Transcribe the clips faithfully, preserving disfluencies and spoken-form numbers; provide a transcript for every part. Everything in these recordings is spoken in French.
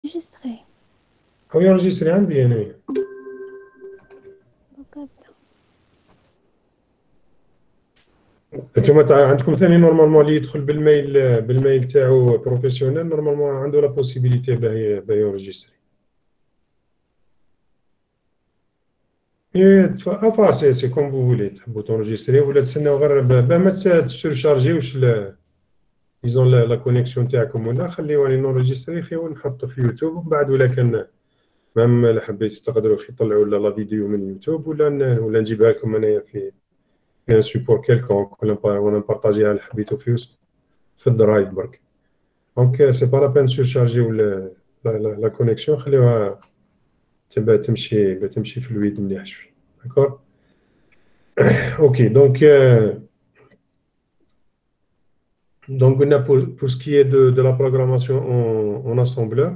enregistré. أو ينجستري عندي أنا. دوكا انتوما تاع عندكم ثاني نورمالمون اللي يدخل بالميل بالميل تاعو بروفيسيونيل نورمالمون عنده لا بوسيبيليتي باه باه ينجستري. اي افا سي سي كوم فو فولي تحبوا تونجستري ولا تسناو غير باه ما تسورشارجيوش ديزون لا كونيكسيون تاعكم ولا خليواني نونجستري خير ونحطو في يوتيوب ومن بعد ولا كان مام الا حبيتو تقدروا تطلعوا لا فيديو من يوتيوب ولا ولا نجيبها لكم انايا في في ان سيبور كيلكونك ولا نبارطاجيها اللي حبيتو في في الدرايف برك. دونك سي با لا بين سورشارجيو لا لا كونيكسيون خليوها تبقى تمشي تمشي في الويد مليح شوي. داكور اوكي دونك donc on a pour, pour ce qui est de, de la programmation en, en assembleur.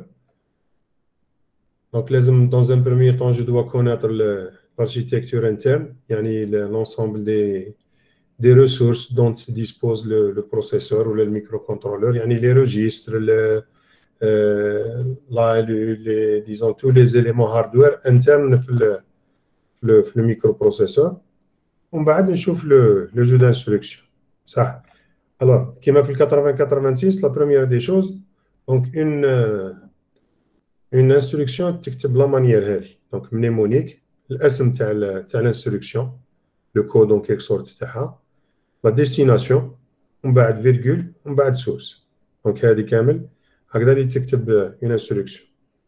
Donc لازم dans un premier temps je dois connaître l'architecture interne, يعني l'ensemble des des ressources dont dispose le, le processeur ou le microcontrôleur, يعني les registres, le, euh, là, le, les, disons tous les éléments hardware internes في le, le, le microprocesseur. ومن بعد نشوف le, le jeu d'instruction. صح. Alors, كما في quatre-vingts quatre-vingt-six, la première des choses, donc une une instruction تكتب la manière هذه. Donc mnémonique, الاسم تاع تاع l'instruction, le code en quelque sorte تاعها. La destination ومن بعد فيرغول ومن بعد source. دونك هذه كامل هكذا اللي تكتب une instruction.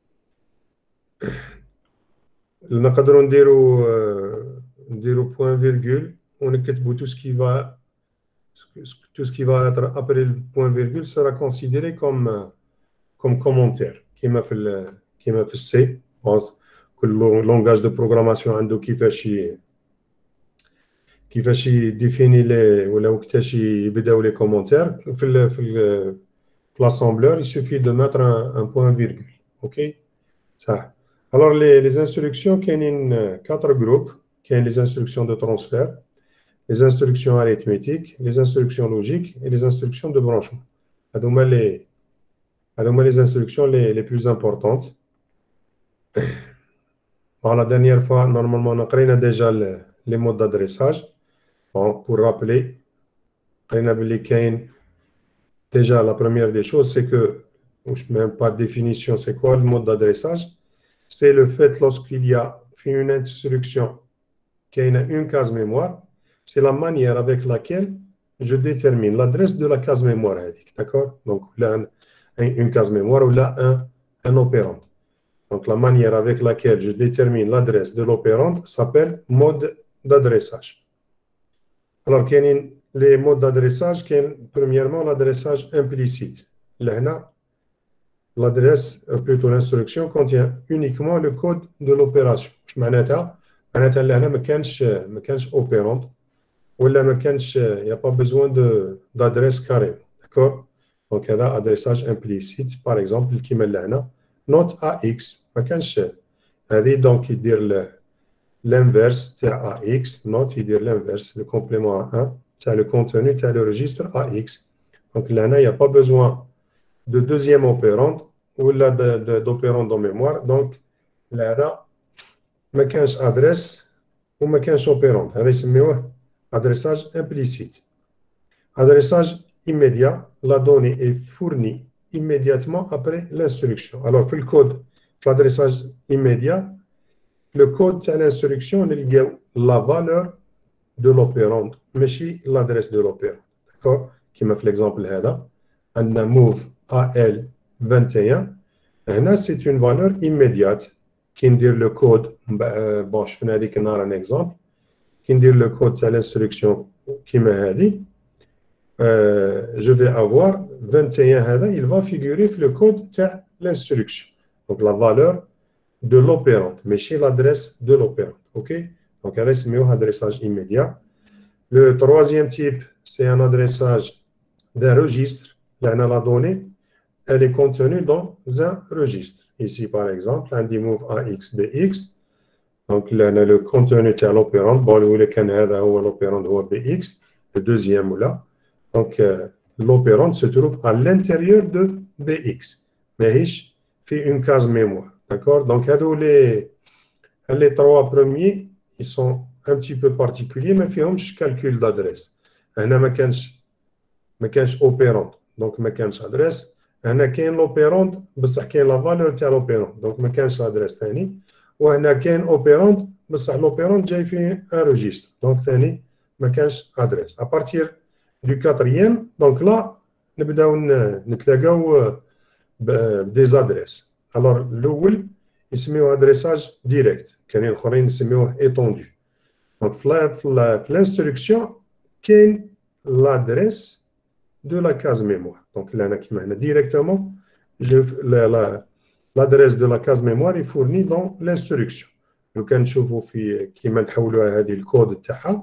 نقدروا نديروا نديروا point virgule ونكتبوا tout ce qui va tout ce qui va être après le point virgule sera considéré comme comme commentaire كما في كما في السي. كل لونغاج دو بروغراماسيون عنده كيفاش كيفاش يديفيني لي ولا وقتاش يبداو لي كومونتير. في ال في ال في l'assembleur il suffit de mettre un, un point virgule. OK صح. alors les les instructions كاينين quatre groupes. كاين les instructions de transfert, les instructions arithmétiques, les instructions logiques et les instructions de branchement. هذوما les هذوما les instructions les les plus importantes. Bon, la dernière fois normalement on a قرينا déjà le, les modes d'adressage. Bon, pour rappeler قرينا باللي كاين déjà la première des choses c'est que même pas de définition c'est quoi le mode d'adressage. C'est le fait lorsqu'il y a une instruction qui a une case mémoire, c'est la manière avec laquelle je détermine l'adresse de la case mémoire. D'accord? Donc, là, une case mémoire ou là, un, un opérand. Donc, la manière avec laquelle je détermine l'adresse de l'opérand s'appelle mode d'adressage. Alors, les modes d'adressage, premièrement, l'adressage implicite. Là, l'adresse, plutôt l'instruction, contient uniquement le code de l'opération. معناتها معناتها لهنا ما كانش ما كانش اوبيرونت ولا ما كانش يا با بيزوان دو d'adresse carré. D'accord. Donc هذا adressage implicite par exemple كيما لهنا not ax ما كانش هذه دونك يدير l'inverse تاع ax not يدير l'inverse le complément à un تاع le contenu تاع le registre ax. Donc لهنا il n'y a pas besoin de deuxième opérande ولا d'opérande en mémoire. Donc لهنا ما كانش ادريس وما كانش اوبيرونت. هذا يسميوه adressage implicite. Adressage immédiat, la donnée est fournie immédiatement après l'instruction. Alors, في الكود في l'adressage immédiat, le code تاع l'instruction نلقاو la valeur de l'opérand ماشي l'adresse de l'opérand. D'accord. كما في l'exemple هذا عندنا move A L vingt et un. هنا c'est une valeur immédiate. Qui ندير le code, bon شفنا هذيك النهار un exemple. Qui ندير le code تاع l'instruction كيما هذه, je vais avoir vingt et un هذا il va figurer في le code تاع l'instruction. Donc la valeur de l'opérand ماشي l'adresse de l'opérand. OK. Donc هذا يسميوه adressage immédiat. Le troisième type c'est un adressage d'un registre. لأن la donnée elle est contenue dans un registre. Ici, par exemple, on dit move A X B X. Donc, là, on a le contenu de l'opérand. Bon, le can هذا هو l'opérand هو B X, le deuxième là. Donc, euh, l'opérand se trouve à l'intérieur de B X. ماهيش fait une case mémoire. D'accord? Donc, les, les trois premiers, ils sont un petit peu particuliers, mais ils ont calcul d'adresse. Il ما كانش اوبيرونت دونك ما كانش ادريس. هنا كاين لوبيرونت بصح كاين لا فالور تاع لوبيرونت دونك ما كانش ادريس ثاني. وهنا كاين اوبيرونت بصح لوبيرونت جاي فيه ان روجيستر دونك ثاني ما كانش ادريس. ابارتير دو كاتريام دونك لا نبداو نتلاقاو بدي زادريس. الوغ الاول يسميوه ادريساج ديريكت، كاينين الاخرين يسميوه ايطوندو. دونك في الانستركسيون كاين l'adresse de la case mémoire. Donc là, directement, l'adresse de la case mémoire est fournie dans l'instruction. Donc, quand je vous fais qui m'a dit le code تاعها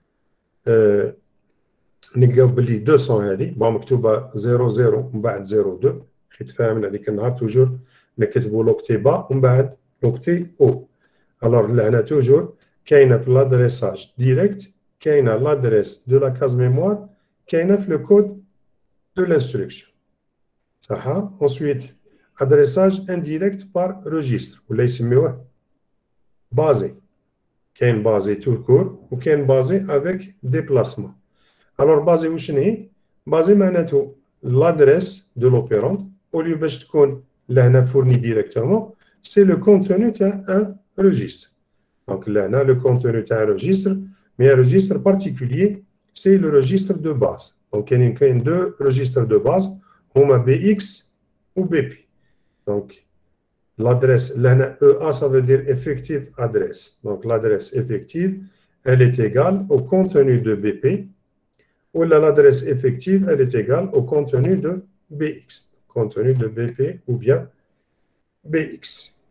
نلقاو بلي deux cents هذه bon مكتوبه zéro zéro ومن بعد zéro deux حيت فاهمين هذيك النهار توجور نكتبوا لوكتي با ومن بعد لوكتي او. alors لهنا توجور كاينه في l'adressage direct كاينه l'adresse de la case mémoire كاينه في le code de l'instruction. صح. ensuite adressage indirect par registre ولا يسميوه basé. كاين basé tout court وكاين basé avec déplacement. alors basé وشنو هي؟ basé معناته l'adresse de l'opérande au lieu باش تكون لهنا fourni directement c'est le contenu تاع un registre. donc لهنا le contenu تاع un registre mais un registre particulier c'est le registre de base. donc il y a deux registres de base هما B X ou B P. donc l'adresse E A ça veut dire effective adresse. donc l'adresse effective elle est égale au contenu de B P ou l'adresse effective elle est égale au contenu de B X. contenu de B P ou bien B X.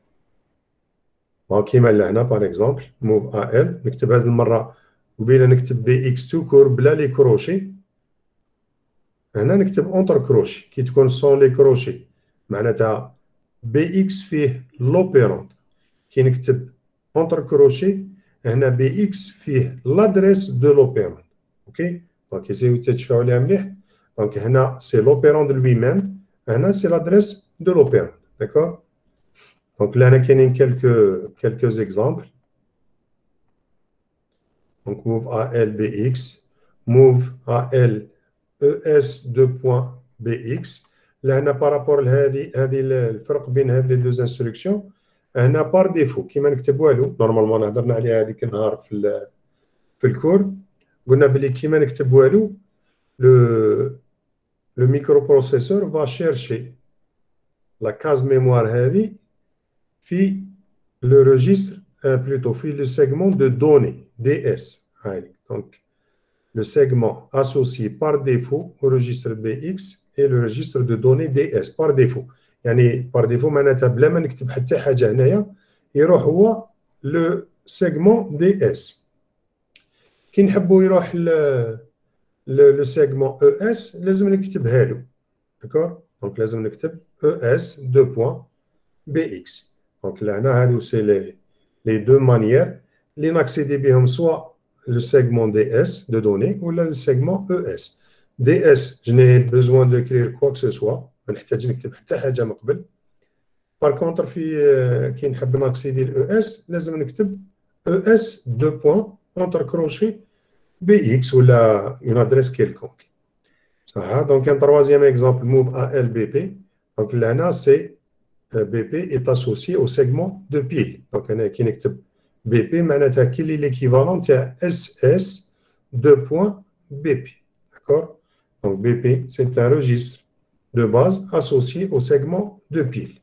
donc كيما لهنا par exemple move A L نكتب هذه المره قبيله نكتب بي اكس تو كور بلا لي كروشي. هنا نكتب اونتر كروشي كي تكون سون لي كروشي معناتها بي اكس فيه لوبيرونت. كي نكتب اونتر كروشي هنا بي اكس فيه لادريس دو لوبيرونت. اوكي دونك يسيو تتشفاو عليها مليح. دونك هنا سي لوبيرونت لوي ميم هنا سي لادريس دو لوبيرونت. داكور. دونك لهنا كاينين كالكو كالكو زيكزامبل. donc move A L B X, move A L E S deux points B X. là par rapport لهذه هذه الفرق بين هذه les deux instructions هنا par défaut كيما نكتب والو نورمالمون هضرنا عليها هذيك النهار في ال في الكور قلنا بلي كيما نكتب والو le le microprocesseur va chercher la case mémoire هذه في le registre euh, plutôt في le segment de données D S. donc le segment associé par défaut au registre B X et le registre de données D S par défaut. يعني par défaut معناتها بلا ما نكتب حتى حاجه هنايا يروح هو le segment D S. كي نحبوا يروح le segment E S لازم نكتبها له. d'accord. donc لازم نكتب E S deux points B X. donc لهنا هادو سي لي les deux manières اللي ناكسيدي بهم سواء le segment D S de données ou le segment E S. D S je n'ai besoin d'écrire quoi que ce soit ما نحتاج نكتب حتى حاجه من قبل. par contre في كي نحب ناكسيدي ل E S لازم نكتب E S deux points entre crochet B X ولا une adresse quelconque. صح. donc un troisième exemple move A L B P. donc لهنا c'est B P est associé au segment de pile. donc هنا كي نكتب B P معناتها كي لي l'équivalent تاع S S deux points B P. d'accord. donc B P c'est un registre de base associé au segment de pile.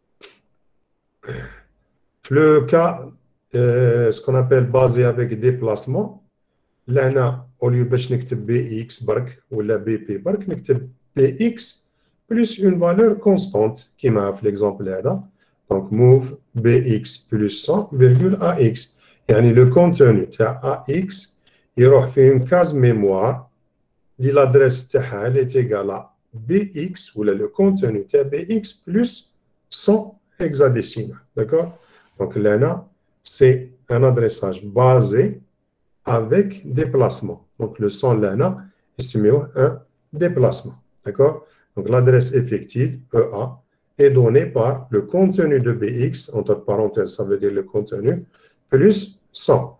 le cas euh, ce qu'on appelle basé avec déplacement لهنا au lieu باش نكتب B X برك ولا B P برك نكتب B X plus une valeur constante كيما في l'exemple هذا. donc move B X plus cent virgule A X. يعني le contenu تاع A X يروح في une case mémoire اللي l'adresse تاعها elle est égale à B X ولا le contenu تاع B X plus cent hexadécimal. d'accord. donc لهنا c'est un adressage basé avec déplacement. donc le cent لهنا يسميوه un déplacement. d'accord. donc l'adresse effective E A est donné par le contenu de Bx, entre parenthèses, ça veut dire le contenu, plus cent.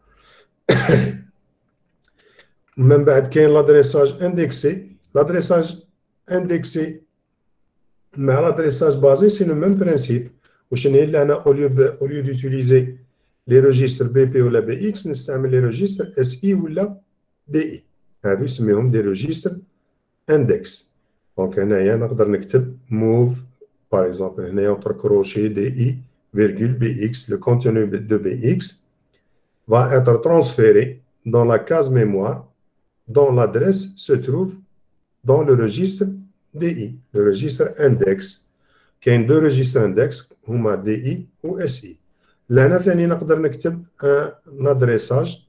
Même l'adressage indexé. L'adressage indexé, mais l'adressage basé, c'est le même principe. Au lieu, au lieu d'utiliser les registres B P ou la B X, nous utilisons les registres S I ou la D I. هذو يسميهم des registres index. Donc, هنايا نقدر نكتب move, par exemple, هنايا entre crochet D I, virgule B X, le contenu de B X va être transféré dans la case mémoire dont l'adresse se trouve dans le registre D I, le registre index. كاين deux registres index هما D I ou S I. لهنا ثاني نقدر نكتب un adressage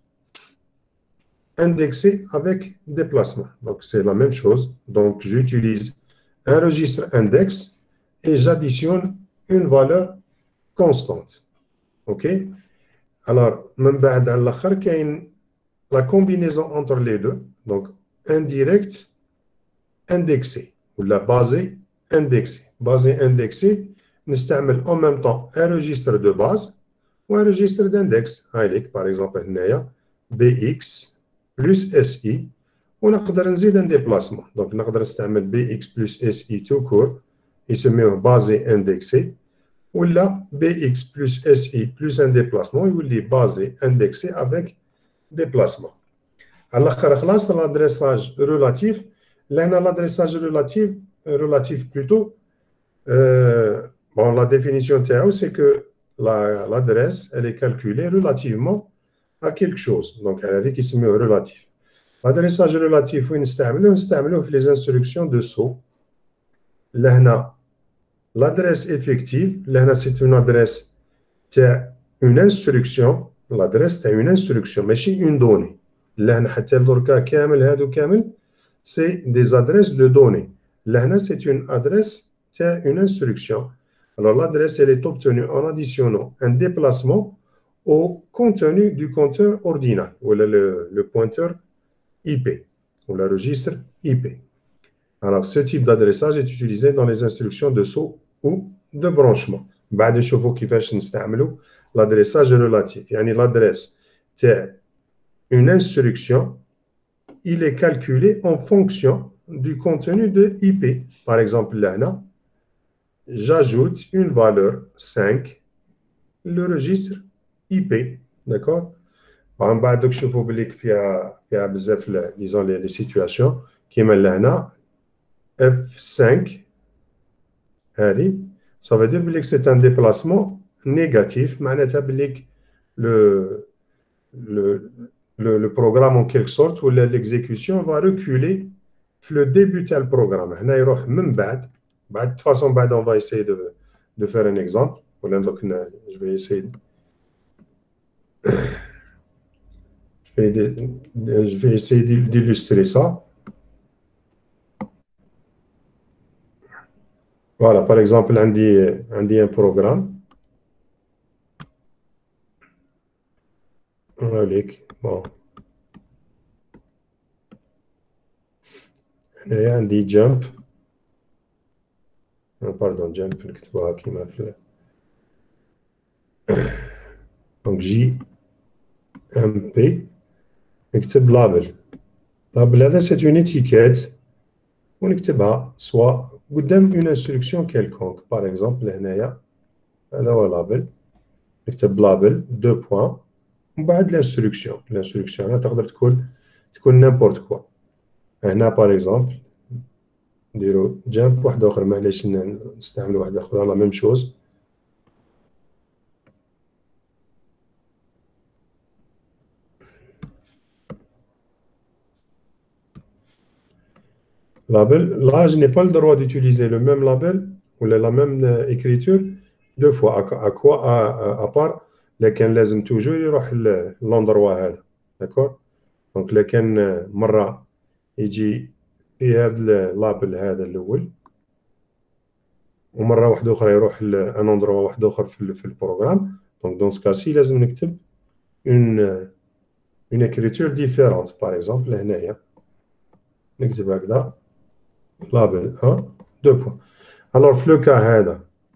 indexé avec déplacement. Donc c'est la même chose. Donc j'utilise un registre index et j'additionne une valeur constante. OK? Alors, من بعد على الآخر كاين la combinaison entre les deux. Donc indirect indexé ou la basé indexé. Basé indexé, نستعمل en même temps un registre de base ou un registre d'index. Par exemple, B X plus S I. ونقدر نزيد un déplacement. Donc نقدر نستعمل B X plus S I tout court. يسميوه basé indexé. Ou là, B X plus S I plus un déplacement. يولي basé indexé avec déplacement. À l'آخر خلاص l'adressage relatif. Là, l'adressage relatif, relatif plutôt, euh, bon, la définition T A O, c'est que l'adresse, la, elle est calculée relativement à quelque chose. Donc, elle a dit qu'il se met au relatif. L'adressage relatif, oui, nous les instructions de saut. Là, l'adresse effective, là, c'est une adresse, c'est une instruction. L'adresse, c'est une instruction, mais c'est une donnée. Là, c'est des adresses de données. Là, c'est une adresse, c'est une instruction. Alors, l'adresse, elle est obtenue en additionnant un déplacement au contenu du compteur ordinal, ou le, le pointeur I P, ou le registre I P. Alors, ce type d'adressage est utilisé dans les instructions de saut ou de branchement. بعد نشوفوا كيفاش نستعملوا l'adressage relatif. يعني l'adresse, c'est une instruction. Il est calculé en fonction du contenu de I P. Par exemple, là, j'ajoute une valeur cinq, le registre I P. D'accord? بعد بعد تشوفوا بلي فيها فيها بزاف disons les situations كيما لهنا F cinq هذه ça veut dire que c'est un déplacement négatif معناتها بلي le le Le, le programme en quelque sorte où l'exécution va reculer le début du programme. De toute façon, on va essayer de, de faire un exemple. Je vais essayer, je vais, je vais essayer d'illustrer ça. Voilà, par exemple, on dit, on dit un programme. Bon. Et on dit jump. Oh, pardon, jump, qui m'a fait. Donc, J M P. نكتب label. Label, هذا c'est une étiquette. ونكتبها soit قدام une instruction quelconque. Par exemple, هنايا هذا هو label. نكتب label deux points. وبعد l'instruction. L'instruction هنا تقدر تكون تكون n'importe quoi. هنا par exemple نديرو jump واحد اخر معليش نستعملو واحد اخر لا ميم شوز. label, là je n'ai pas le droit d'utiliser le même label ou la même écriture deux fois. À quoi à, à part لكن لازم toujours يروح l'endroit هذا. D'accord? Donc لكن مرة يجي في هذا اللابل هذا الأول ومرة واحدة أخرى يروح لأن أندروا واحد آخر في في البروغرام. Donc dans ce cas-ci لازم نكتب une une écriture différente. Par exemple هنايا نكتب هكذا label un deux points. Alors في le cas هذا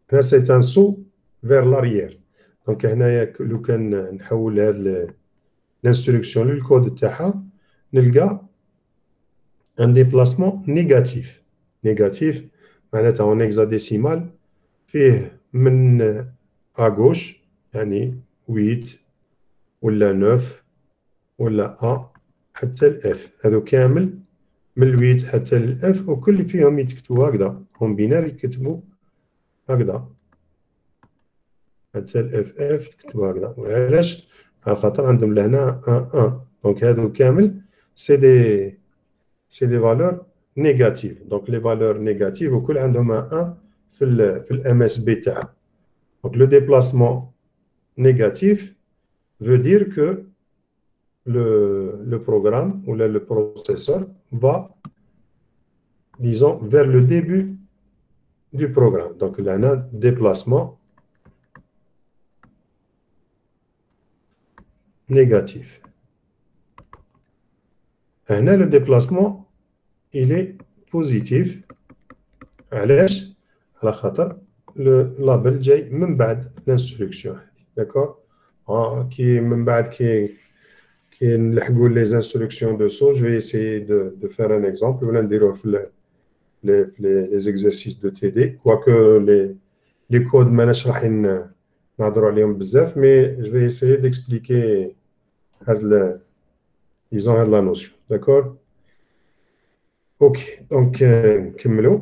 Là, c'est un saut vers l'arrière. Donc, هنايا لو كان نحول هذه l'instruction للكود تاعها نلقى un déplacement négatif. Négatif, معناتها en hexadécimal فيه من à gauche يعني huit ولا neuf ولا A حتى ل F. هذو كامل من ال huit حتى ل F وكل فيهم يتكتبوا هكذا. هم بينار يكتبوا هكذا. حتى ال F F تكتبوا هكذا. وعلاش؟ على خاطر عندهم لهنا un un. دونك هذو كامل سي دي سي دي فالور نيجاتيف. دونك لي فالور نيجاتيف وكل عندهم un un في ال في الام اس بي تاعها. دونك لو ديبلاسمون négatif veut dire que le, le programme ou le, le processeur va, disons, vers le début du programme. Donc, il y a un déplacement négatif. Et là, le déplacement, il est positif. علاش؟ على خاطر le label جاي من بعد l'instruction. D'accord? Qui من بعد qui qui نلحقوا les instructions de saut, je vais essayer de, de faire un exemple. ولا نديروا في les, les, les exercices de T D. Quoique les, les codes ماناش راح نهضروا عليهم بزاف, mais je vais essayer d'expliquer هاد disons هاد la notion. D'accord? Ok, donc نكملوا.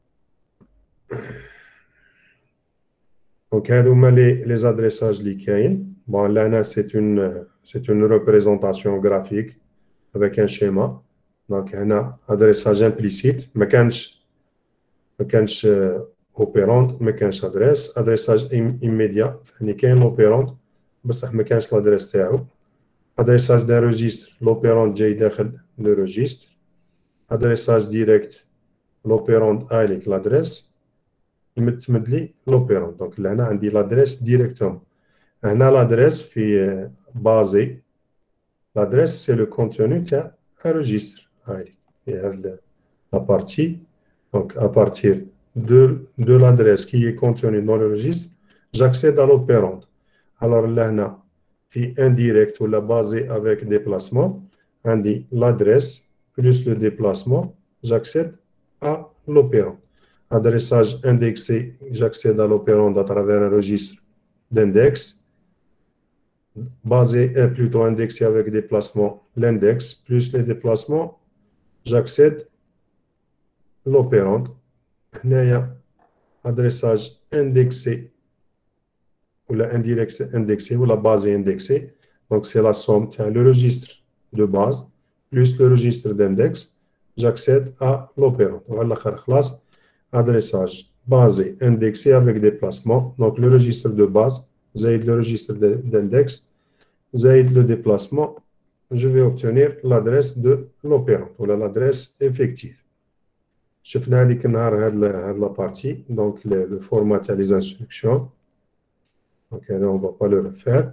Donc هادو هما les, les adressages اللي كاين. Bon, là, c'est une, c'est une représentation graphique avec un schéma. Donc, on a adressage implicite, mais quand je opérante, mais quand adresse, adressage immédiat, il y a un opérante, mais quand je l'adresse, adressage d'un registre, l'opérante j'ai le registre, adressage direct, l'opérante a l'adresse, il met l'opérante. Donc, là, on dit l'adresse directement. On a l'adresse qui est basée. L'adresse, c'est le contenu d'un registre. Il y a la partie. Donc, à partir de, de l'adresse qui est contenue dans le registre, j'accède à l'opérande. Alors là, on a qui est indirect ou la basée avec déplacement. On dit l'adresse plus le déplacement, j'accède à l'opérande. Adressage indexé, j'accède à l'opérande à travers un registre d'index. Basé est plutôt indexé avec déplacement, l'index plus les déplacements, j'accède l'opérande. Il y a adressage indexé ou l'index indexé ou la base indexée. Donc c'est la somme, tiens, le registre de base plus le registre d'index, j'accède à l'opérande. Voilà, classe adressage basé indexé avec déplacement. Donc le registre de base, zaïd le registre d'index, zaïd le déplacement, je vais obtenir l'adresse de l'opérant, ou l'adresse effective. Je fais la partie, donc le, le format et les instructions. Donc on ne va pas le refaire.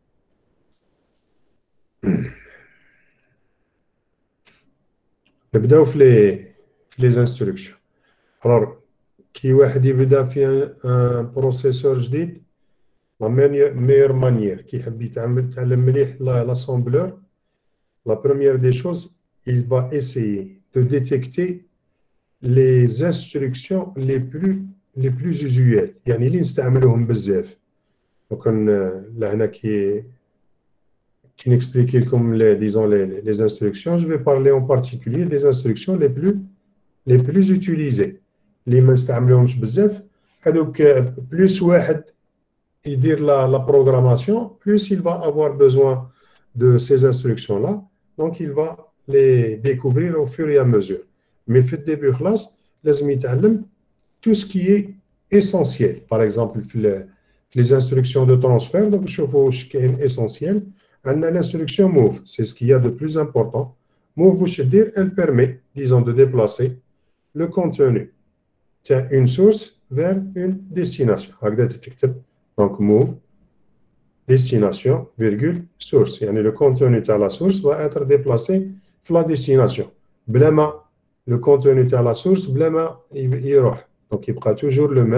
نبداو في les, les instructions. Alors, كي واحد يبدا في un processeur جديد, la meilleure manière qui يحب يتعلم مليح l'assembleur, la première des choses, il va essayer de détecter les instructions les plus les plus usuelles, يعني اللي نستعملوهم بزاف. Donc لهنا كي qui n'explique comme les, disons les, les instructions, je vais parler en particulier des instructions les plus les plus utilisées. Les ما نستعملوهمش بزاف, هذوك plus واحد يدير la, la programmation, plus il va avoir besoin de ces instructions-là. Donc, il va les découvrir au fur et à mesure. Mais في الدébut خلاص لازم يتعلم tout ce qui est essentiel. Par exemple, les instructions de transfert, donc نشوفوا واش كاين essentiel. On a l'instruction move, c'est ce qu'il y a de plus important. Move, dire, elle permet, disons, de déplacer le contenu d'une source vers une destination. Donc, move, destination, virgule, source. Le contenu à la source va être déplacé vers la destination. Blema, le contenu à la source, blema, il y aura. Donc, il sera toujours le même.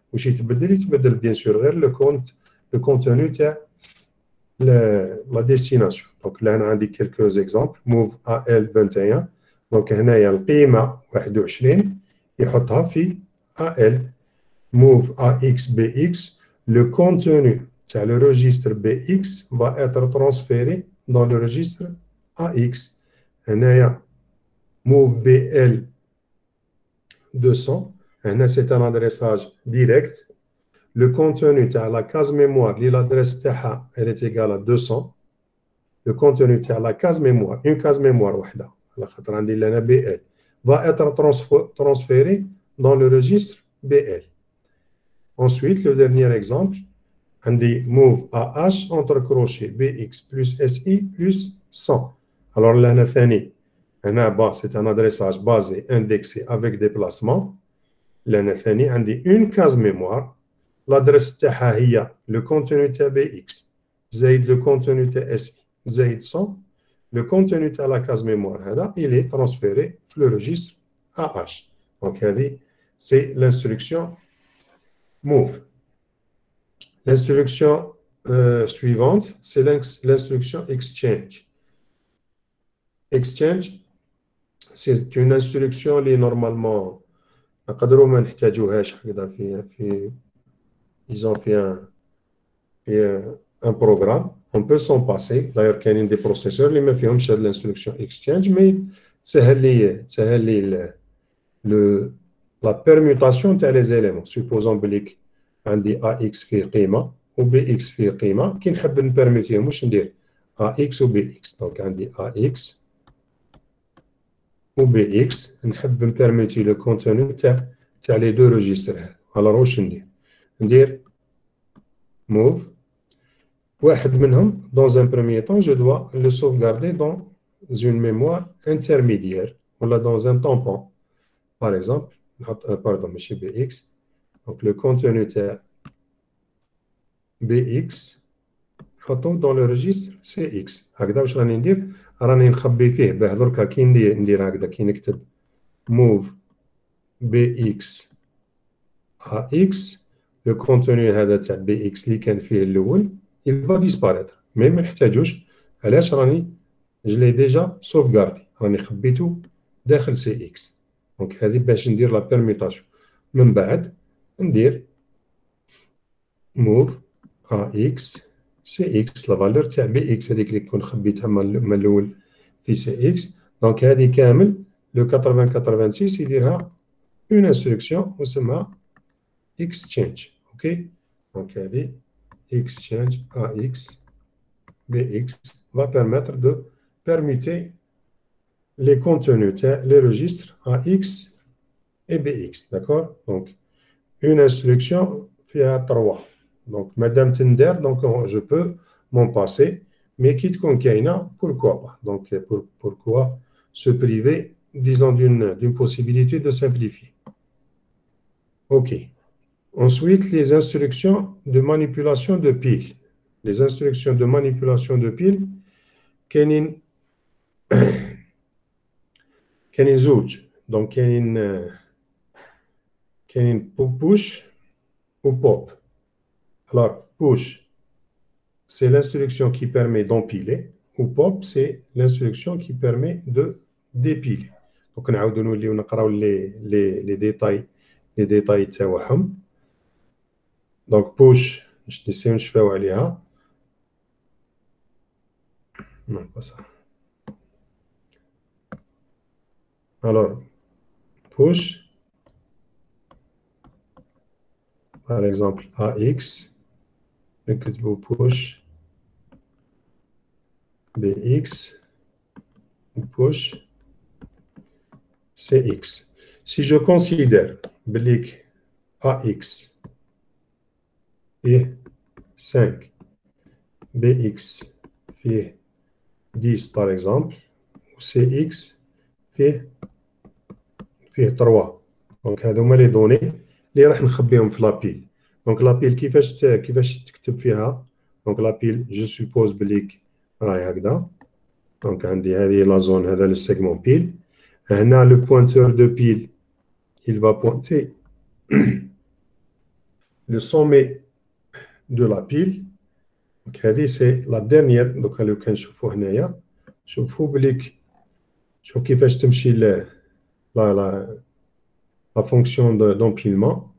واش يتبدل يتبدل بيان سور غير لو كونت لو كونتوني تاع لا ديستيناسيون. دونك لهنا عندي كيلكو اكزامبل موف ا ال واحد وعشرين. دونك هنايا القيمه واحد وعشرين يحطها في ا ال. موف ا اكس بي اكس لو كونتوني تاع لو ريجستر بي اكس va être transféré dans le registre A X. هنايا موف بي ال deux cents. هنا c'est un adressage direct. Le contenu تاع la case mémoire اللي l'adresse تاعها elle est égale à deux cents. Le contenu تاع la case mémoire une case mémoire وحده على خاطر عندي لنا بي ال va être transféré dans le registre B L. Ensuite le dernier exemple عندي move A H entre crochet B X plus S I plus cent. alors لهنا ثاني هنا با c'est un adressage basé indexé avec déplacement. لهنا ثاني عندي une case mémoire l'adresse تاعها هي le contenu تاع B X زائد le contenu تاع S I زائد cent. le contenu تاع la case mémoire هذا il est transféré في le registre A H. donc هذه c'est l'instruction move. L'instruction euh, suivante, c'est l'instruction exchange. Exchange, c'est une instruction qui normalement نقدروا ما نحتاجوهاش هكذا في في disons في un في un programme. On peut s'en passer. D'ailleurs كاينين des processeurs اللي ما فيهمش هاد l'instruction exchange mais تسهل لي تسهل لي le la permutation تاع les éléments. supposons بليك عندي A X فيه قيمة و B X فيه قيمة كي نحب نبرميتيهم واش ندير A X و B X. دونك عندي A X و B X نحب نبرميتي لو كونتوني تاع تاع لي دو روجيستر هذا. الوغ واش ندير ندير موف واحد منهم dans un premier temps je dois le sauvegarder dans une mémoire intermédiaire ولا dans un tampon par exemple نحط pardon ماشي B X. donc le contenu تاع B X نحطو dans le registre C X. هكذا واش راني ندير راني نخبي فيه باه دركا كي ندير هكذا كي نكتب move B X A X le contenu هذا تاع B X اللي كان فيه الاول il va disparaître مي ما نحتاجوش. علاش راني je l'ai déjà sauvegardé راني خبيتو داخل C X. دونك هذه باش ندير لا بيرميتاسيون. من بعد ندير move A X C X لا فالور تاع بي اكس هذيك اللي كون خبيتها من الاول في سي اكس. دونك هذه كامل لو ثمانين ستة يديرها اون انستركسيون وسمها exchange. اوكي دونك هذه exchange A X B X va permettre de permuter les contenus تاع les registres A X et B X. d'accord. donc une instruction فيها trois. donc madame Tinder donc je peux m'en passer mais qui تكون كاينه pourquoi pas. donc pour, pourquoi se priver disons d'une d'une possibilité de simplifier. ok. ensuite les instructions de manipulation de pile. les instructions de manipulation de pile كاينين كاينين زوج. donc كاينين كاينين push ou pop. alors push c'est l'instruction qui permet d'empiler ou pop c'est l'instruction qui permet de dépiler. donc نعاودو نوليو نقراو لي لي لي ديتاي لي ديتاي تاعهم. donc push باش نسيو نشفاو عليها non pas ça. alors push par exemple A X نكتبو push B X push C X. si je considère بليك A X فيه cinq B X فيه dix par exemple و C X فيه فيه trois. دونك هادو هما لي دوني اللي راح نخبيهم في لابيل. دونك لابيل كيفاش كيفاش تكتب فيها. دونك لابيل جو سوبوز بليك راهي هكذا. دونك عندي هذه لا زون هذا لو سيغمون بيل. هنا لو بوينتور دو بيل il va pointer le sommet de la pile. Donc, c'est la dernière. Donc, لو كنشوفوا هنايا شوفوا بليك شوف كيفاش تمشي لا لا la fonction d'empilement.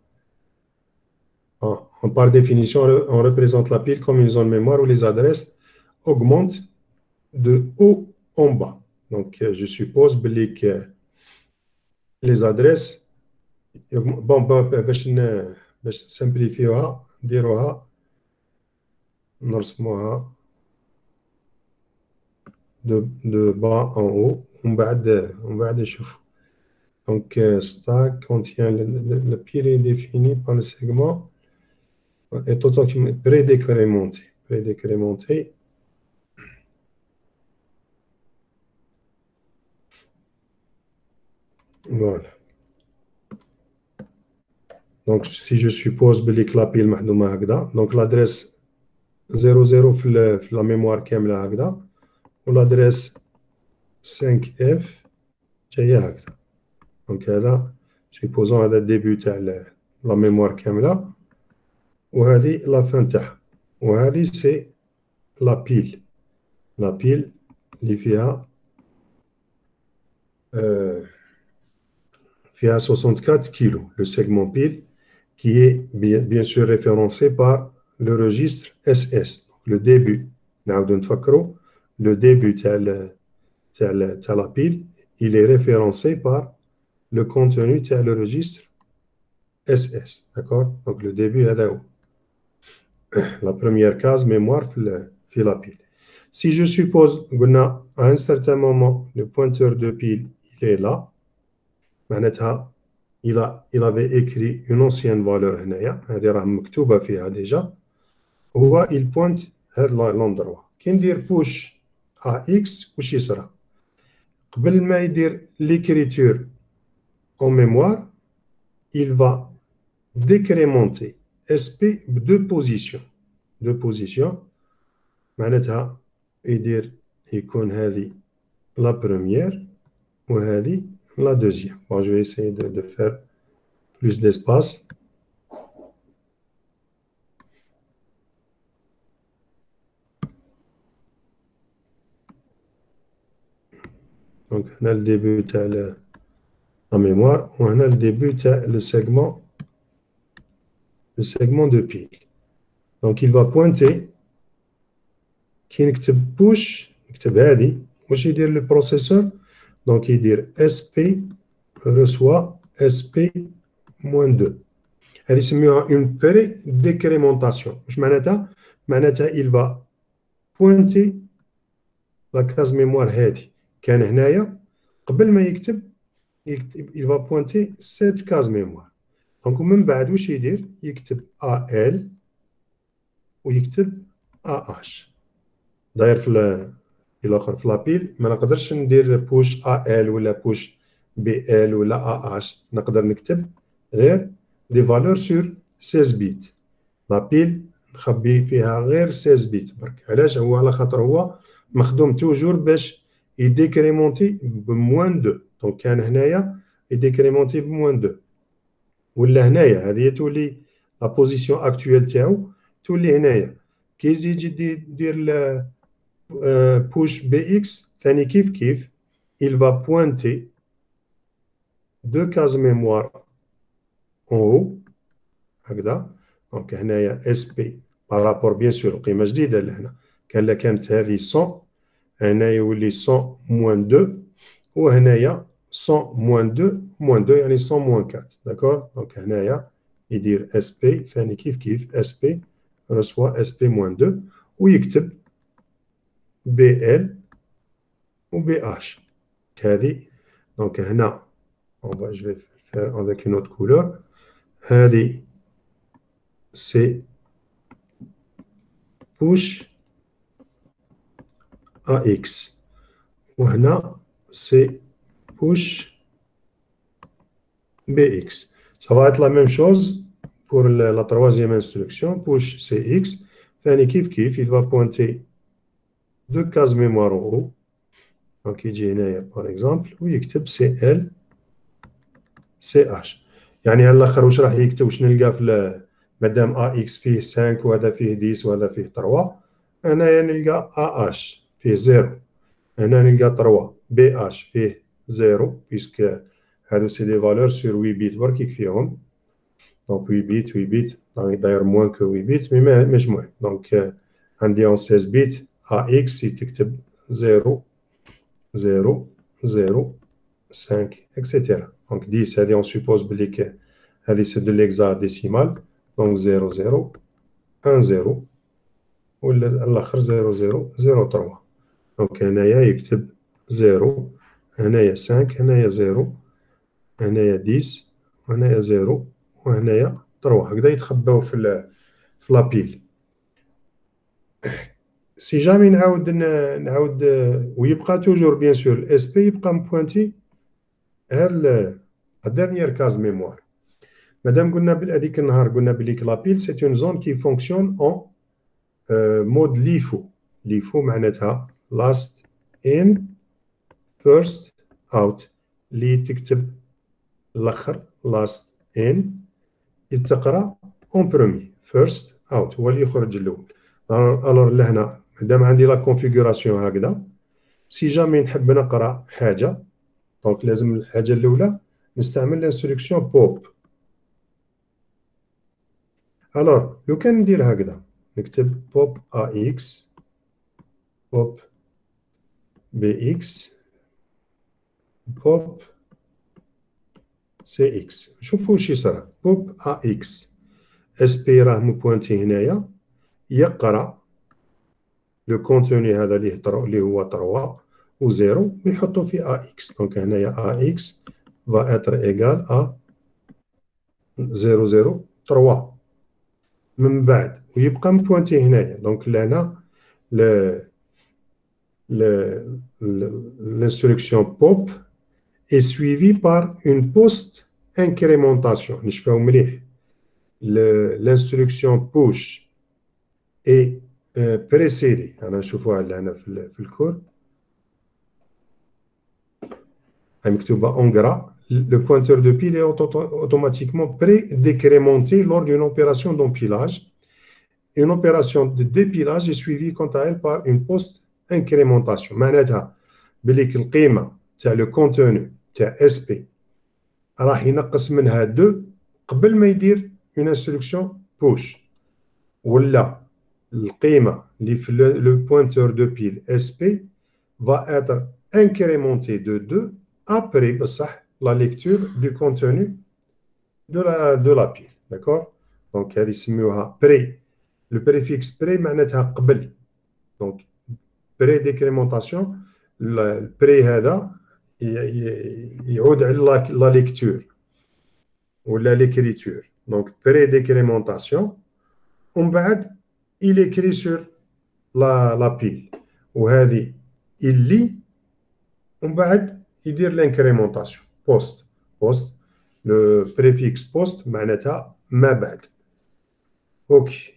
Par définition, on représente la pile comme une zone mémoire où les adresses augmentent de haut en bas. Donc, je suppose que les adresses, bon, باش باش نسمبليفيوها نديروها نرسموها de, de bas en haut ومن بعد ومن بعد نشوف. Donc, stack contient le, le, le pile est défini par le segment est automatiquement prédécrémenté. Prédécrémenté. Voilà. Donc, si je suppose que la pile mahdouma hagda, donc l'adresse zéro zéro في la mémoire كاملة هكذا والادريس cinq F جاية هكذا. Donc هذا supposons هذا الديبي تاع la mémoire كاملة وهذه لا فان تاعها وهذه سي لا بيل لا بيل اللي فيها euh, فيها soixante-quatre kilos, le segment pile qui est bien, bien sûr référencé par le registre S S. Donc, le début, le début de la pile, il est référencé par le contenu de le registre S S. D'accord? Donc, le début est là-haut. La première case mémoire fait la pile. Si je suppose qu'à un certain moment, le pointeur de pile, il est là, il, a, il avait écrit une ancienne valeur هنايا هذه راه مكتوبة فيها déjà هو il pointe هذا l'endroit كي ندير push à x واش يصرى قبل ما يدير l'écriture en mémoire il va décrémenter S P deux positions deux positions معناتها يدير يكون هذه la première وهذه la deuxième. Bon, je vais essayer de, de faire plus d'espace. Donc, on a le début de la mémoire, on a le début de le segment, le segment de pile. Donc, il va pointer, qui push, qui dire le processeur. Donc, il dit S P reçoit S P moins deux. Elle se met une prédécrémentation. Il va pointer la case mémoire هذه كان هنايا قبل ما يكتب il va pointer cette case mémoire. Donc ومن بعد واش يدير يكتب A L ويكتب A H. داير في الاخر في لابيل ما نقدرش ندير بوش A L ولا بوش B L ولا A H نقدر نكتب غير دي فالور سور seize بيت. لابيل نخبي فيها غير seize بيت برك. علاش؟ هو على خاطر هو مخدوم توجور باش يديكريمونتي بموان دو. دونك كان هنايا يديكريمونتي بموان دو ولا هنايا هذه تولي لا بوزيسيون اكطويل تاعو تولي هنايا كي يزيد يجي يدير بوش بي اكس ثاني كيف كيف il va pointer deux cases mémoire en haut هكذا. دونك هنايا اس بي بارابور بيان سور قيمه جديده لهنا كان لا كانت هذه مية هنا يولي مية موان دو وهنايا مية موان دو موان دو يعني مية موان أربعة. داكور؟ دونك هنايا يدير اس بي ثاني كيف كيف اس بي رسوا اس بي موان دو ويكتب بي ال وبي اش هذه. دونك هنا on va je vais faire avec une autre couleur. هذه سي push A X وهنا c'est push B X. Ça va être la même chose pour la, la troisième instruction, push C X. ثاني كيف كيف il va pointer deux cases mémoire en haut. Donc يجي هنايا par exemple ويكتب C L C H. يعني على الاخر واش راح يكتب واش نلقى في مادام A X فيه خمسة وهذا فيه عشرة وهذا فيه ثلاثة، هنايا نلقى A H فيه صفر، هنا نلقى ثلاثة B H فيه صفر بيسك هادو سي دي فالور سور ثمانية بيت برك يكفيهم. دونك ثمانية بيت ثمانية بيت داير موان كو ثمانية بيت مي مش مهم. دونك عندي اون ستة عشر بيت A X تكتب صفر صفر صفر خمسة اكسيتيرا. دونك عشرة هذه اون سوبوز بلي هذه سي دو ليكزا ديسيمال، دونك صفر صفر واحد صفر ولا الاخر صفر صفر صفر ثلاثة. دونك هنايا يكتب صفر، هنايا خمسة، هنايا صفر، هنايا عشرة، وهنايا صفر، وهنايا ثلاثة. هكذا يتخباو في في لابيل. سي جامي نعاود نعاود ويبقى توجور بيان سور الاس بي يبقى مبوانتي ها الديرنيير كاز ميموار. مادام قلنا هذيك النهار قلنا بلي لابيل سي اون زون كي فونكسيون اون مود ليفو. ليفو معناتها لاست ان فيرست اوت، اللي تكتب الاخر لاست ان يتقرا اون برومي فيرست اوت هو اللي يخرج الاول. الور لهنا مادام عندي لا كونفيغوراسيون هكذا، سي جامي نحب نقرا حاجه دونك لازم الحاجه الاولى نستعمل الانستركسيون بوب. الور لو كان ندير هكذا نكتب بوب ا اكس بوب بي اكس بوب سي اكس، شوفوا واش يصرى. بوب ا اكس اس بي راه مبوانتي هنايا يقرا لو كونتوني هذا اللي اللي هو ثلاثة و صفر ويحطو في ا اكس. دونك هنايا ا اكس va être égal à صفر صفر ثلاثة من بعد ويبقى مبوانتي هنايا. دونك لهنا ل l'instruction pop est suivie par une post incrémentation. نشفاو مليح l'instruction push est précédée. أنا نشوفوها لهنا في الكور مكتوبة en gras. Le pointeur de pile est automatiquement pré-décrémenté lors d'une opération d'empilage. Une opération de dépilage est suivie quant à elle par une post-incrémentation. معناتها بليك القيمة تاع لو كونتوني تاع اس بي راح ينقص منها دو قبل ما يدير اون انستركسيون بوش، ولا القيمة اللي في لو بوينتور دو بيل اس بي va être incrémentée de deux après بصح la lecture du contenu de la de la pile. D'accord. Donc هذه يسميوها بري. Le préfixe pré معناتها قبل. Donc pré décrémentation le pré هذا يعود على la lecture ولا l'écriture. Donc pré décrémentation ومن بعد il écrit sur la la pile وهذه اللي ومن بعد يدير l'incrémentation post post. Le préfixe post معناتها ما بعد. اوكي.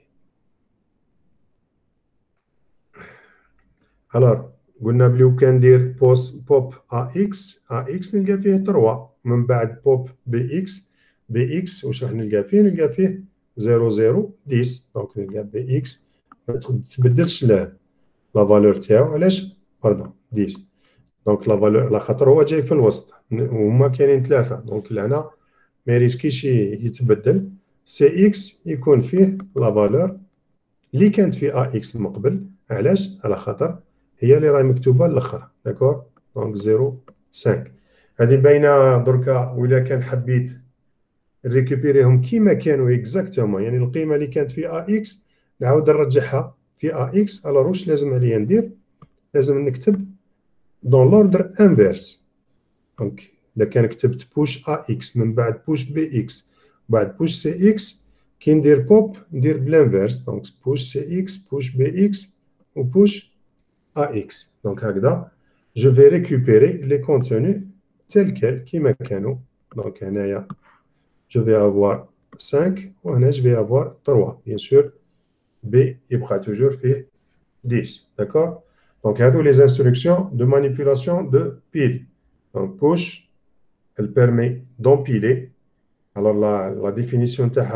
الور قلنا بلي كان ندير بوست بوب ا اكس ا اكس نلقى فيه ثلاثة، من بعد بوب بي اكس بي اكس واش راح نلقى فيه؟ نلقى فيه صفر صفر عشرة. دونك نلقى بي اكس ما تبدلش لا فالور تاعو. علاش؟ باردون عشرة. دونك لا فالور على خاطر هو جاي في الوسط وهما كاينين ثلاثة. دونك لهنا ما يريسكيش يتبدل. سي اكس يكون فيه لا فالور اللي كانت في ا اكس من قبل. علاش؟ على خاطر هي اللي راهي مكتوبه الاخر. داكور. دونك صفر خمسة هذه باينه دركا. ولا كان حبيت نريكوبيريهم كيما كانوا اكزاكتومون، يعني القيمه اللي كانت في ا اكس نعاود نرجعها في ا اكس. الوغ واش لازم عليا ندير؟ لازم نكتب دون لوردر انفيرس. دونك اذا كان كتبت بوش ا اكس من بعد بوش بي اكس بعد بوش سي اكس، كي ندير بوب ندير بالانفيرس. دونك بوش سي اكس بوش بي اكس و بوش ا اكس. دونك هكذا جو في ريكوبيري لي كونتوني تيل كال كيما كانوا. دونك هنايا جو في افوار خمسة وهنا جو في افوار ثلاثة. بيان سور بي يبقى توجور فيه عشرة. داكور. دونك هادو لي انستركسيون دو مانيبيولاسيون دو بيل. دونك بوش elle permet d'empiler. Alors la, la définition تاعها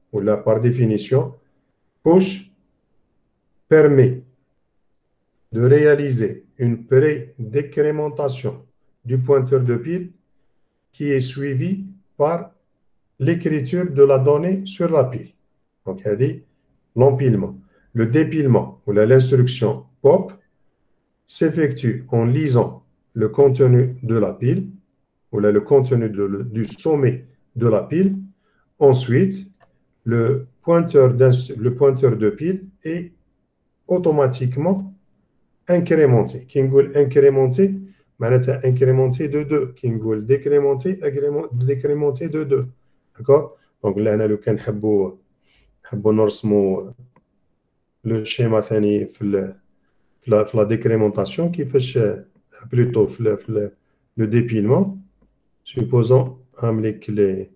ou là, par définition, push permet de réaliser une pré-décrémentation du pointeur de pile qui est suivie par l'écriture de la donnée sur la pile. Donc, il y a dit l'empilement. Le dépilement, ou l'instruction pop, s'effectue en lisant le contenu de la pile, ou là, le contenu de, du sommet de la pile. Ensuite, le pointeur, le pointeur de pile est automatiquement incrémenté. Qui نقول incrémenté, معناتها incrémenté de deux. qui نقول décrémenté, décrémenté de deux. D'accord? Donc là, لو كان نحبوا نحبوا نرسموا le schéma ثاني في ال في la, في la décrémentation كيفاش plutôt في le, في le, le dépilement. Supposons نملك les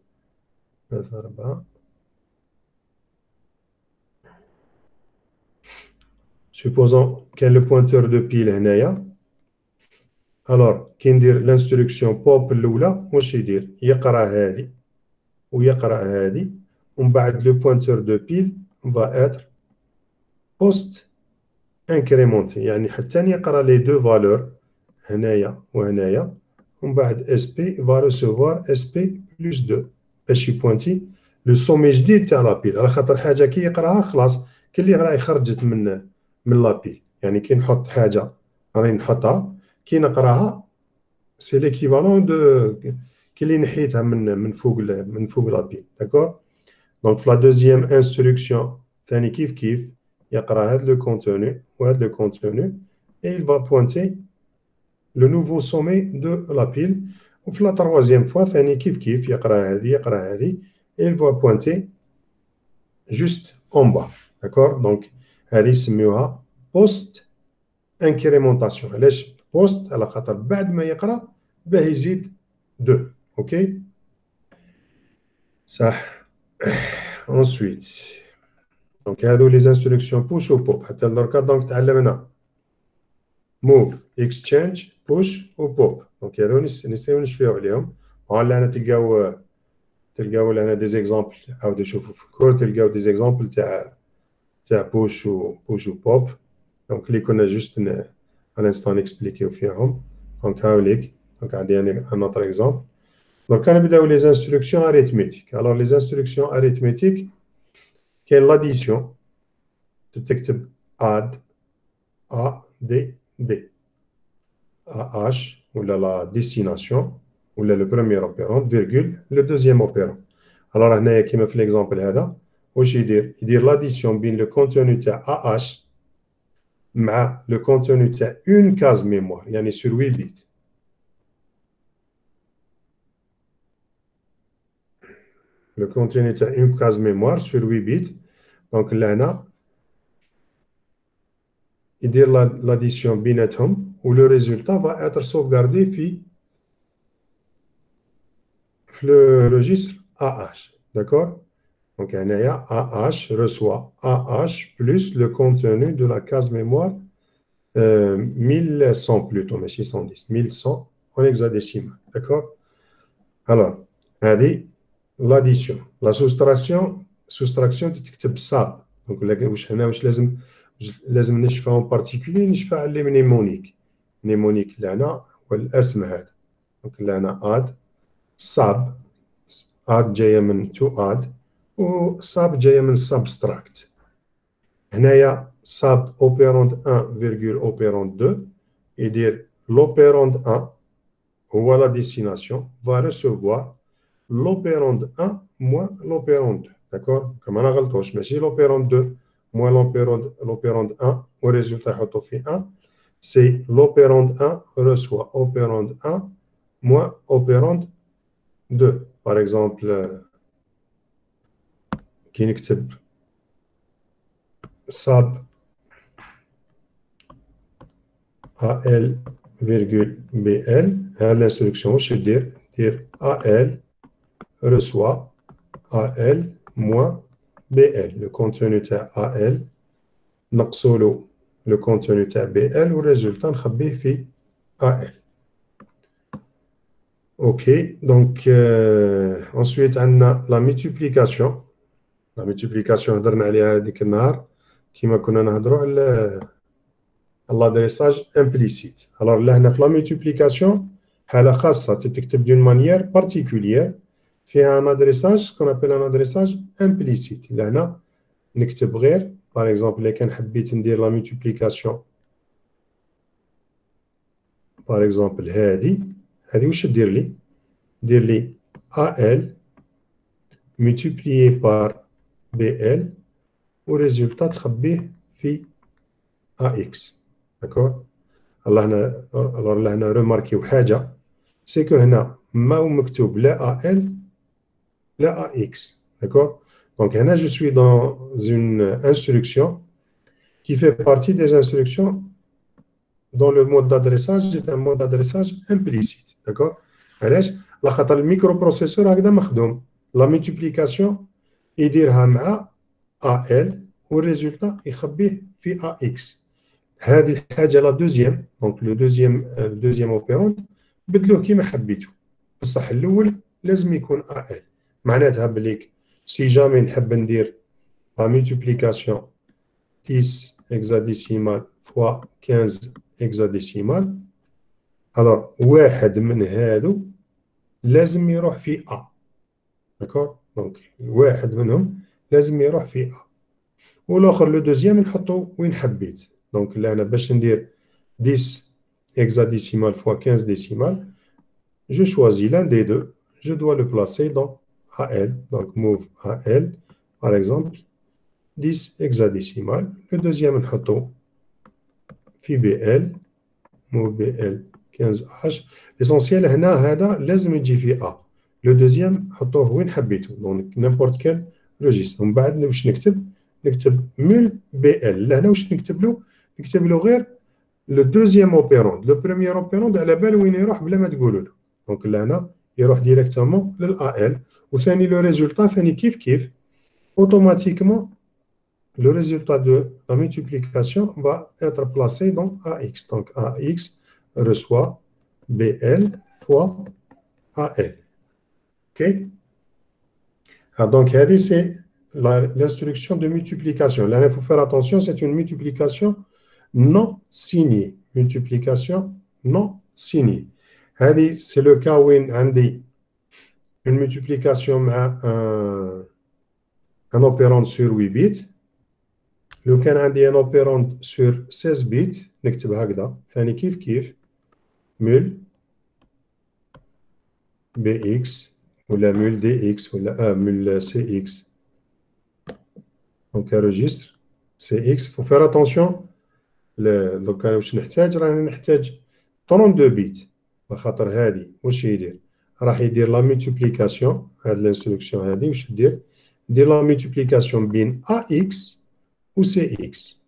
Supposons qu'il y a le pointeur de pile هنايا. Alors, كي ندير l'instruction pop الأولى واش يدير؟ يقرا هذه ويقرا هذه ومن بعد le pointeur de pile va être post incrémenté يعني حتى يقرا les deux valeurs هنايا وهنايا ومن بعد S P va recevoir S P plus deux باش يبوينتي لو سومي جديد تاع لابيل على خاطر حاجه كي يقراها خلاص كي اللي راهي خرجت من من لابيل يعني كي نحط حاجه راني نحطها كي نقراها سي ليكيفالون دو كي اللي نحيتها من من فوق من فوق لابيل داكور دونك في لا دوزيام انستركسيون ثاني كيف كيف يقرا هذا لو كونتوني وهذا لو كونتوني اي il va pointer le nouveau sommet de la pile. وفي la troisième fois ثاني كيف كيف يقرا هذه يقرا هذه et il va pointer juste en bas. D'accord? Donc هذه يسميوها post incrémentation. علاش post على خاطر بعد ما يقرا باه يزيد deux. OK? صح. Ensuite donc هذو les instructions push ou pop حتى دركا دونك تعلمنا move exchange push و pop. دونك هذو نسيو نشفيو عليهم. هلا انا تلقاو تلقاو لنا دي زيكزامبل عاودوا شوفوا في الكور تلقاو دي زيكزامبل تاع تاع بوش و بوش و بوب دونك اللي كنا جوست ان انستان اكسبليكيو فيهم. دونك هاوليك دونك عندي ان اوتر اكزامبل. دونك نبداو لي انستركسيون اريثميتيك. الوغ لي انستركسيون اريثميتيك كاين لاديسيون تكتب اد ا دي دي ا اش ولا لا ديستيناسيون ولا لو بروميير اوبيرون فيرغول لو دوزيام اوبيرون. الوغ هنايا كيما في ليكزامبل هذا واش يدير؟ يدير لاديسيون بين لو كونتوني تاع ا اش مع لو كونتوني تاع اون كاز ميموار يعني سور huit بيت. لو كونتوني تاع اون كاز ميموار سور huit بيت. دونك لهنا يدير لاديسيون بيناتهم و لو ريزولتا فا اتر سوفغاردي في في لو ريجستر ا اش. داكور. Donc, A H reçoit A H plus le contenu de la case mémoire euh, mille cent plutôt, mais six cent dix, mille cent en hexadécimal. D'accord? Alors, l'addition. La soustraction, soustraction, tu te sab. Donc, واش لازم لازم نشفى en particulier نشفى على les mnémoniques. mnémonique لهنا والاسم هذا. Donc, لهنا add sub add جايه من to add و sub جايه من subtract. هنايا sub opérande un virgule opérande deux يدير l'opérande un هو la destination va recevoir l'opérande un moins l'opérande deux. D'accord? كما ما نغلطوش ماشي l'opérande deux moins l'opérande l'opérande un au résultat يحطوا فيه un. C'est l'opérande un reçoit opérande un moins opérande deux. Par exemple كي نكتب sub al virgule bl هذه l'instruction واش دير؟ دير al reçoit al moins bl. Le contenu تاع al نقصوا له le contenu تاع bl والريزولتا نخبيه في al. Ok, donc euh, ensuite on a la multiplication. La multiplication هضرنا عليها هذيك النهار كيما كنا نهضروا على l'adressage implicite. Alors là هنا في la multiplication حالة خاصة تتكتب d'une manière particulière فيها un adressage qu'on appelle un adressage implicite. لهنا نكتب غير par exemple اللي كان حبيت ندير la multiplication par exemple هذه هذه واش دير لي؟ دير لي A L multiplié par B L والريزولتا تخبيه في A X. داكور؟ الله هنا alors là هنا ريماركيو حاجة سي كو هنا ما هو مكتوب لا A L لا A X. D'accord? Donc هنا je suis dans une instruction qui fait partie des instructions dont le mode d'adressage est un mode d'adressage implicite. D'accord? علاش؟ لخاطر الميكروبروسيسور هكذا مخدوم لا مولتيبليكاسيون يديرها مع A L والريزولتا يخبيه في A X. هذه الحاجة لا دوزيام دونك لو دوزيام دوزيام اوبيرون بدلوه كيما حبيتو بصح الأول لازم يكون A L. معناتها بليك سي جامي نحب ندير لا مولتيبليكاسيون dix hexadécimal fois quinze hexadécimal alors واحد من هادو لازم يروح في A. داكور؟ دونك واحد منهم لازم يروح في A والاخر لو دوزيام نحطو وين حبيت. دونك là انا باش ندير dix hexadécimal fois quinze décimal je choisis l'un des deux, je dois le placer dans A L. Donc move A L par exemple dix hexadécimal. Le deuxième نحطو في B L move B L quinze H. l'essentiel هنا هذا لازم يجي في A. le deuxième نحطوه وين حبيتو donc n'importe quel registre. ومن بعد واش نكتب نكتب mul B L. لهنا واش نكتب له نكتب له غير le deuxième opérande. le premier opérande على بال وين يروح بلا ما تقولوا له. دونك لهنا يروح ديريكتومون لل A L وثاني لو ريزولتا ثاني كيف كيف automatiquement le résultat de la multiplication va être placé dans A X. Donc A X reçoit B L fois A L. OK? Ah, donc, c'est l'instruction de multiplication. Là, il faut faire attention, c'est une multiplication non signée. Multiplication non signée. C'est le cas où on dit une multiplication à un, un opérand sur huit bits. لو كان عندي ان اوبيروند سور seize بيت نكتب هكذا ثاني كيف كيف مول بي اكس ولا مول دي اكس ولا اه مول سي اكس. دونك ريجستر سي اكس فو فير اتونسيون. دونك انا واش نحتاج راني نحتاج اثنين وثلاثين بيت خاطر هذه واش يدير راح يدير لا مولتيبليكاسيون. هاد الانستركسيون هذه واش دير دير لا مولتيبليكاسيون بين ا اكس و سي اكس.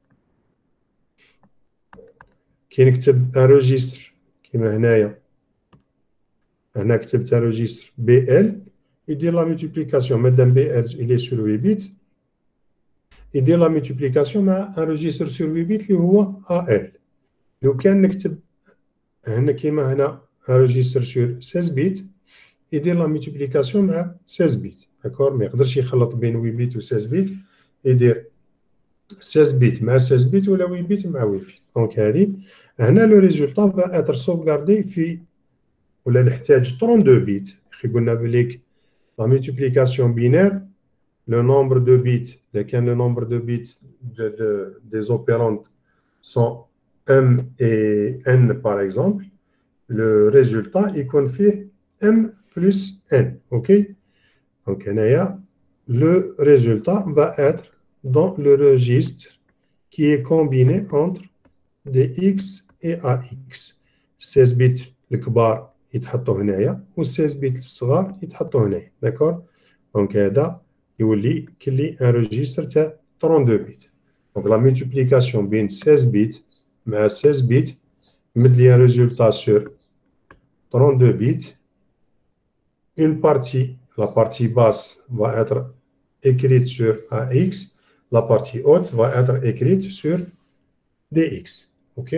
كي نكتب ان روجيستر كيما هنايا هنا كتبت ان روجيستر بي ال يدير لا مولتيبليكاسيون مادام بي ال الي سور ثمانية بيت يدير لا مولتيبليكاسيون مع ان روجيستر سور ثمانية بيت اللي هو ا ال. لو كان نكتب هنا كيما هنا ان روجيستر سور ستة عشر بيت يدير لا مولتيبليكاسيون مع ستة عشر بيت. داكور ما يقدرش يخلط بين ثمانية بيت و ستة عشر بيت يدير ستة عشر بيت مع ستة عشر بيت ولا ثمانية بيت مع ثمانية بيت. دونك هذه هنا لو ريزولتا فا اتر سوفغاردي في ولا نحتاج اثنين وثلاثين بيت. خي قلنا بليك لا مولتيبليكاسيون بينير لو نومبر دو بيت اذا كان لو نومبر دو بيت دي زوبيروند سون ام اي ان باغ اكزومبل لو ريزولتا يكون فيه ام بلس ان. اوكي دونك هنايا لو ريزولتا فا اتر dans le registre qui est combiné entre dx et ax. ستة عشر بيت الكبار يتحطوا هنايا و ستة عشر بيت الصغار يتحطوا هنايا. داكور دونك هذا يولي كلي ان روجيستر تاع اثنين وثلاثين بيت. دونك لا مولتيبليكاسيون بين ستة عشر بيت مع ستة عشر بيت مد لي ان ريزولتا سور اثنين وثلاثين بيت. une partie la partie basse va être écrite sur ax. La partie haute va être écrite sur dx. OK?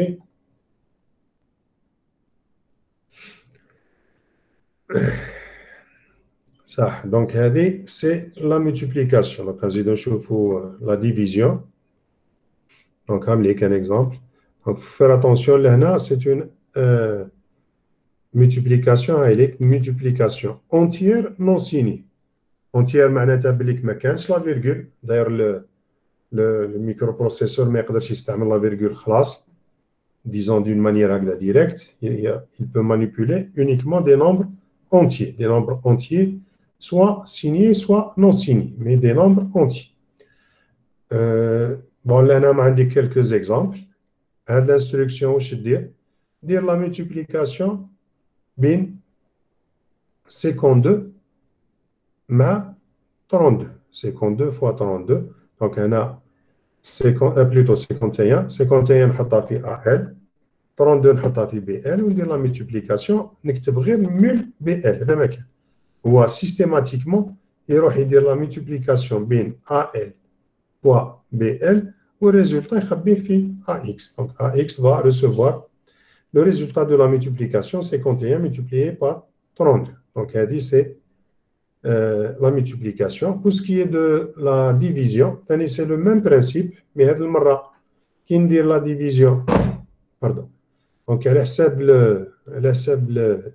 صح. دونك هذه سي لا مولتيبليكاسيون. دونك نزيدو نشوفو لا ديفيزيون. دونك هامليك ان اكزومبل. دونك فير اتونسيون لهنا سي اون مولتيبليكاسيون. هايليك مولتيبليكاسيون اونتيير نون سيني. اونتيير معناتها بليك ما كانش لا فيرغول، داير لو الميكرو بروسيسور ما يقدرش يستعمل لا فيرغول خلاص. disons d'une manière directe, il peut manipuler uniquement des nombres entiers, des nombres entiers, soit signés, soit non signés, mais des nombres entiers. Euh, bon, là, on a quelques exemples. L'instruction, je veux dire, dire la multiplication bin cinquante-deux mais trente-deux. cinquante-deux fois trente-deux. Donc, on a cinquante, euh, plutôt cinquante et un. cinquante et un, on a fait A L. trente-deux نحطها في بي ال وندير لا مولتيبليكاسيون نكتب غير مول بي ال. هذا ما كان هو سيستيماتيكمون يروح يدير لا مولتيبليكاسيون بين ا ال و بي ال والريزولتا يخبيه في ا اكس. دونك ا اكس va recevoir le résultat de la multiplication cinquante et un multiplié par trente-deux. Donc هذه c'est euh, la multiplication. Pour ce qui est de la division, c'est le même principe mais هذه المره كي ندير la division pardon. Donc, elle حساب le, elle حساب le,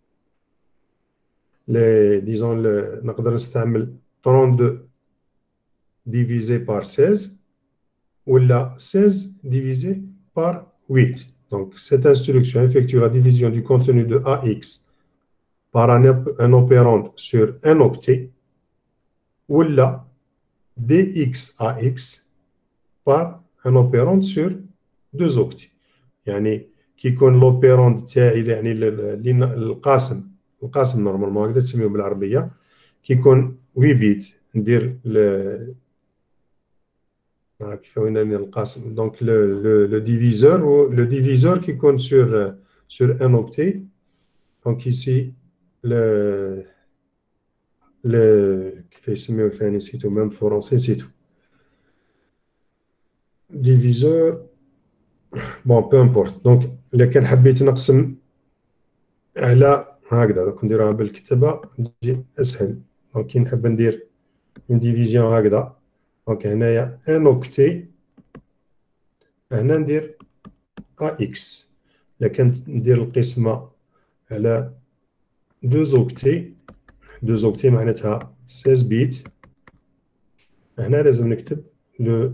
les, disons, le, نقدر نستعمل trente-deux divisé par seize ou la seize divisé par huit. Donc, cette instruction effectue la division du contenu de A X par un, un opérande sur un octet ou la D X A X par un opérande sur deux octets. يعني كيكون لوبيروند تاعي يعني القاسم القاسم نورمالمون هكذا تسميو بالعربيه كيكون ثمانية بيت ندير كيف وين القاسم دونك لو ديفيزور لو ديفيزور كيكون سور سور ان اوكتي. دونك ايسي لو لو كيف يسميوه ثاني سيتو ميم فرونسي سيتو ديفيزور بون بو امبورت. دونك الا كان حبيت نقسم على هكذا دوك نديروها بالكتابه تجي اسهل. دونك كي نحب ندير اون ديفيزيون هكذا دونك هنايا ان اوكتي هنا ندير ا اكس. الا كنت ندير القسمه على دو اوكتي دو اوكتي معناتها ستة عشر بيت هنا لازم نكتب لو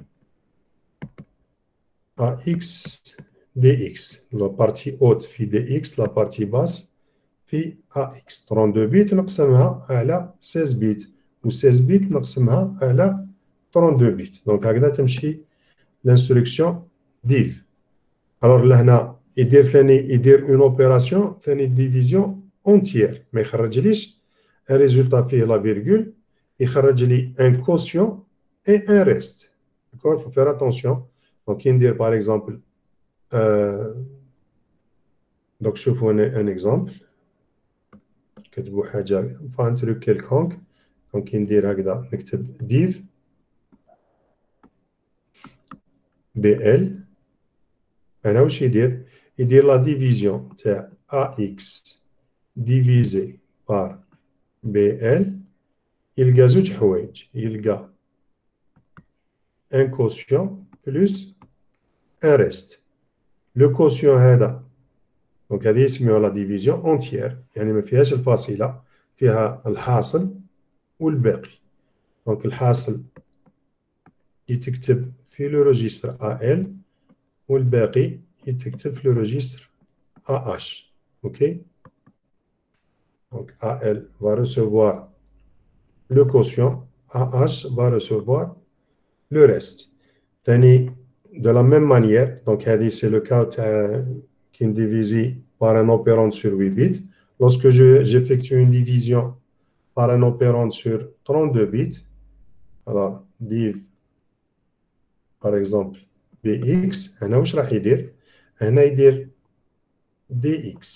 A X dx. La partie haute في dx, la partie basse في ax. trente-deux بيت نقسمها على ستة عشر بيت و ستة عشر بيت نقسمها على trente-deux بيت. دونك هكذا تمشي l'instruction div. alors لهنا يدير ثاني يدير اون اوبيراسيون ثاني ديفيزيون اونتيير ما يخرجليش ان ريزولتا فيه لا فيرغول يخرج لي ان كوسيون اي ان ريست. داكور faut faire attention. Donc, qui me dire par exemple, euh, donc je vous donne un exemple, كتبوا حاجة un truc quelconque. Donc, qui me dire هكذا نكتب div bl. أنا واش يدير؟ يدير la division تاع ax divisé par bl. يلقى زوج حوايج، يلقى un quotient plus un reste. Le quotient هذا دونك هذه يسميوها لا ديفيزيون اونتيير يعني ما فيهاش الفاصله فيها الحاصل والباقي. دونك الحاصل يتكتب في لو ريجستر ا ال والباقي يتكتب في لو ريجستر ا اش. اوكي دونك ا ال va recevoir le quotient, A H va recevoir le reste. ثاني de la même manière, donc c'est le cas qui est divisé par un opérand sur huit bits. Lorsque j'effectue une division par un opérand sur trente-deux bits, alors div par exemple bx, هنا واش راح يدير؟ هنا يدير dx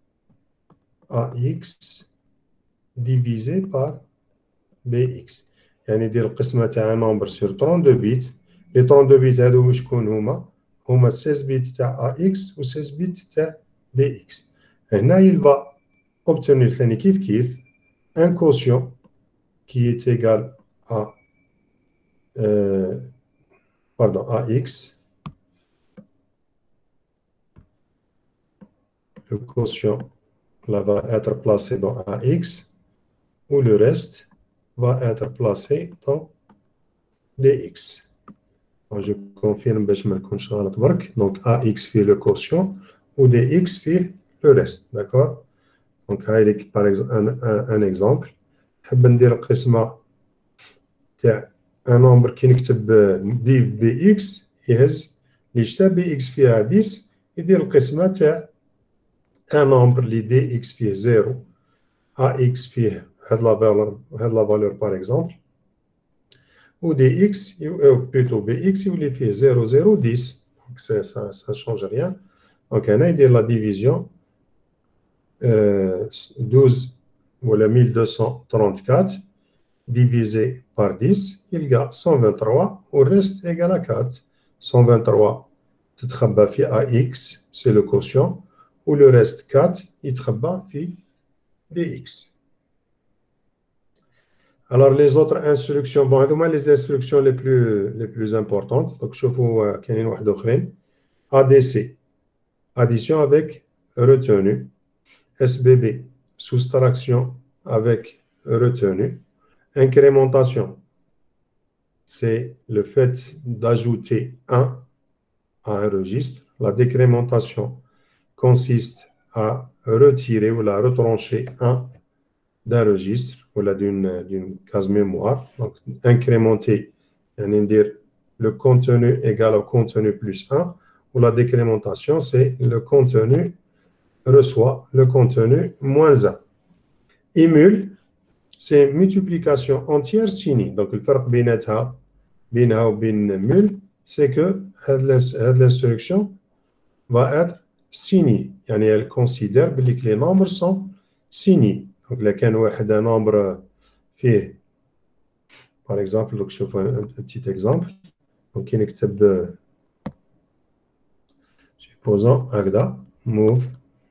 ax divisé par bx. يعني يدير القسمة تاع نومبر sur trente-deux bits. Les trente-deux bits هادو شكون هما؟ هما ستة عشر bits تاع ax و ستة عشر bits تاع bx. هنا il va obtenir ثاني كيف كيف un quotient qui est égal à, euh, pardon, à x. Le quotient là, va être placé dans A X, ou le reste va être placé dans D X. Donc, je confirme, donc A X fait le quotient, ou D X fait le reste. D'accord? Donc, par exemple, un, un, un exemple. نحب ندير القسمة تاع un nombre qui نكتب div bx يهز اللي شتا bx فيها dix يدير القسمة تاع un nombre اللي dx فيه zéro ax فيه هاد لا فالور هاد لا فالور باغ اكزومبل و dx ou plutôt bx يولي فيه zéro zéro dix. Donc ça ça ça change rien. Donc هنا يدير la division euh, douze ولا mille deux cent trente-quatre divisé par dix, il y a cent vingt-trois, au reste égal à quatre. cent vingt-trois, تتخبى في ax, c'est le quotient, ou le reste quatre, يتخبى في dx. Alors les autres instructions, bon, هذوما les instructions les plus, les plus importantes. Donc شوفوا كاينين واحد اخرين. A D C, addition avec retenue. S B B, soustraction avec retenue. Incrémentation, c'est le fait d'ajouter un à un registre. La décrémentation consiste à retirer ou à retrancher un d'un registre ou d'une case mémoire. Donc, incrémenter, c'est-à-dire le contenu égal au contenu plus un. Ou la décrémentation, c'est le contenu reçoit le contenu moins un. Émule, c'est multiplication entière signée. Donc, le فرق بيناتها بينها وبين mul, c'est que l'instruction va être signée. يعني elle considère que les nombres sont signés. Donc, là, كان واحد un nombre فيه, par exemple, donc je fais un, un petit exemple. Donc, il نكتب, supposons هكذا move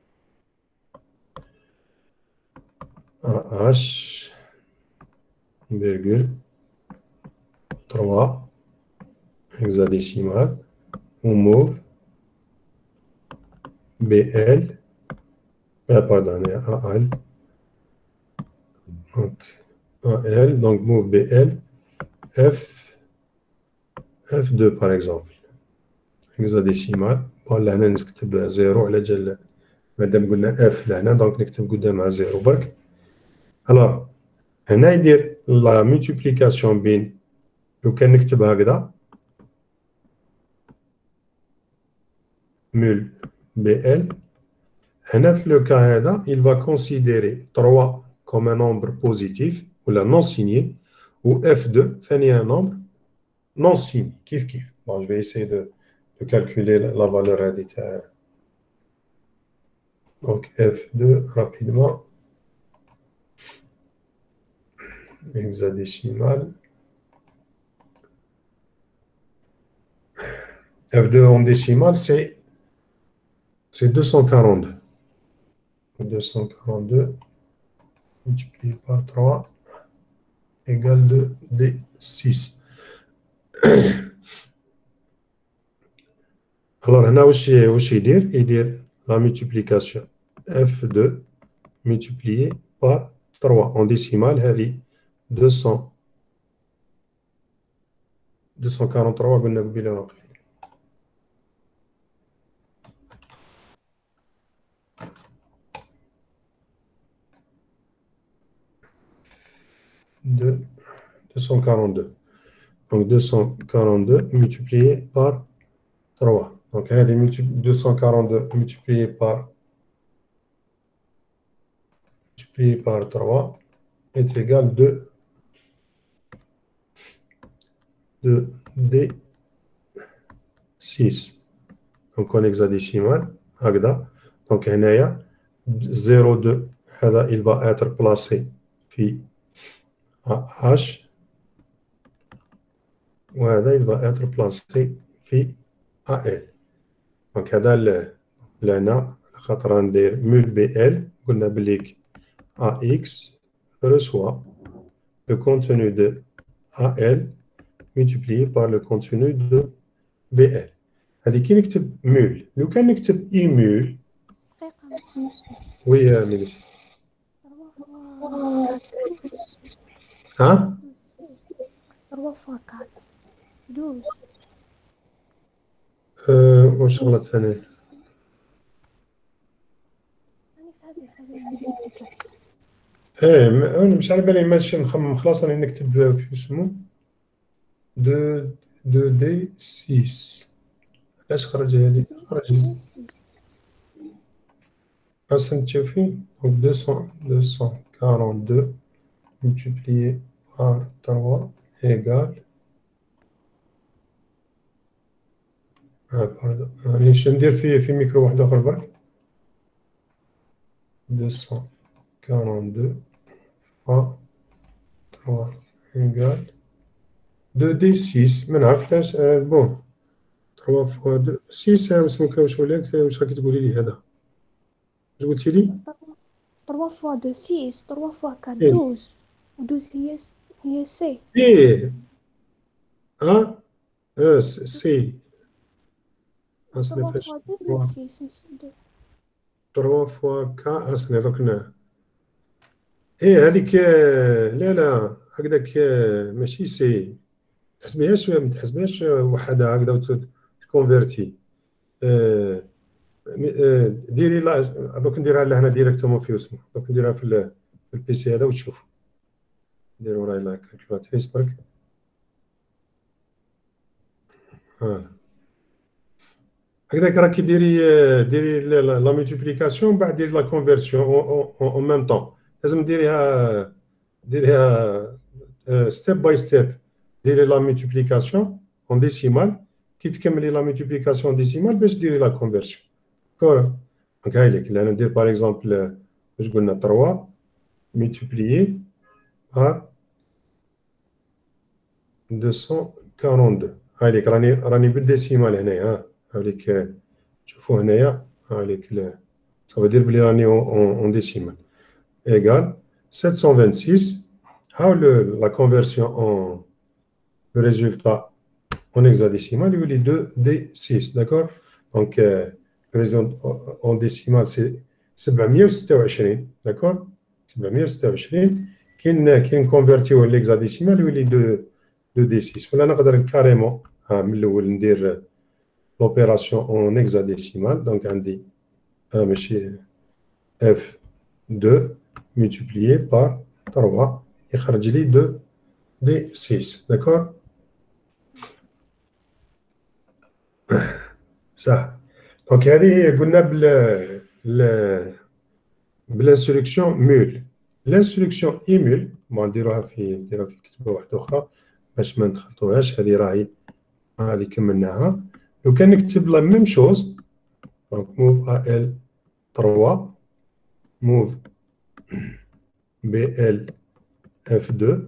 h virgule trois hexadécimal ou move bl ah, pardon al donc al donc move bl f f deux par exemple hexadécimal. ولا هنا نكتب zéro على جال مادام قلنا f لهنا دونك نكتب قدامها zéro برك. alors هنا يدير لا مولتيبليكاسيون بين لو كان نكتب هكذا mul bl. هنا في لو كا هذا il va considérer trois comme un nombre positif ou la non signé, ou f deux ثاني un nombre non signé كيف كيف. Bon, je vais essayer de, de calculer la, la valeur هذه تاع donc f deux rapidement hexadécimal. f deux en décimal c'est c'est deux cent quarante-deux. deux cent quarante-deux multiplié par trois égale deux d six. Alors, هنا واش واش يدير يدير la multiplication f deux multiplié par trois en décimal هذه deux cents deux cent quarante-trois قلنا قبيله واقع. deux cent quarante-deux. Donc deux cent quarante-deux multiplié par trois. Donc deux cent quarante-deux multiplié par multiplié par trois est égal à deux d six. Donc en hexadécimal هكذا. Donc هنايا zéro deux هذا il va être placé في H وهذا il va être placé في A L. Donc هذا لهنا خاطر ندير mul bl قلنا بليك A X reçoit le contenu de A L multiplié par le contenu de B L. هذه كي نكتب مول، لو كان نكتب اي مول. دقيقة ماشي وي يا ميليسا. trois fois quatre douze ها douze trois fois quatre douze أه واش غلط هنا؟ يعني في هذه في هذه الملتبيكاسيون ايه م- انا مش على بالي ماشي نخمم خلاص راني نكتب في اسمه دو دو دي ستة. علاش خرج هذه؟ خرج six اصلا تشوفي donc deux cents deux cent quarante-deux multiplié par trois égale ah pardon معليش ندير في في ميكرو واحد اخر برك deux cent quarante-deux fois trois égale deux d six ما نعرف علاش بون trois fois deux six اسمك واش ولاك واش راكي تقولي لي هذا واش قلتي لي؟ trois fois deux six trois fois quatre ايه douze douze هي هي سي ايه اه اه سي اصلا trois فاش fois deux هي six ماشي deux trois fois quatre اصلا ركنا ايه هذيك لا لا هكذاك ماشي سي تحسبيهاش ما تحسبيهاش وحدها هكذا وتكونفيرتي آه آه ديري لا دوك نديرها لهنا ديريكتومون في اسمه دوك نديرها في, ال- في البي سي هذا وتشوف ندير وراي لا كالكولاتريس برك ها هكذاك راكي ديري ديري لا مولتيبليكاسيون بعد ديري لا كونفيرسيون اون ميم طون لازم ديريها ديريها ستيب باي ستيب ديري لا مولتيبليكاسيون اون ديسيمال كي تكملي لا مولتيبليكاسيون ديسيمال باش ديري لا كونفيرسيون داكور دونك هاي لك انا ندير باغ اكزومبل واش قلنا trois multiplié par deux cent quarante-deux هاي لك راني راني بالديسيمال هنايا ها هاي لك تشوفوا هنايا هاي لك ça veut dire بلي راني اون ديسيمال égale sept cent vingt-six how le, la conversion en le résultat en hexadécimal il est deux d six d'accord donc euh, le résultat en décimal c'est سبعمية وستة وعشرين d'accord سبعمية وستة وعشرين كي كي نكونفيرتيو لهكزاديسيمال يولي دو دو دي ستة ولا نقدر كاريمون من الاول ندير لوبيراسيون اون هكزاديسيمال دونك عندي ماشي اف deux multiplié par trois يخرج لي deux d six d'accord صح دونك هذه قلنا بال بالانستركسيون مول الانستركسيون ايمول بون نديروها في نديروها في كتابه واحده اخرى باش ما نخلطوهاش هذه راهي هذه كملناها لو كان نكتب لا ميم شوز دونك موف ا ال trois موف بي ال اف deux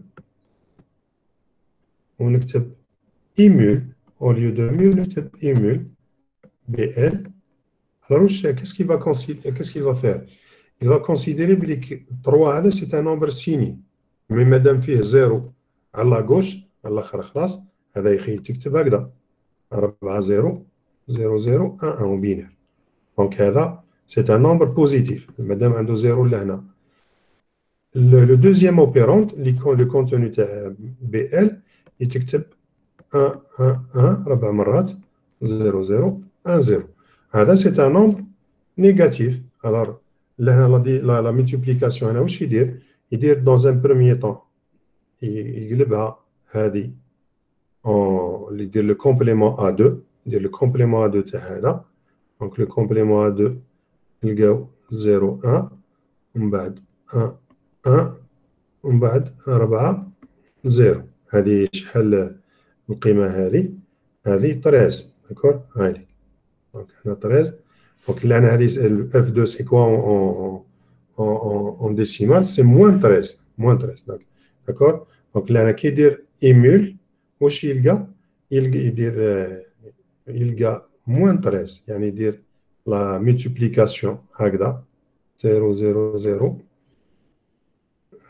ونكتب ايمول au lieu de mul نكتب ايمول بي ال alors qu'est-ce qu'il va considérer qu'est-ce qu'il va faire il va considérer que trois هذا c'est un nombre signé mais مادام فيه زيرو على لا غوش على الاخر خلاص هذا يخي تكتب هكذا أربعة زيرو زيرو زيرو واحد واحد بينير دونك هذا c'est un nombre positif مادام عنده زيرو لهنا le deuxième opérante le contenu تاع بي ال يتكتب واحد واحد واحد ربع مرات زيرو زيرو واحد زيرو هذا c'est un nombre négatif alors لهنا لا لا ملتيبليكاسيون هنا واش يدير يدير dans un premier temps يقلبها هذه اللي يدير لو كومبليمون ا deux يدير لو كومبليمون ا deux تاع هذا دونك لو كومبليمون ا deux نلقاو زيرو واحد ومن بعد واحد واحد ومن بعد أربعة زيرو هذه شحال القيمة هذه هذه ثلاثة داكور هاي دونك هنا ثلاثة دونك لأن هذه اف deux سي كوا اون اون ديسيمال سي موان ثلاثة موان ثلاثة داكور دونك لأن كي يدير ايمول واش يلقى يلقى يدير يلقى موان ثلاثة يعني يدير لا ملتيبليكاسيون هكذا زيرو زيرو زيرو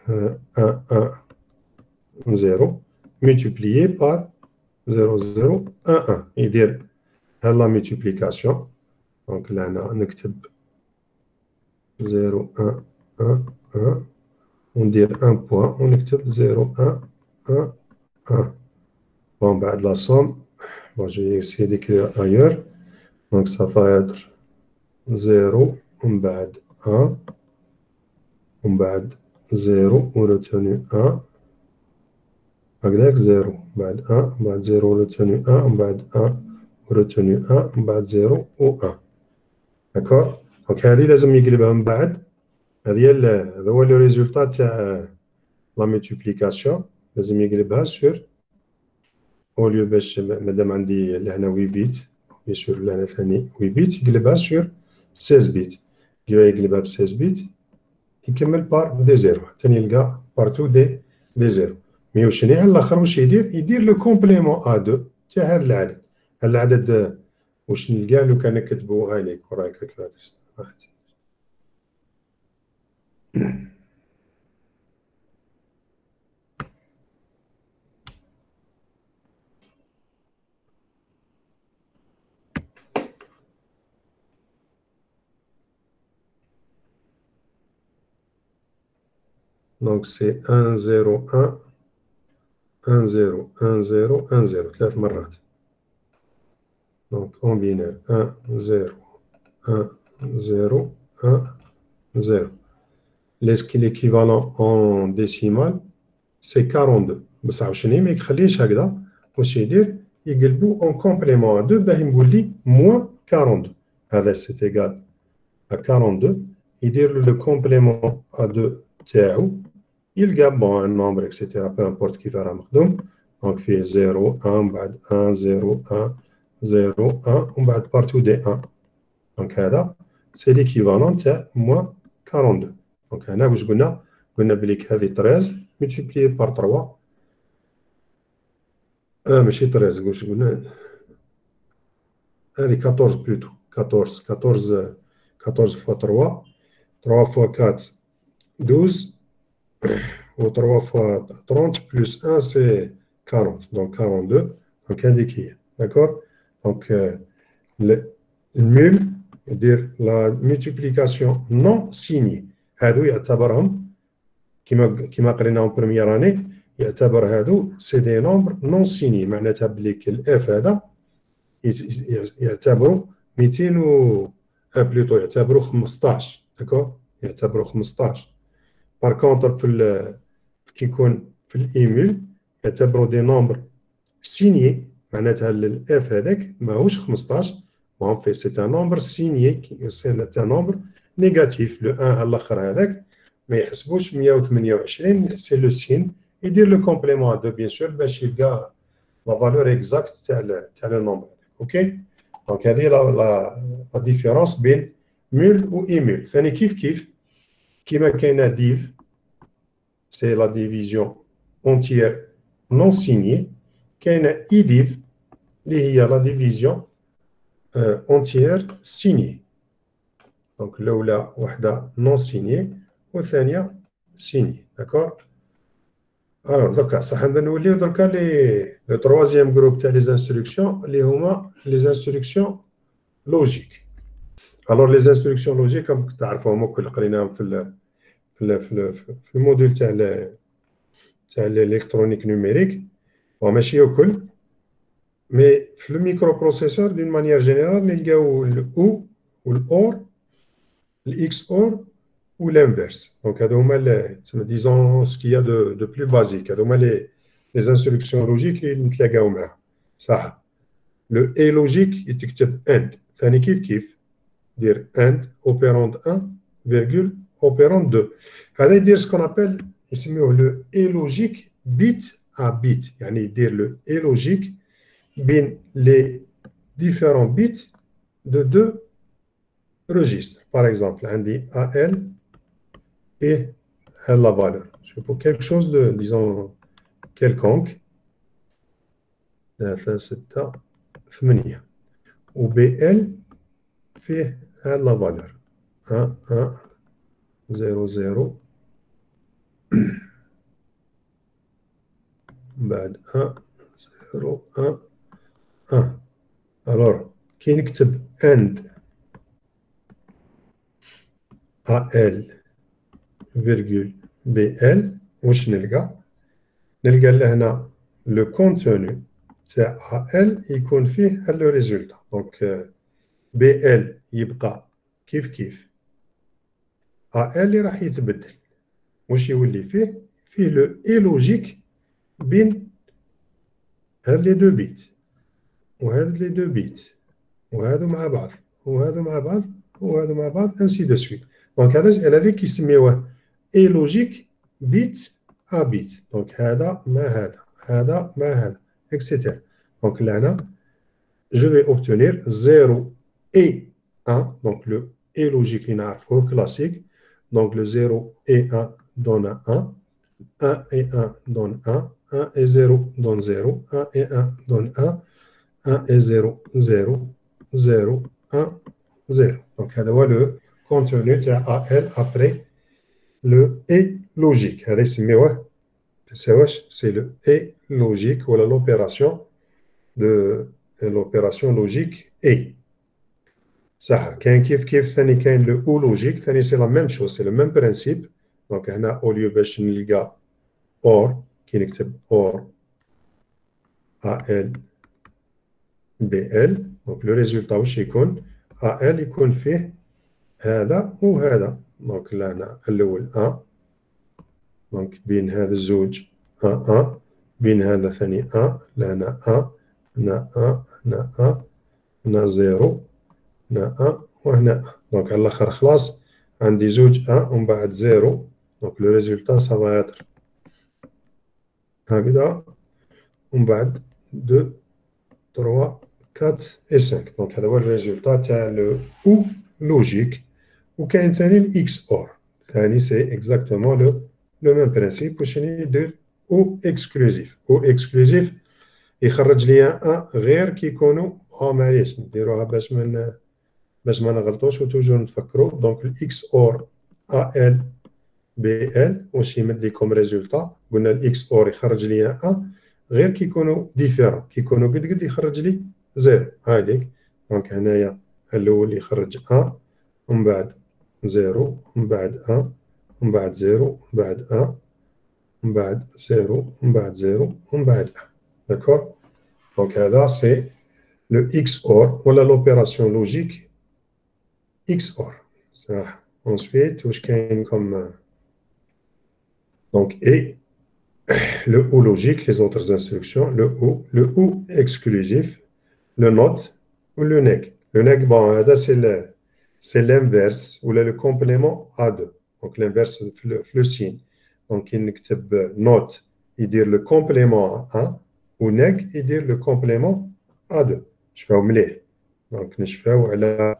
euh, un, un, zéro, multiplié par zéro, zéro, un, un. Et dire la multiplication. Donc là, on écrit zéro, un, un, un. On dit un point, on écrit zéro, un, un, un. Bon, bah, de la somme, bon, je vais essayer d'écrire ailleurs. Donc ça va être zéro, on va un, on va zéro, on retenu un. هكذاك زيرو بعد un بعد زيرو retenu un بعد un retenu un بعد زيرو و un. داكور دونك هذه لازم يقلبها من بعد. هذه هذا هو لو ريزولتا تاع لا ملتيبليكاسيون. لازم يقلبها سور اوليو باش مادام عندي لهنا ثمانية بيت بيان سور لهنا ثاني ثمانية بيت يقلبها سور ستة عشر بيت. كيفاه يقلبها ب ستة عشر بيت؟ يكمل بار دي زيرو حتى يلقى بارتو دي دي زيرو. مي واش على الاخر واش يدير؟ يدير لو كومبليمون ا دو تاع هذا العدد. هذا العدد واش نلقى لو كان نكتبو هاي ليك وراي كالكولاتريس. دونك سي un zéro un un zéro un zéro un zéro ثلاث مرات. دونك اون بينير un zéro un zéro un zéro. l'équivalent en décimal c'est quarante-deux. بصح واش ما يخليش هكذا، واش يدير؟ يقلبو اون كومبليمون ا دو باه يقول لي موان quarante-deux. هذا سي ايغال ا quarante-deux. يدير لو كومبليمون ا دو تاعو يلقى بون ان نومبر اكسيتيرا بو امبورت كيف راه مخدوم. دونك فيه زيرو واحد بعد واحد زيرو واحد زيرو واحد ومن بعد بارتو دي واحد. دونك هذا سي ليكيفالون تاع موان quarante-deux. دونك هنا واش قلنا؟ قلنا بليك هذه ثلاثة ملتيبليي بار ثلاثة. اه ماشي ثلاثة، واش قلنا؟ هذه أربعطاش بلوتو أربعطاش أربعطاش أربعطاش فوا ثلاثة ثلاثة فوا أربعة دوز و ثلاثة فوا ثلاثين بلس واحد سي quarante. دونك quarante-deux. دونك هذيك هي. داكور. دونك الميل يدير لا ملتيبليكاسيون نون سيني. هادو يعتبرهم كيما كيما قريناهم بروميير اني، يعتبر هادو سي دي نومبر نون سيني. معناتها بلي الاف هذا يعتبروا مئتين و بلوتو يعتبروا خمسطاش. داكور، يعتبروا خمسطاش. بار كونتر في كي يكون في الايميل يعتبروا دي نومبر سيني. معناتها الاف هذاك ماهوش خمسطاش، اون في سي ان نومبر سيني، سي ان نومبر نيجاتيف. لو واحد على الاخر هذاك ما يحسبوش مئة وثمانية وعشرين، سي لو سين. يدير لو كومبليمون دو بيان سور باش يلقى لا فالور اكزاكت تاع تاع لو نومبر. اوكي. دونك هذه لا لا ديفيرونس بين مول و ايميل. ثاني كيف كيف كيما كاينه ديف سي لا ديفيزيون اونتيير نون سيني، كاينه اي ديف اللي هي لا ديفيزيون اونتيير سيني. دونك الاولى وحده نون سيني والثانيه سيني. داكور. الوغ دوكا صح نوليو دركا لي لو تروازيام جروب تاع لي انستركسيون اللي هما لي انستركسيون لوجيك. الوغ لي انستركسيون لوجيك راكم تعرفوهم الكل، قريناهم في ال في ال في الموديل تاع تاع الالكترونيك نيميريك. وماشي الكل، مي في الميكرو بروسيسور دون مانيير جينيرال نلقاو الاو والاور الاكس اور ou l'inverse. Donc, disons ce qu'il y a de, de plus basique. Les, les instructions logiques, ça. Le et logique, il t'écrit and. ثاني كيف كيف dire and opérande un virgule opérande deux. هذا يدير ce qu'on appelle يسموه le et logique bit à bit. يعني يدير le et logique بين les différents bits de deux registres. Par exemple, on dit A L et la valeur. C'est pour quelque chose de, disons, quelconque. ثلاثة ثمانية. و B L فيه هاد la valeur. un un zéro zéro بعد un zéro un un. alors كي نكتب and al virgule bl واش نلقى نلقى لهنا لو كونتوني تاع al يكون فيه لو ريزولتا دونك bl يبقى كيف كيف al اللي راح يتبدل واش يولي فيه فيه لو اي لوجيك بين هاد لي دو بيت وهاد لي دو بيت وهادو مع بعض وهادو مع بعض وهادو مع بعض انسي دو سويت دونك هذا هذا كيسميوه اي لوجيك بيت ا بيت دونك هذا مع هذا هذا مع هذا اكسيتيرا دونك لهنا جو في اوبتونير zéro et un دونك لو اي لوجيك اللي نعرفوه كلاسيك دونك لو zéro et un donne un un et un donne un un et zéro donne zéro un et un donne un un et zéro zéro zéro un zéro donc هذا هو لو contenu تاع al après le et logique هذا يسميوه تساواش c'est le et logique ولا l'opération de l'opération logique et صح كاين كيف كيف ثاني كاين لو او لوجيك ثاني سي لا ميم شوز سي لو ميم برينسيپ دونك هنا اوليو باش نلقى اور كي نكتب اور al bl دونك لو ريزولتا واش يكون al يكون فيه هذا وهذا دونك لهنا الاول ان دونك بين هذا الزوج ان ان بين هذا ثاني ان لهنا ان هنا ان هنا ان هنا زيرو هنا ان وهنا ان دونك على الاخر خلاص عندي زوج ان ومن بعد زيرو دونك لو ريزولتا سافا اتر هكذا ومن بعد deux trois quatre et cinq دونك هذا هو الريزولتا تاع لو او لوجيك وكاين ثاني الاكس اور ثاني سي اكزاكتومون لو لو ميم برينسيپ واش يدير او اكسكلوزيف او اكسكلوزيف يخرج لي ان غير كي يكونوا اه معليش نديروها باش من باش ما نغلطوش وتوجور نتفكروا دونك الاكس اور ال بي ال واش يمد لكم ريزولتا قلنا الاكس اور يخرج لي ان غير كي يكونوا ديفيرون كي يكونوا قد قد يخرج لي زيرو هايليك دونك هنايا الاول يخرج ان ومن بعد زيرو ومن بعد ان ومن بعد زيرو ومن بعد ان ومن بعد زيرو ومن بعد زيرو ومن بعد ان داكور دونك هذا سي لو اكس اور ولا لوبيراسيون لوجيك اكس اور صح ensuite واش كاين كوم دونك اي le ou logique, les autres instructions, le ou, le ou exclusif, le not ou le neg. Le neg, bon, c'est l'inverse ou le complément à deux. Donc l'inverse, le, le signe. Donc il نكتب not, il dit le complément à un, ou neg, il dit le complément à deux. Je fais au milieu. Donc je fais على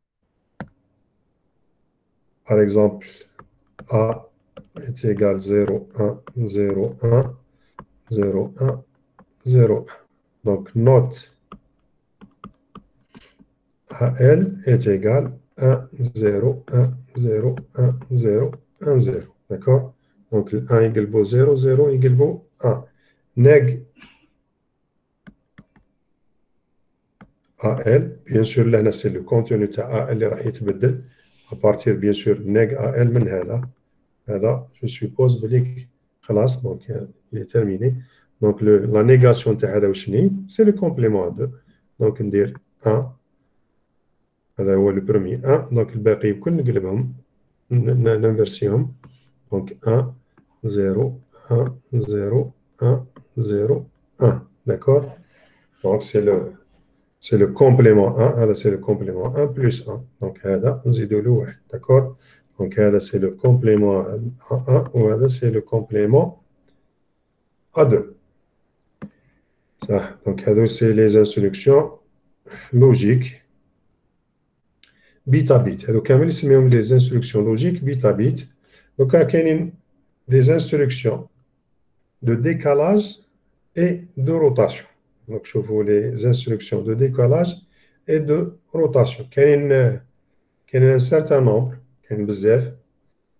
par exemple a est égal zéro, un, zéro, un, zéro, un, zéro. Donc, note al est égal un, zéro, un, zéro, un, zéro, un, zéro. D'accord? Donc, un égale beau zéro, zéro égale beau un. Neg al, bien sûr, là, c'est le contenu de al اللي راح يتبدل à partir, bien sûr, neg al من هذا. هذا, je suppose, بليك خلاص, donc il est terminé. Donc le, la négation تاع هذا وشني c'est le complément à deux. Donc ندير un هذا هو le premier un. Donc الباقي الكل نقلبهم ننفرسيهم. Donc un, zéro, un, zéro, un, zéro, un. D'accord? Donc c'est le c'est le complément un. هذا c'est le complément un plus un. Donc هذا نزيدو له واحد. D'accord? Donc هذا c'est le complément à un وهذا c'est le complément à deux. Ça. Donc هذو c'est les instructions logiques bit à bit. هذو كامل نسميهم les instructions logiques bit à bit. Donc كاينين des instructions de décalage et de rotation. Donc شوفوا les instructions de décalage et de rotation. كاينين كاينين un certain nombre كاين بزاف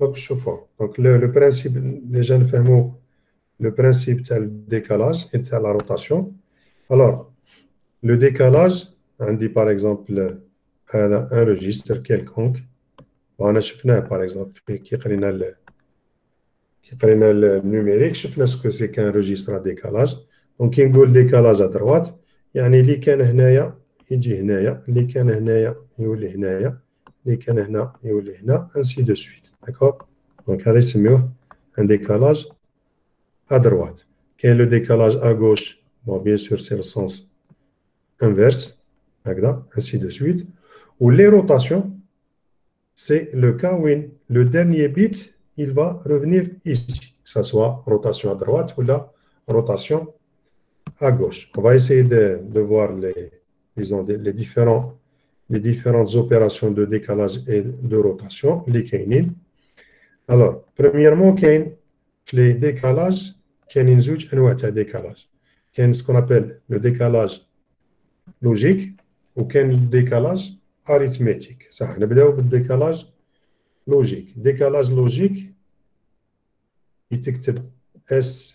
Donc, شوفوا. Donc, le, le principe, déjà نفهموا le principe تاع le décalage et تاع la rotation. Alors, le décalage, on dit par exemple هذا un registre quelconque. وأنا شفناه par exemple في كي قرينا ال كي قرينا النيميريك شفنا ce que c'est qu'un registre à décalage. Donc كي نقول décalage à droite يعني اللي كان هنايا يجي هنايا، اللي كان هنايا يولي هنايا، اللي كان هنا يولي هنا ainsi de suite. D'accord? Donc هذا يسميوه un décalage à droite. كاين le décalage à gauche. Bon, bien sûr, c'est le sens inverse. هكذا ainsi de suite. Ou les rotations, c'est le cas où le dernier bit, il va revenir ici, que ce soit rotation à droite ou la rotation à gauche. On va essayer de, de voir les, disons, les, différents, les différentes opérations de décalage et de rotation, les kainin. Alors, premièrement, kain, les décalages, kainin zouj anwa' تاع décalage. Kain ce qu'on appelle le décalage logique ou kain le décalage arithmétique. Ça, نبداو بالديكالاج logique. Décalage logique, il t'écrit S,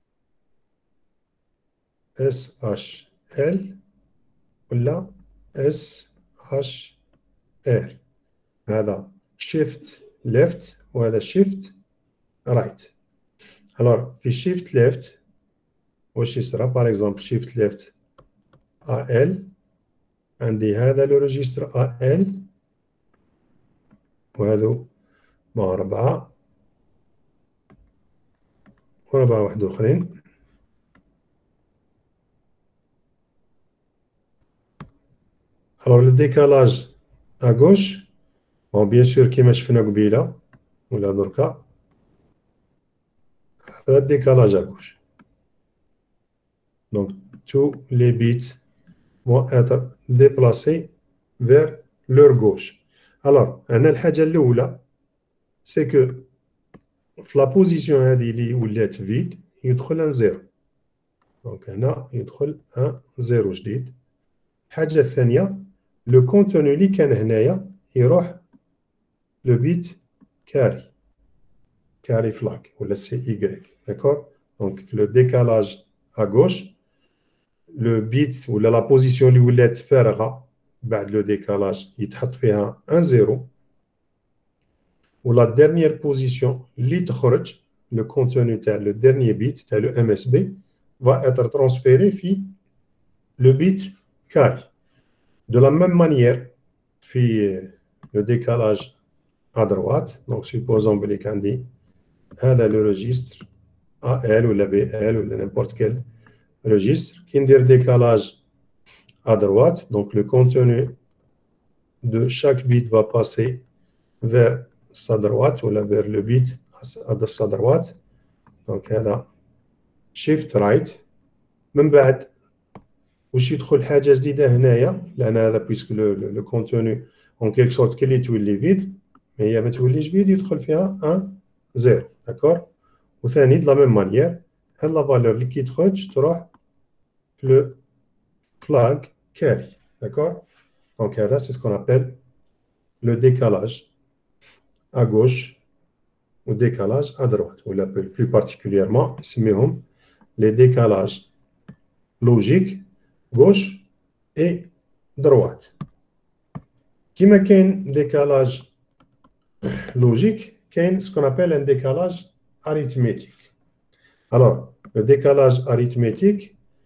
S H L ou là S H R. هذا shift left ou هذا shift right. Alors, في shift left, واش يصرى par exemple shift left A L, عندي هذا le registre A L وهذو مع أربعة وربعة واحد أخرين. Alors le décalage à gauche, bon, bien sûr كيما شفنا قبيلة ولا دركا هذا décalage à gauche. Donc tous les bits vont être déplacés vers leur gauche. Alors هنا الحاجة الأولى c'est que في la position هذه اللي ولات vide يدخل un zéro. Donc هنا يدخل un zéro جديد. الحاجة الثانية le contenu اللي كان هنايا يروح le bit carry carry flag ou le C Y. D'accord? Donc le décalage à gauche, le bit ou la position اللي ولات فارغة بعد le décalage يتحط فيها un zéro. Ou la dernière position اللي تخرج le contenu تاع le dernier bit تاع le M S B va être transféré في le bit carry. De la même manière, في le décalage à droite, donc supposons que l'on dit le registre A L ou la B L ou n'importe quel registre qui a un décalage à droite, donc le contenu de chaque bit va passer vers sa droite ou vers le bit à sa droite. Donc là, shift right. من بعد واش يدخل حاجه جديده هنايا لان هذا بيسك لو كونتوني اون كيلك سورت كي اللي تولي فيد مي هي ما توليش فيد يدخل فيها ان زيرو. داكور. وثاني دو لا ميم مانيير هاد لا فالور اللي كيتخرج تروح في لو فلاغ كاري. داكور. دونك هذا سي سكون ابل لو ديكالاج ا غوش و ديكالاج ا دروات ولا بلو بارتيكوليرمون نسميهم لي ديكالاج لوجيك gauche et droite. Comme il y a un décalage logique, il y a ce qu'on appelle un décalage arithmétique. Alors, le décalage arithmétique,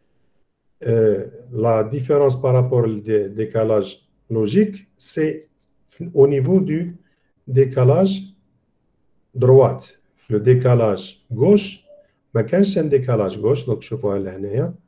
euh, la différence par rapport au décalage logique, c'est au niveau du décalage droite. Le décalage gauche, mais quand c'est un décalage gauche, donc je vois là,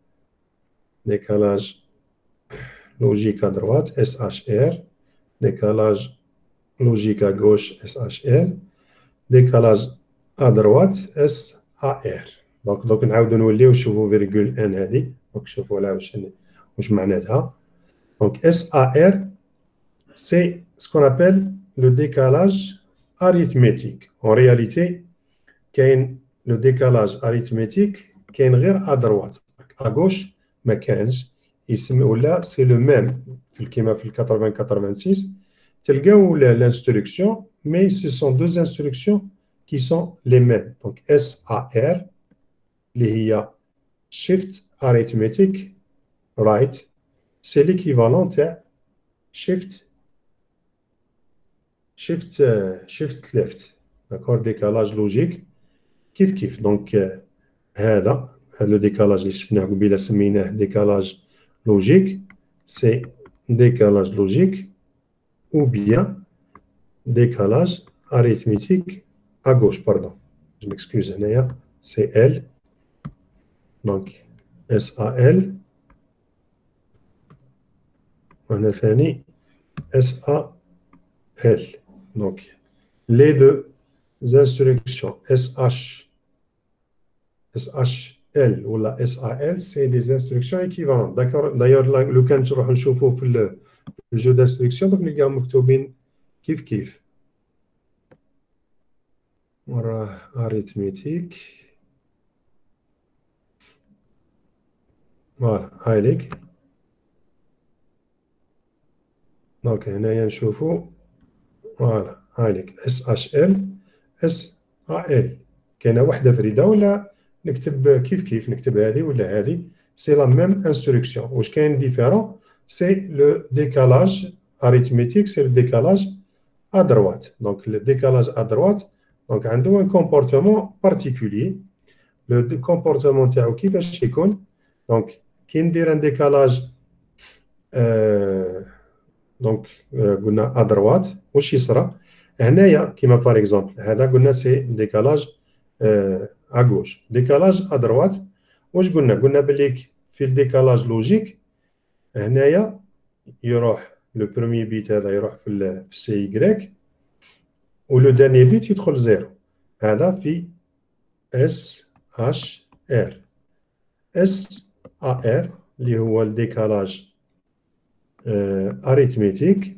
décalage logique à droite, S H R, décalage logique à gauche, S H L, décalage à droite, S A R. Donc, donc نعاودو نوليو نشوفو فيرغول ان هذه، دونك شوفوا لا واش واش معناتها. Donc S A R, c'est ce qu'on appelle le décalage arithmétique. En réalité, كاين le décalage arithmétique كاين غير à droite. À gauche ما كانش يسمى ولا سي لو ميم في كيما في quatre-vingts quatre-vingt-six تلقاو لانستركسيون mais ce sont deux instructions qui sont les mêmes. Donc S A R, اللي هي Shift Arithmetic Right, c'est l'équivalent de Shift Shift euh, Shift Left. D'accord, décalage logique كيف كيف. Donc euh, هذا هذا le décalage اللي شفناه قبيله سميناه décalage logique, c'est décalage logique ou bien décalage arithmétique à gauche, pardon. Je m'excuse, c'est L. Donc, S A L. On a fini S A L. Donc, les deux instructions S H, S H L ou la S A L, c'est des instructions équivalentes. D'accord. D'ailleurs, le cas نروح نشوفه في le jeu d'instruction, donc نلقاو مكتوبين كيف كيف. وراه arithmétique. فوالا هايليك. دونك هنايا نشوفو فوالا هايليك اس اش ال اس ا ال. كاينه وحده فريده ولا نكتب كيف كيف نكتب هذه ولا هذه، سي لا ميم انستركسيون. واش كاين ديفيرون؟ سي لو ديكالاج arithmétique, c'est le décalage à droite. Donc le décalage à droite, donc عنده un comportement particulier. Le comportement تاعو كيفاش يكون؟ donc كي ندير ان ديكالاج دونك قلنا ا دروات واش يصرى هنايا كيما باغ اكزومبل هذا قلنا سي ديكالاج ا غوش. ديكالاج ا دروات واش قلنا؟ قلنا بلي في الديكالاج لوجيك هنايا يروح لو بروميي بيت هذا يروح في السي يغريك ولو داني بيت يدخل زيرو. هذا في اس اش ار. اس ا ار اللي هو الديكالاج arithmétique,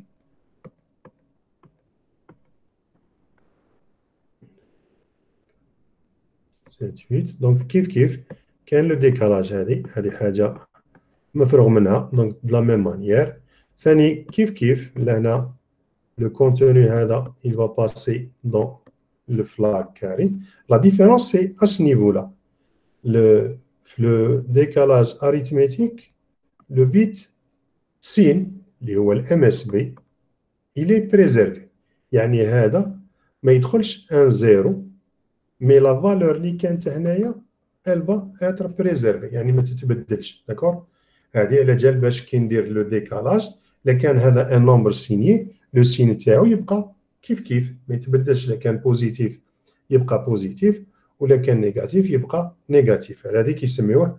sept huit. donc كيف كيف كاين لو ديكالاج هذه هذه حاجه مفروغ منها. donc de la même manière ثاني كيف كيف لهنا le contenu هذا il va passer dans le flag carré. La différence c'est à ce niveau là. le le décalage arithmétique, le bit sin اللي هو الام اس بي il est préservé. يعني هذا ما يدخلش ان زيرو مي لا فالور اللي كانت هنايا elle va être préservée يعني ما تتبدلش. داكور. هذه على جال باش كي ندير لو ديكالاج الا كان هذا ان نومبر سيني لو سين تاعو يبقى كيف كيف ما يتبدلش. الا كان بوزيتيف يبقى بوزيتيف ولا كان نيجاتيف يبقى نيجاتيف. هذه كيسميوه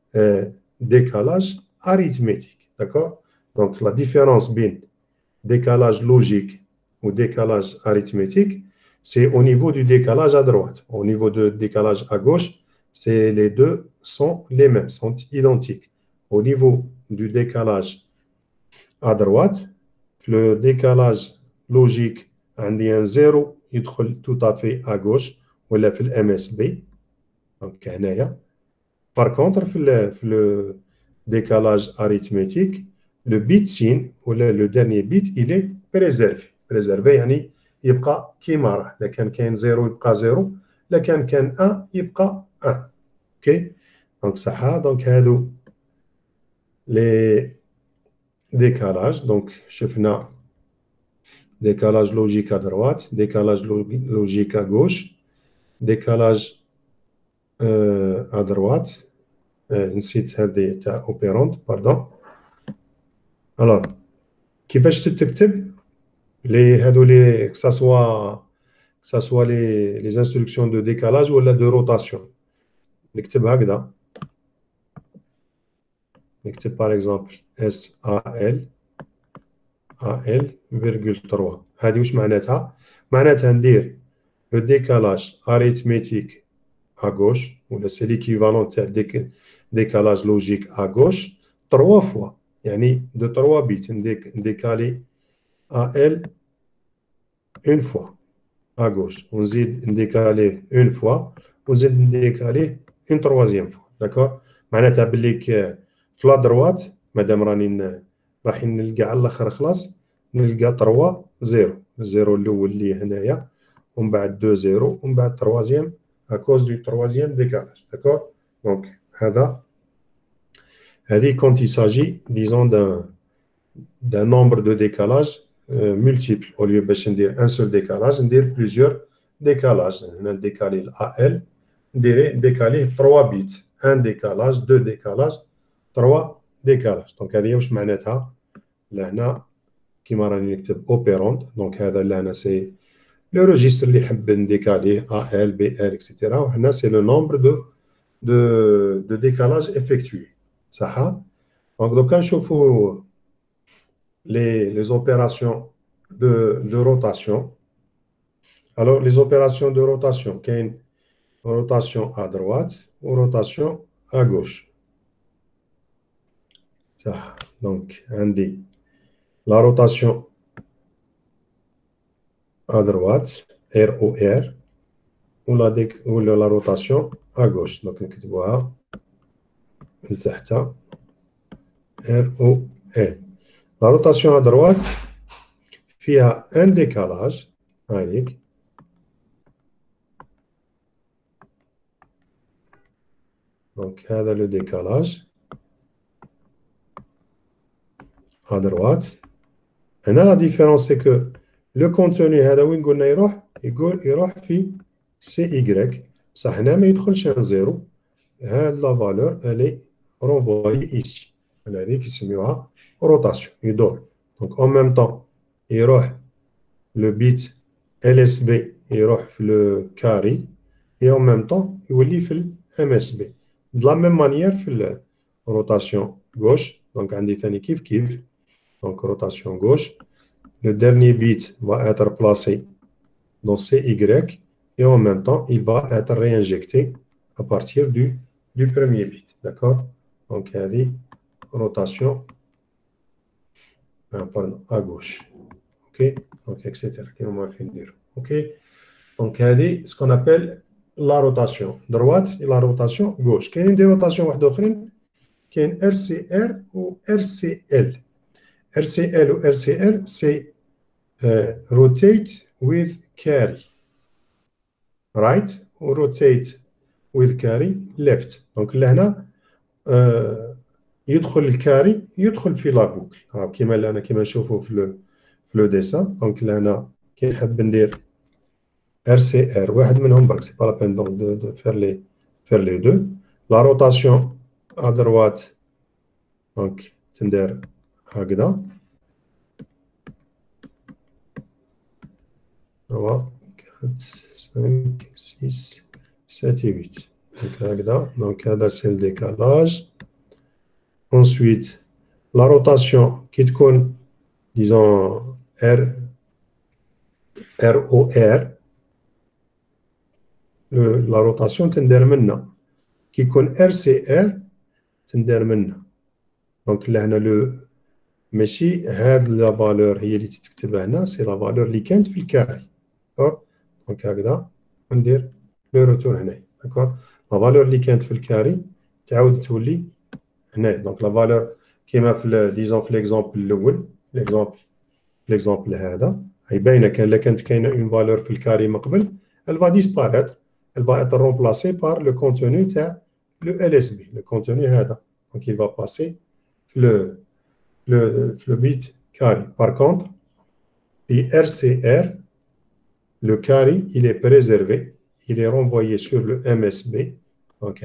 décalage arithmétique. D'accord. Donc la différence entre décalage logique ou décalage arithmétique, c'est au niveau du décalage à droite. Au niveau du décalage à gauche, c'est les deux sont les mêmes, sont identiques. Au niveau du décalage à droite, le décalage logique عندي un zéro يدخل tout à fait à gauche ولا في الام اس بي. Donc هنايا. Par contre, في le décalage arithmétique, le bit sin ou le dernier bit, il est préservé. Préservé, يعني يبقى كيما راه. إذا كان كاين zéro يبقى zéro. إذا كان كان un يبقى un. OK. Donc ça, donc هادو les décalages. Donc شفنا décalage logique à droite, décalage logique à gauche, décalage euh, à droite. نسيت هذه تاع اوبيرونت باردون. الوغ كيفاش تكتب لي هادو لي كسا سوا كسا سوا لي لي انستركسيون دو ديكالاج ولا دو روتاسيون؟ نكتب هكذا. نكتب باغ اكزومبل اس ا ال ا ال فيرغول ثلاثة. هذه واش معناتها؟ معناتها ندير لو ديكالاج اريثميتيك ا غوش ولا سي ليكيفالون تاع ديك décalage logique à gauche trois fois. يعني de trois bits نديكالي à L une fois à gauche ونزيد نديكاليه une fois ونزيد نديكاليه une troisième fois. داكور. معناتها بلي في لا دروات مادام راني راح نلقى على الاخر خلاص نلقى ثلاثة زيرو الزيرو الأول اللي هنايا ومن بعد deux زيرو ومن بعد troisième à cause du troisième décalage. D'accord? Donc, هذا هذه quand il s'agit, disons, d'un d'un nombre de décalages euh, multiples. Au lieu باش ندير un seul décalage, ندير plusieurs décalages. هنا نديكالي ال A L, نديري نديكاليه trois bits. un décalage, deux décalages, trois décalages. Donc هذه واش معناتها؟ لهنا كيما راني نكتب اوبيرونت. دونك هذا لهنا سي لو ريجستر اللي حب نديكاليه A L, B L, et cetera. وهنا سي لو نومبر دو دو دو décalage effectué. صح؟ دونك دوكا نشوفوا les, les opérations de, de rotation. Alors, les opérations de rotation, qu'il y a une rotation à droite ou rotation à gauche. Ça, donc, on dit la rotation à droite, R O R, ou la, ou la rotation à gauche. Donc, on voit R O R. La rotation à droite, il y a un décalage. Allez. Donc, هذا le décalage à droite. Et là, la différence, c'est que le contenu, هذا وين قلنا يروح؟ يقول يروح في C Y. بصح هنا ما يدخلش un zéro. هذه la valeur, elle est renvoyée ici. هذيك يسميوها rotation. يدور. Donc, en même temps, يروح le bit L S B يروح في le carré. Et en même temps, يولي في ال M S B. De la même manière, في la rotation gauche. Donc, عندي ثاني كيف كيف. Donc, rotation gauche. Le dernier bit va être placé dans C Y et en même temps, il va être réinjecté à partir du, du premier bit. D'accord? Donc, il y a des rotations pardon, à gauche. OK? Donc, et cetera. OK? Donc, il y a des, ce qu'on appelle la rotation droite et la rotation gauche. Il y a des rotations qui est R C R ou R C L. R C L ou R C L, c'est Uh, rotate with carry, right? Ou rotate with carry, left. Donc لهنا uh, يدخل الكاري يدخل في لا بوكل. ها كيما اللي أنا كيما نشوفوا في لو في لو ديسان. دونك لهنا كي نحب ندير R C R واحد منهم برك سي با لا بين دونك دو دو فير لي فير لي دو. لا روتاسيون à droite دونك تندير هكذا. trois, quatre, cinq, six, sept et huit. Donc, là, donc là, c'est le décalage. Ensuite, la rotation qui est disons, R, R O R. Le, la rotation تندير منا qui est R C R تندير منا. Donc là, le ماشي هاد لا فالور هي اللي تكتب هنا سي لا فالور اللي كانت في الكاري. دونك هكذا ندير لو روتور هنا. داكور لا فالور اللي كانت في الكاري تعاود تولي هنا. دونك لا فالور كيما في ديزون في ليكزامبل الاول ليكزامبل ليكزامبل هذا هي باينه كان لا كانت كاينه اون فالور في الكاري من قبل elle va disparaître, elle va être remplacée par le contenu تاع le L S B, le contenu هذا. Donc il va passer le le, le bit carré. Par contre, et R C R, le carré, il est préservé, il est renvoyé sur le M S B, donc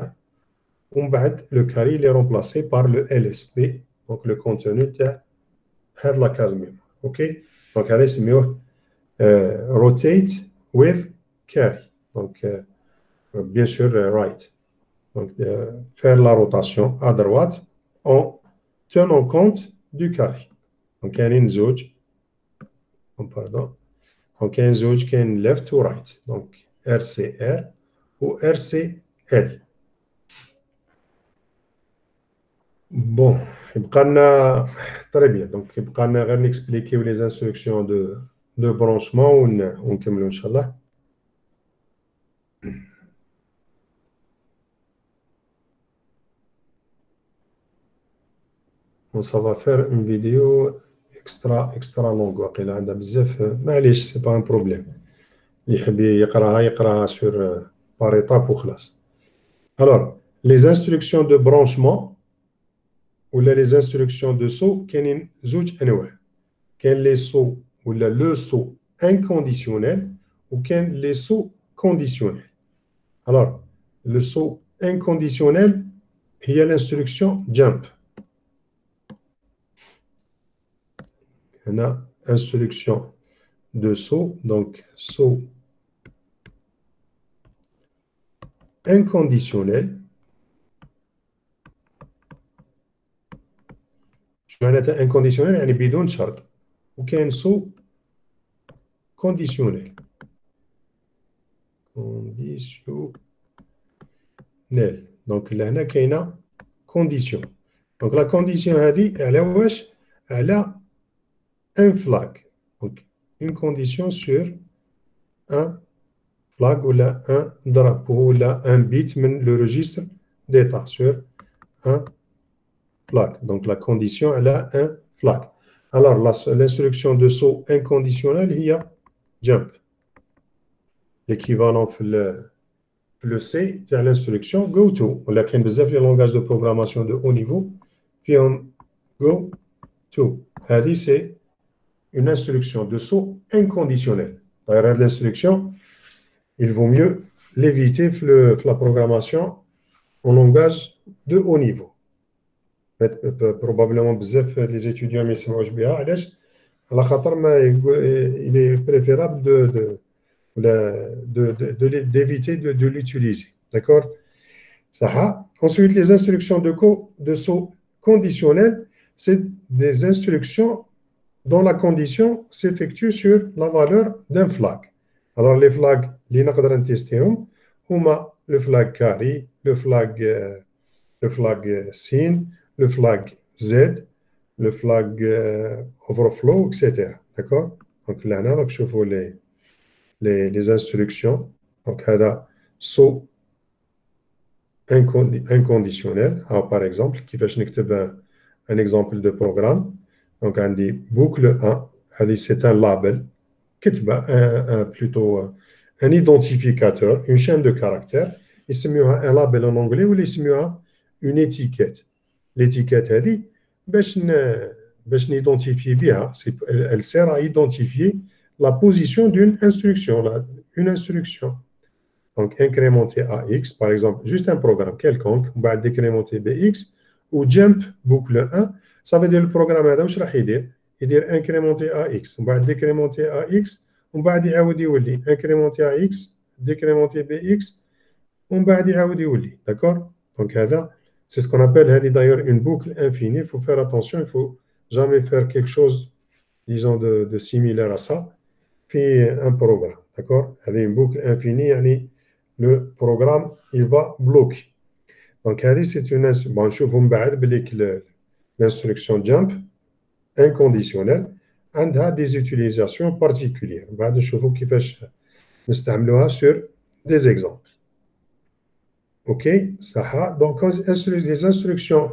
le carré, il est remplacé par le L S B, donc le contenu de la case mémoire. OK? Donc, allez, c'est mieux. Euh, rotate with carry. Donc, euh, bien sûr, euh, right. Donc, euh, faire la rotation à droite en tenant compte du carré. Donc, il y a une zone. Pardon. Donc, il y a une zone qui est left to right. Donc, R C R ou R C L. Bon, très bien. Donc, il va nous expliquer les instructions de, de branchement. On va Inch'Allah. On ça va faire une vidéo اكسترا اكسترا لونغ واقيلا عندها بزاف معليش سي با ان بروبليم اللي يحب يقراها يقراها سور بار ايتاب وخلاص. الوغ لي انستركسيون دو برونشمون ولا لي انستركسيون دو سو كاينين زوج انواع، كاين لي سو ولا لو سو انكونديسيونيل وكاين لي سو كونديسيونيل. الوغ لو سو انكونديسيونيل هي l'instruction jump. هنا instruction de saut, donc saut inconditionnel. شو معناتها inconditionnel؟ يعني بدون شرط. وكاين saut conditionnel. conditionnel. donc لهنا كاينه condition. donc la condition هذه على واش؟ على un flag. donc une condition sur un flag ou là un drapeau ou là un bit من le registre d'état sur un flag. Donc la condition elle a un flag. Alors l'instruction de saut inconditionnel il y a jump. L'équivalent pour le, le C c'est l'instruction go to. On a كاين بزاف les langages de programmation de haut niveau puis on go to. هذه c'est une instruction de saut inconditionnel. D'ailleurs l'instruction il vaut mieux l'éviter pour la programmation en langage de haut niveau. Probablement بزاف les étudiants ما يسمعوش بها علاش؟ على خاطر ما il est préférable de de de de d'éviter de de l'utiliser. D'accord? Ça. Ensuite les instructions de co de saut conditionnel, c'est des instructions dont la condition s'effectue sur la valeur d'un flag. Alors les flags اللي نقدر نتيستيهم هما le flag carry, le flag le flag sin, le flag Z, le flag euh, overflow, et cetera. D'accord? Donc là, on va voir les, les, les instructions. Donc, il y a saut inconditionnel. Alors, par exemple, qui fait un, un exemple de programme. Donc, on dit boucle un. C'est un label. Un, un, plutôt un identificateur, une chaîne de caractères. Il se met un label en anglais ou il se met une étiquette. L'étiquette a dit باش باش نidentifier بها elle sert à identifier la position d'une instruction là, une instruction. Donc incrémenter à x par exemple juste un programme quelconque وبعد décrémenter bx ou jump boucle un ça veut dire le programme هذا واش راح يدير يدير incrémenter à x وبعد décrémenter à x ومن بعد يعاود يولي incrémenter à x décrémenter bx ومن بعد يعاود يولي. D'accord? Donc هذا c'est ce qu'on appelle d'ailleurs une boucle infinie. Il faut faire attention, il ne faut jamais faire quelque chose, disons, de, de similaire à ça, puis un programme. D'accord? Avec une boucle infinie, le programme, il va bloquer. Donc, c'est une instruction. Bon, je vous montre l'instruction jump inconditionnelle. Elle a des utilisations particulières. Je vous montre sur des exemples. Ok, ça a. Donc, les instructions.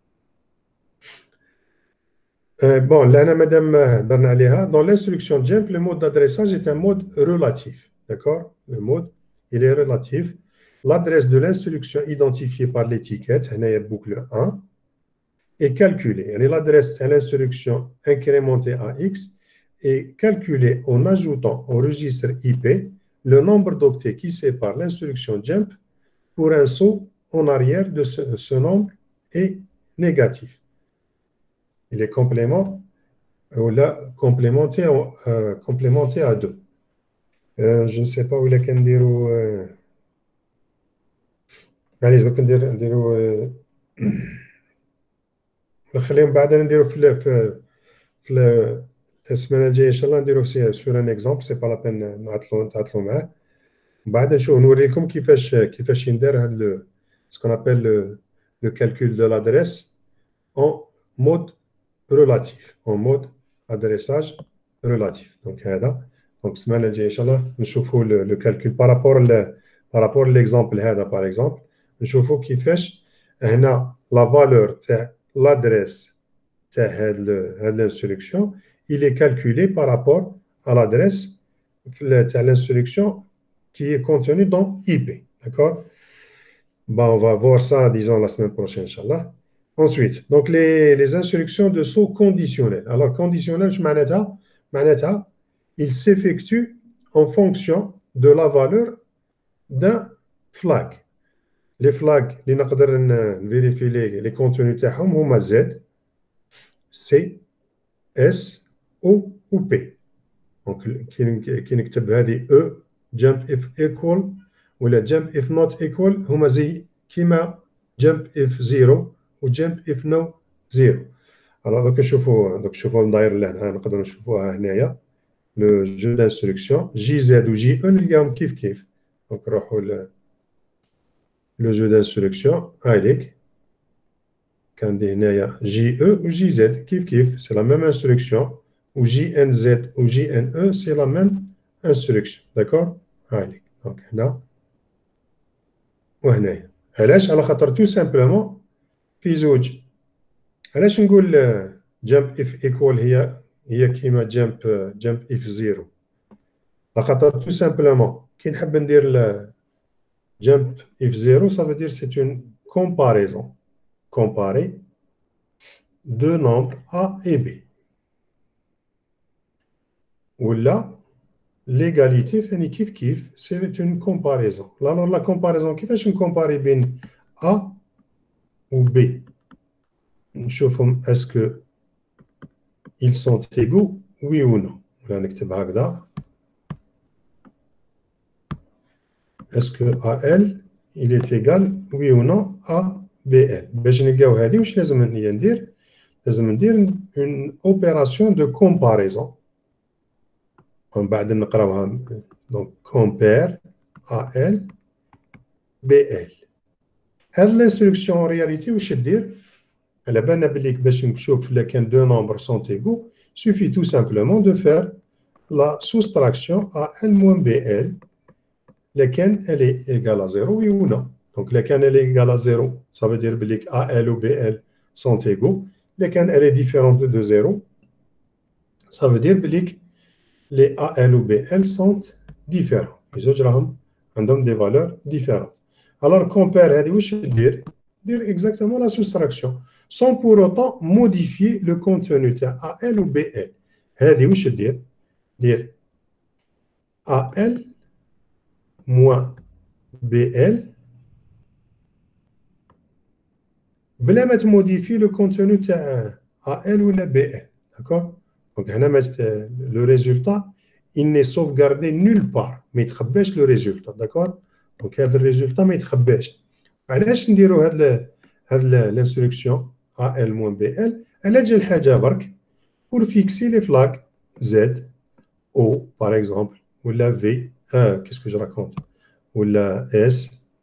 Euh, bon, là, madame, dans l'instruction jump, le mode d'adressage est un mode relatif. D'accord? Le mode, il est relatif. L'adresse de l'instruction identifiée par l'étiquette, boucle un, est calculée. L'adresse de l'instruction incrémentée à x est calculée en ajoutant au registre I P le nombre d'octets qui sépare l'instruction jump pour un saut en arrière de ce, ce nombre est négatif. Il est complément, ou là, complémenté, euh, complémenté à deux. Euh, je ne sais pas où il est qu'on dire. Allez, je vais dire نديرو نخليهم بعدا نديرو في في في السمانه الجايه ان شاء الله نديرو سور ان اكزامبل سي با لا بين نعطلو نتعطلو معاه. بعد نشوف نوريكم كيفاش كيفاش يندار هذا ce qu'on appelle le, le calcul de l'adresse en mode relatif, en mode adressage relatif. Donc هذا donc السمانه الجايه ان شاء الله نشوفوا le, le calcul par rapport le, par rapport l'exemple هذا par exemple نشوفوا كيفاش هنا la valeur تاع l'adresse de l'instruction, il est calculé par rapport à l'adresse de l'instruction qui est contenue dans I P. D'accord? Bon, on va voir ça, disons, la semaine prochaine, Inch'Allah. Ensuite, donc les, les instructions de saut conditionnel. Alors, conditionnel, je m'en il s'effectue en fonction de la valeur d'un flag. Les flags, les نقدر vérifier les, les contenus تاعهم هما Z, C, S, O ou P. Donc, كي نكتب هذه E, jump if equal ولا jump if not equal هما زي كيما jump if zero و jump if no zero. Alors دوك نشوفوا دوك نشوفوا الداير لهنا نقدروا نشوفوها هنايا لو جو دانستركسيون جي زد و جي او نلقاهم كيف كيف. دونك نروحوا ل لو جو دانستركسيون هايليك كندير هنايا جي او و جي زد كيف كيف سي لا ميم انستركسيون و جي ان زد و جي ان او سي لا ميم انستركسيون. داكور هايليك دونك هنا وهنايا. علاش؟ على خاطر تو سامبلومون في زوج. علاش نقول جامب اف ايكوال هي هي كيما جامب جامب اف زيرو؟ على خاطر تو سامبلومون كي نحب ندير جامب اف زيرو ça veut dire c'est une comparaison comparer deux nombres A et B. ولا l'égalité ثاني كيف كيف c'est une comparaison. Alors la comparaison كيفاش نكومباري بين A ou B؟ نشوفهم est-ce que ils sont égaux oui ou non. ولا نكتب هكذا est-ce que A L il est égal oui ou non à B L. باش نلقاو هذه واش لازم ندير؟ لازم ندير une opération de comparaison. ومن بعد نقراوها donc compare A L B L. هذه l'instruction en réalité واش دير؟ على بالنا بلي باش نشوف إلا كان deux nombres sont égaux, suffit tout simplement de faire la soustraction A L moins B L, laquelle elle est égale à zéro, oui ou non. Donc laquelle elle est égale à zéro, ça veut dire que A L ou B L sont égaux. Laquelle elle est différente de zéro, ça veut dire que les A L ou B L sont différents. Les autres ont des valeurs différentes. Alors compare, elle dire dire exactement la soustraction, sans pour autant modifier le contenu de A L ou B L. هذه واش دير؟ دير A L moins B L بلا ما تموديفي le contenu de A L ou B L. D'accord? Donc هنا le résultat il n'est sauvegardé nulle part, ما يتخباش le résultat. D'accord? Donc هذا الريزولتا ما يتخباش. علاش نديرو هاد هاد l'instruction A L moins B L؟ على جال حاجه برك pour fixer les flags Z, O par exemple, ou la V, euh, qu'est-ce que je raconte, ou la S,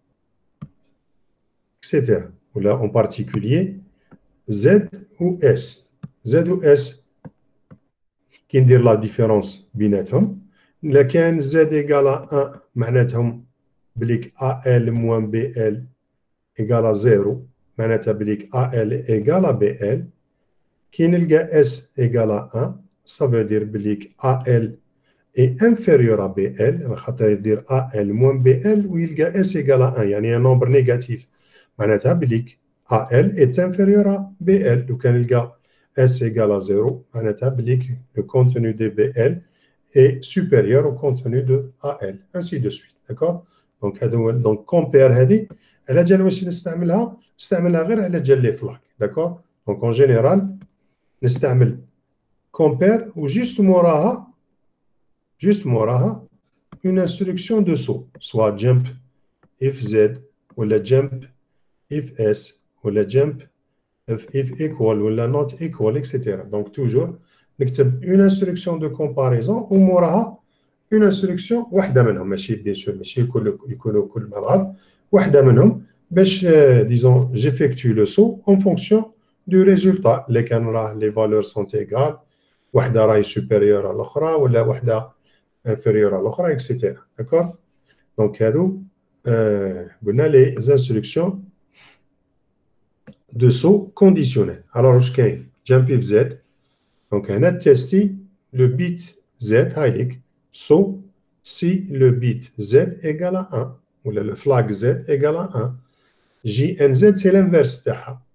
et cetera. Ou là en particulier Z ou S. Z ou S qui dit la différence بيناتهم. لكن Z égale à un معناتهم بليك A L moins B L égale à zéro. معناتها بليك A L égale à B L. كي نلقى S égale à un, ça veut dire بليك A L est inférieur à B L. خاطر يدير A L moins B L ويلقى S égale à un, يعني un nombre négatif. معناتها بليك A L est inférieur à B L. لو كان نلقى S égale à zéro, معناتها بليك le contenu de B L est supérieur au contenu de A L. Ainsi de suite. D'accord? Donc هذا donc compare هذه على جال واش نستعملها؟ نستعملها غير على جال لي فلاك. D'accord? Donc en général نستعمل compare ou juste موراها juste موراها une instruction de saut, soit jump if Z ou la jump if S ou la jump if, if equal ou la not equal, et cetera. Donc toujours نكتب une instruction de comparaison وموراها une instruction واحدة منهم ماشي bien sûr ماشي يكونوا يكونوا كل مع بعض واحدة منهم باش disons j'effectue le saut en fonction du résultat. اللي كان راه les valeurs sont égales, واحدة راهي supérieure à l'autre ولا واحدة inférieure à l'autre, et cetera. D'accord? Donc هادو قلنا les instructions de saut conditionnel. Alors واش كاين؟ jump if z. Donc, on a testé le bit z, هايليك, saut si le bit z égale à un, ou le flag z égale à un. J N Z, c'est l'inverse.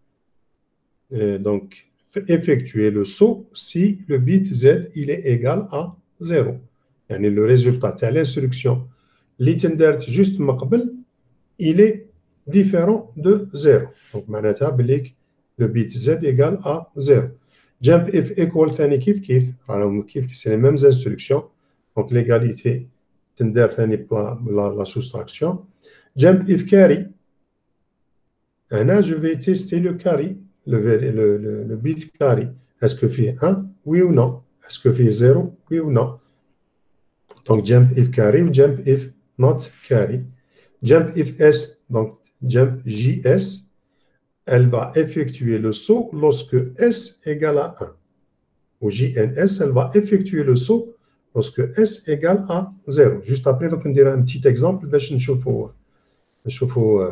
Donc, effectuer le saut si le bit z il est égal à zéro. يعني le résultat de l'instruction اللي تندرت juste من قبل il est différent de zéro. Donc, معناتها بليك le bit z égale à zéro. Jump if equal ثاني كيف كيف راهم كيف كيف c'est les mêmes instructions. Donc, l'égalité تندر ثاني بلا la soustraction. Jump if carry. هنا je vais tester le carry, le, le, le, le bit carry. Est-ce que fait un, oui ou non? Est-ce que fait zéro, oui ou non? Donc, jump if carry ou jump if not carry. Jump if S, donc jump J S, elle va effectuer le saut lorsque S égale à un. Ou J N S, elle va effectuer le saut lorsque S égale à zéro. Juste après, donc, on dira un petit exemple. باش نشوفوا نشوفوا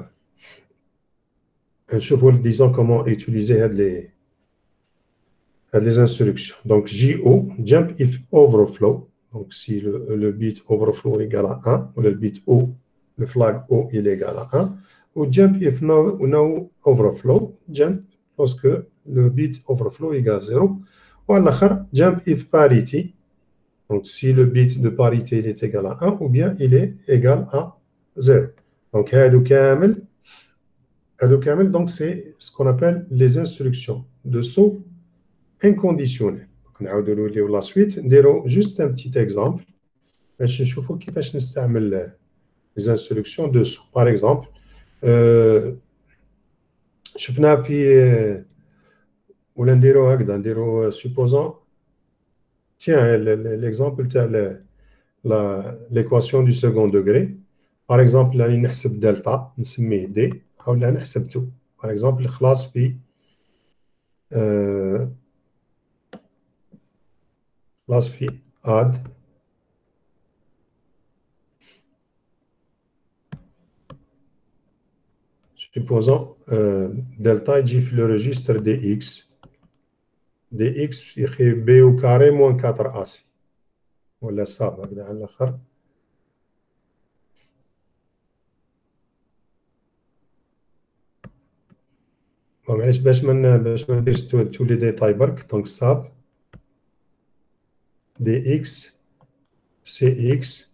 نشوفوا disons comment utiliser les, les instructions. Donc, J O, jump if overflow. Donc, si le, le bit overflow est égal à un, ou le bit O, le flag O, il est égal à un. Ou jump if no, no overflow, jump lorsque le bit overflow est égal à zéro. Ou à l'autre, jump if parity. Donc, si le bit de parité il est égal à un, ou bien il est égal à zéro. Donc, هادو كامل donc c'est ce qu'on appelle les instructions de saut inconditionnel. Donc, on va la suite. On juste un petit exemple. باش نشوفوا كيفاش نستعمل les instructions de saut. Par exemple, euh, شفنا في ولا نديرو هكذا نديرو supposons tiens l'exemple تاع l'équation du second degré. Par exemple, راني نحسب دلتا نسميه d أو لا نحسب تو. Par exemple, خلاص في euh, خلاص في add supposons euh, delta يجي في le registre dx dx يخي b au carré moins quatre ac ولا صعب هكذا على الآخر. معليش باش ما باش ما نديرش تو لي ديتاي برك. دونك صاب دي اكس سي اكس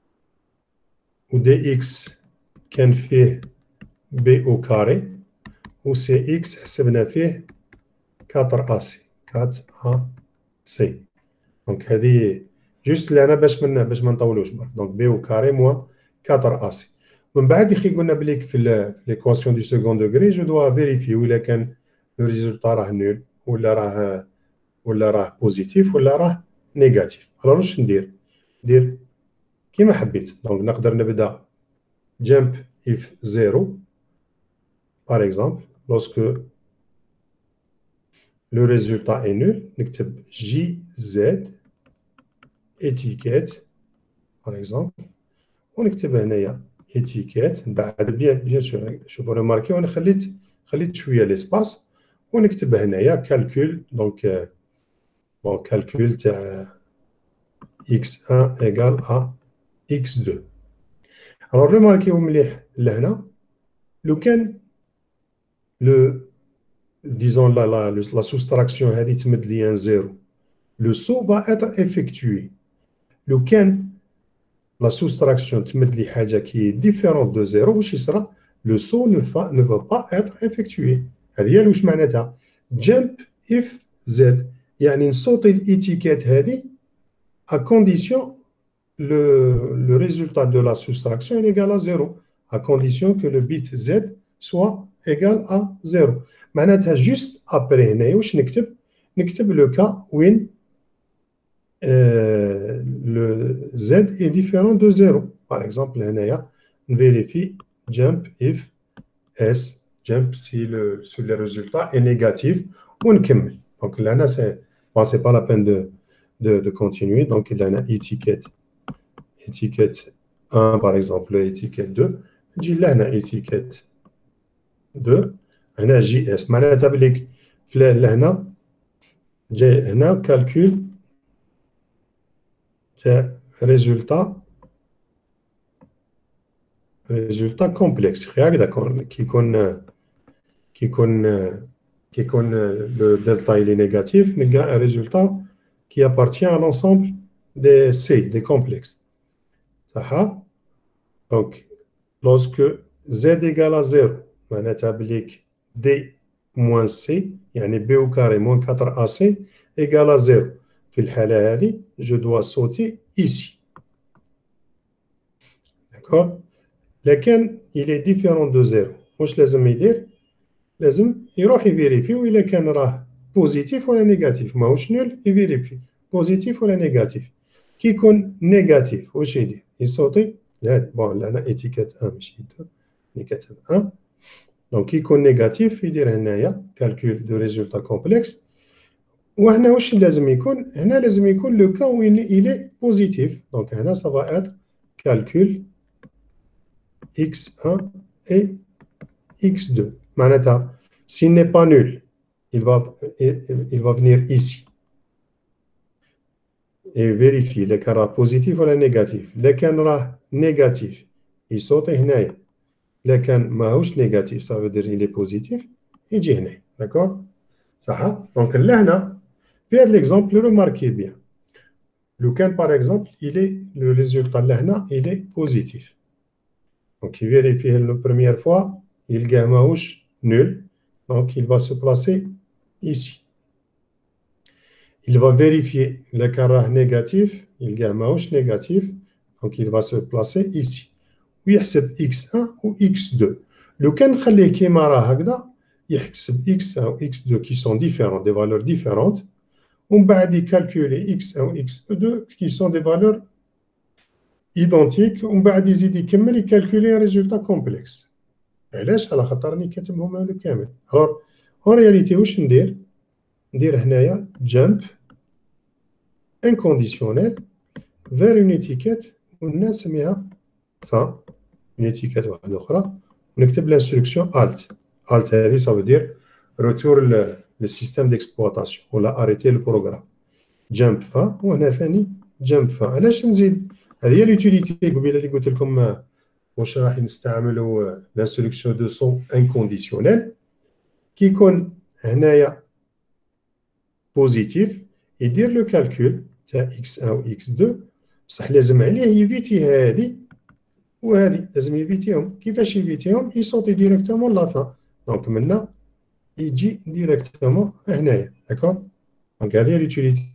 و دي اكس كان فيه بي او كاري و سي اكس حسبنا فيه أربعة اسي أربعة ا سي. دونك هذه جوست لهنا باش ما باش ما نطولوش برك. دونك بي او كاري موان أربعة اسي. من بعد يخي قلنا بليك في ليكواسيون دو سكون دوغري جو دوا فيريفي ولا كان لو ريزولتا راه نول ولا راه ولا راه بوزيتيف ولا راه نيجاتيف. الوغ واش ندير؟ ندير كيما حبيت. دونك نقدر نبدا jump if zéro par exemple lorsque le résultat est nul نكتب jz étiquette par exemple ونكتب هنايا étiquette بعد بيان بيان سور شوفوا ريماركي وانا خليت خليت شويه ليسباس ونكتب هنايا كالكول. دونك بون كالكول تاع x واحد égale à x deux. alors ريماركيو مليح لهنا لو كان لو disons la la la soustraction هذه تمد لي ان زيرو le saut va être effectué. لو كان la soustraction تمد لي حاجه كي ديفيرونت دو زيرو واش يصرى؟ لو سو ne va ne va pas être effectué. هذه هي واش معناتها jump if z يعني نصوتي الاتيكيت هذه à condition le le résultat de la soustraction est égal à zéro, à condition que le bit z soit égal à zéro. معناتها juste après هنايا واش نكتب؟ نكتب le cas وين Euh, le z est différent de zéro. Par exemple, on vérifie jump if s, jump si le, si le résultat est négatif, on commence. Donc là, c'est bon, c'est pas la peine de, de, de continuer. Donc il y a une étiquette, étiquette un par exemple, étiquette deux. Il y a une étiquette deux, on a js. معناتها بليك في لهنا جاي هنا كالكول تاع ريزولتا ريزولتا كومبلكس غير هكذا كي يكون كي يكون كي يكون لو دلتا il est négatif نلقى un résultat qui appartient à l'ensemble des C des complexes صح. donc lorsque Z égale à zéro معناتها بليك D moins C يعني B au carré moins quatre A C égale à zéro. في الحالة هذه je dois sauter ici. d'accord. لكن il est différent de zéro. واش لازم يدير؟ لازم يروح يفيريفي وإلا كان راه بوزيتيف ولا نيجاتيف ماهوش نول يفيريفي بوزيتيف ولا نيجاتيف. كي يكون نيجاتيف واش يدير؟ يصوتي لهذا بون لأنا إيتيكات واحد ماشي اثنين اللي كاتب واحد. دونك كي يكون نيجاتيف يدير هنايا كالكول دو ريزولتا كومبلكس. وهنا واش لازم يكون؟ هنا لازم يكون لو كا وين إلي بوزيتيف. دونك هنا سافا إتر كالكول إكس واحد et إكس اثنين. معناتها s'il n'est pas nul il va, il va venir ici et vérifier إذا كان راه بوزيتيف ولا نيجاتيف. إذا كان راه نيجاتيف يصوتي هنايا. إذا كان ماهوش نيجاتيف ça veut dire il est بوزيتيف يجي هنا. d'accord صح. دونك لهنا في هذا l'exemple remarquez bien لو كان par exemple il est le résultat لهنا il est positif. donc il vérifie la première fois يلقاه ماهوش nul donc il va se placer ici. Il va vérifier le carré négatif, il y a ماهوش négatif, donc il va se placer ici. ويحسب إكس واحد ou إكس اثنين. لو كان نخليه كيما راه هكذا يحسب إكس واحد و إكس اثنين qui sont différents, des valeurs différentes. ومن بعد يكالكولي إكس واحد و إكس اثنين qui sont des valeurs identiques. ومن بعد يزيد يكمل يكالكولي un résultat complexe. علاش؟ على خاطر راني كاتبهم هذو كامل. alors en réalité واش ندير؟ ندير هنايا jump inconditionnel vers une étiquette ونسميها fin une étiquette واحدة أخرى ونكتب l'instruction alt. alt هذه ça veut dire retour le, le système d'exploitation ولا arrêter le programme. jump fin وهنا ثاني jump fin. علاش نزيد؟ هذه هي l'utilité قبيله اللي قلت لكم واش راح نستعملوا l'instruction de son inconditionnel كي يكون هنايا بوزيتيف يدير لو كالكول تاع إكس واحد و إكس اثنين بصح لازم عليه يفيتي هذه وهذه لازم يفيتيهم. كيفاش يفيتيهم؟ يصوتي ديريكتومون لا فان. دونك منا يجي ديريكتومون هنايا. داكور. دونك هذه هي ليوتيليتي.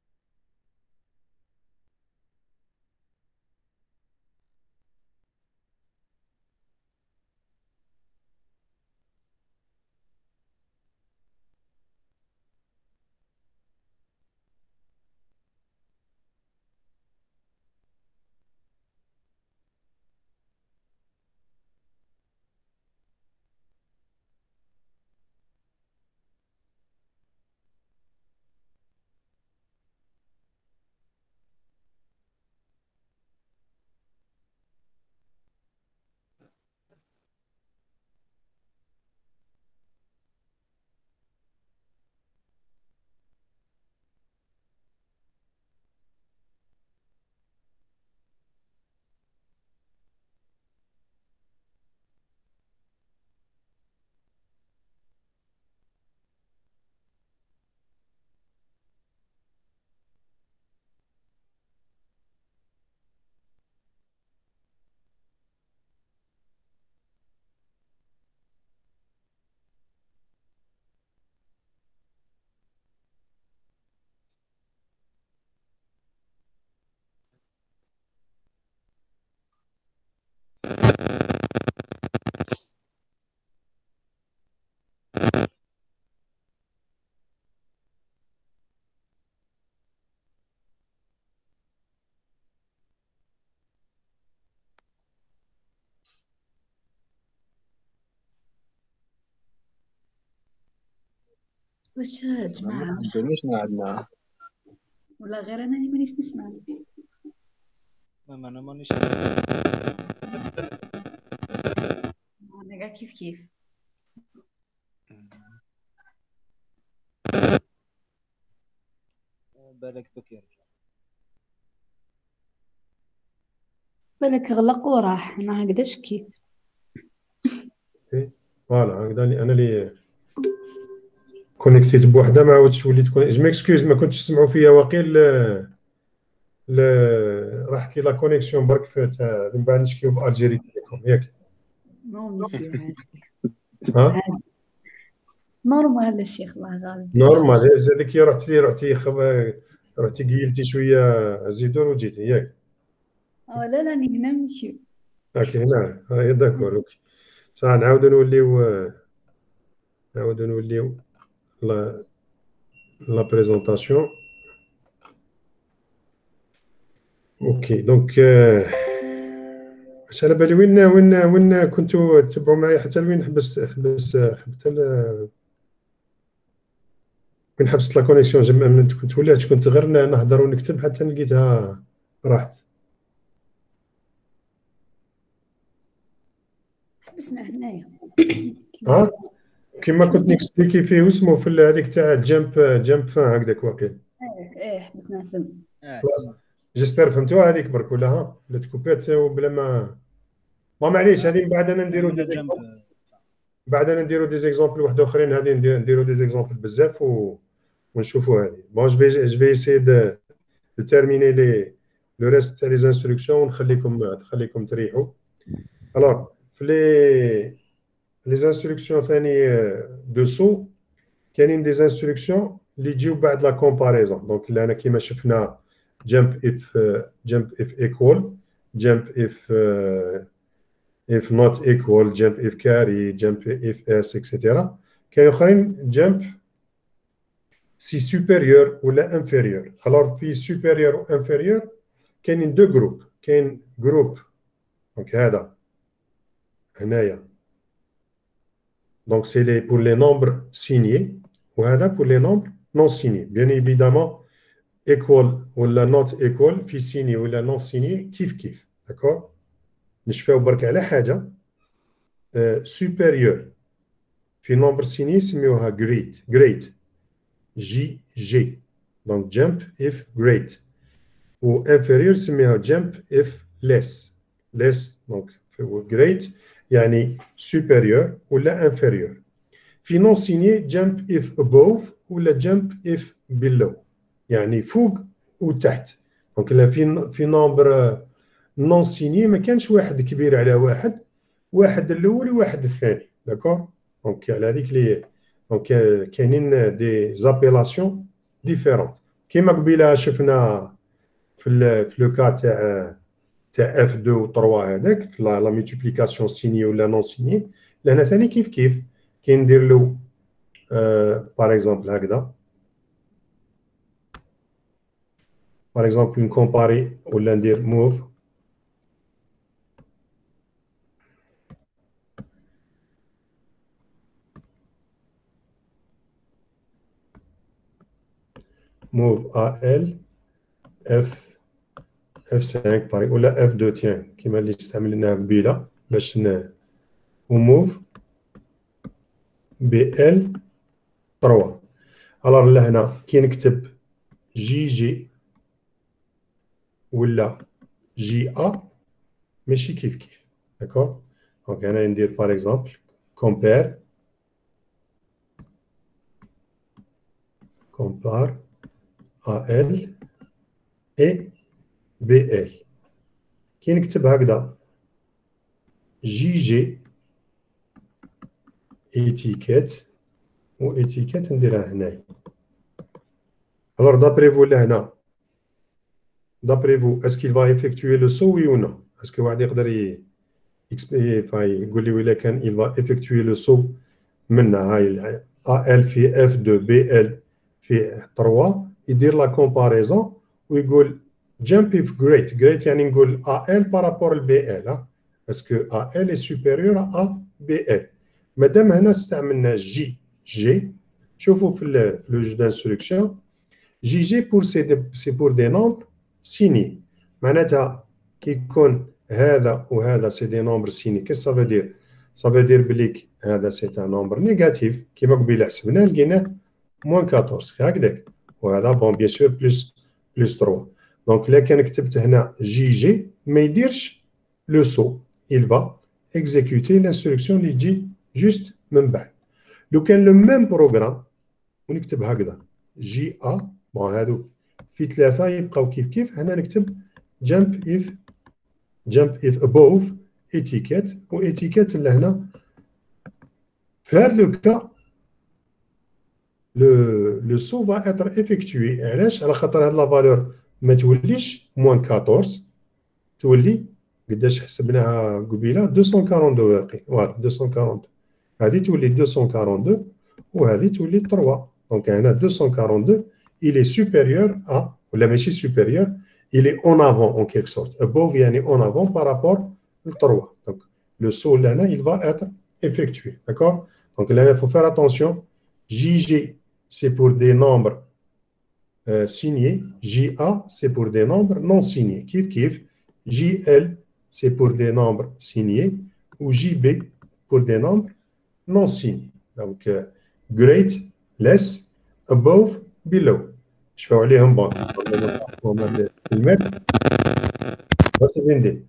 واش جماعة ما عندناش ما عندنا ولا غير انا اللي مانيش نسمع؟ ما انا مانيش انا كاع كيف كيف. بالك دوك يرجع. بالك غلق وراح، انا هكذا شكيت. فوالا هكذا اللي انا اللي كونيكتيت بوحده ما عاودتش وليت كون جو ميكسكوز ما كنتش تسمعوا فيا واقيل ل... ل... راحت لي لا كونيكسيون برك تاع من بعد نشكيو بالجيري تيليكوم ياك. نو مسيو هذا ها نورمال الشيخ الله غالب. نورمال هذيك هي رحتي رحتي خب... رحتي قيلتي شويه زيدون وجيتي ياك. اه لا لا راني هنا مسيو. راكي هنا هاي داكور اوكي صح. نعاودو نوليو نعاودو نوليو لا لا بريزونطاسيون. اوكي دونك اش على بالي وين وين وين كنتو تتبعوا معايا حتى لوين حبست حبست حتى وين حبست لا كونيكسيون. جم كنت ولات كنت غير نهضر ونكتب حتى لقيتها راحت. حبسنا هنايا. ها كيما كنت نكسبليكي فيه اسمه في هذيك تاع جامب جامب فان هكذاك واقيل. ايه ايه حبسنا ثم. جيسبر فهمتوها هذيك برك ولا ها لا تكوبات وبلا ما ما معليش. هذه من بعد انا نديرو دي زيكزامبل بعد انا نديرو دي زيكزامبل واحد اخرين. هذه نديرو دي زيكزامبل بزاف و... ونشوفوا هذه. بون جو في جو في اسي دو تيرميني لي لو ريست تاع لي انستركسيون ونخليكم نخليكم تريحوا. الوغ في لي لي انستركسيون ثاني دو سو كاينين دي انستركسيون اللي يجيو بعد لا كومباريزون. دونك اللي انا كيما شفنا jump if uh, jump if equal, jump if uh, if not equal, jump if carry, jump if s et cetera. كاين اخرين jump si supérieur ولا inférieur. alors في supérieur و inférieur كاينين دو جروب. كاين جروب دونك هذا هنايا donc c'est les pour les nombres signés وهذا pour les nombres non signés. bien évidemment equal ولا not equal في سيني ولا non سيني كيف كيف. داكور نشفاو برك على حاجه supérieur في نومبر سيني نسميوها great great جي جي دونك jump if great. و inférieur نسميوها jump if less less دونك great يعني supérieur ولا inférieur. في non سيني jump if above ولا jump if below يعني فوق وتحت. دونك لا في في نومبر نون سيني ما كانش واحد كبير على واحد واحد الاول وواحد الثاني. داكور دونك على هذيك لي دونك كاينين دي زابيلاسيون ديفيرونت كيما قبيله شفنا في في لو كا تاع تاع اف اثنين و ثلاثة هذاك في لا مولتيبليكاسيون سيني ولا نون سيني. لهنا ثاني كيف كيف كي ندير له باغ اكزومبل هكذا par exemple نكومباري ولا ندير move move al f اف خمسة باري ولا اف اثنين تيان كيما اللي استعملناها قبيله باش ن وموف بي ال ثلاثة. الوغ لهنا كي نكتب جي جي ولا جي ا ماشي كيف كيف. داكور دونك انا ندير باغ اكزومبل كومبير كومبار ا ال اي بي ال. كي نكتب هكذا جي جي ايتيكيت و ايتيكيت نديرها هنايا. alors d'après vous لهنا d'après vous est-ce qu'il va effectuer le saut oui ou non. est-ce que واحد يقدر يقول لي ولا كان il va effectuer le saut من هاي A L في F اثنين B L في ثلاثة يدير لا كومباريزون ويقول jump if great great يعني نقول A L par rapport ل B L. est-ce que A L est supérieur à B L. مادام هنا استعملنا جي جي شوفوا في لو جو دانستركسيون جي جي بور سي سي بور دي نومبر سيني. معناتها كي يكون هذا وهذا سي دي نومبر سيني كيس سافو دير سافو دير بليك هذا سي ان نومبر نيجاتيف كيما قبيله حسبناه لقيناه موان أربعطاش هكذاك وهذا بون بيان سور بلس بلس ثلاثة. دونك الا كان كتبت هنا جي جي ما يديرش لو سو، il va exécuter l'instruction اللي تجي جوست من بعد. لو كان لو ميم بروغرام ونكتب هكذا جي ا، بون هادو في ثلاثه يبقاو كيف كيف. هنا نكتب جامب اف جامب اف ابوف اتيكيت، و اتيكيت لهنا في هذا لو كا لو لو سو va être effectué. علاش؟ على خاطر هاد لا فالور ما توليش موان أربعطاش، تولي قداش حسبناها قبيله مئتين وأربعة وأربعين واقي، فوالا مئتين وأربعة وأربعين. هذه تولي مئتين وأربعة وأربعين وهذه تولي ثلاثة. دونك هنا مئتين وأربعة وأربعين il est supérieur à، ولا ماشي supérieur، il est en avant en quelque sorte. above يعني en avant par rapport au ثلاثة. donc le saut là il va être effectué, d'accord. donc là il faut faire attention. J G c'est pour des nombres euh, signés, J A c'est pour des nombres non signés, kif kif. J L c'est pour des nombres signés, ou J B pour des nombres non signés. donc euh, great, less, above, below. شفاو عليهم بون المتر. بس زندي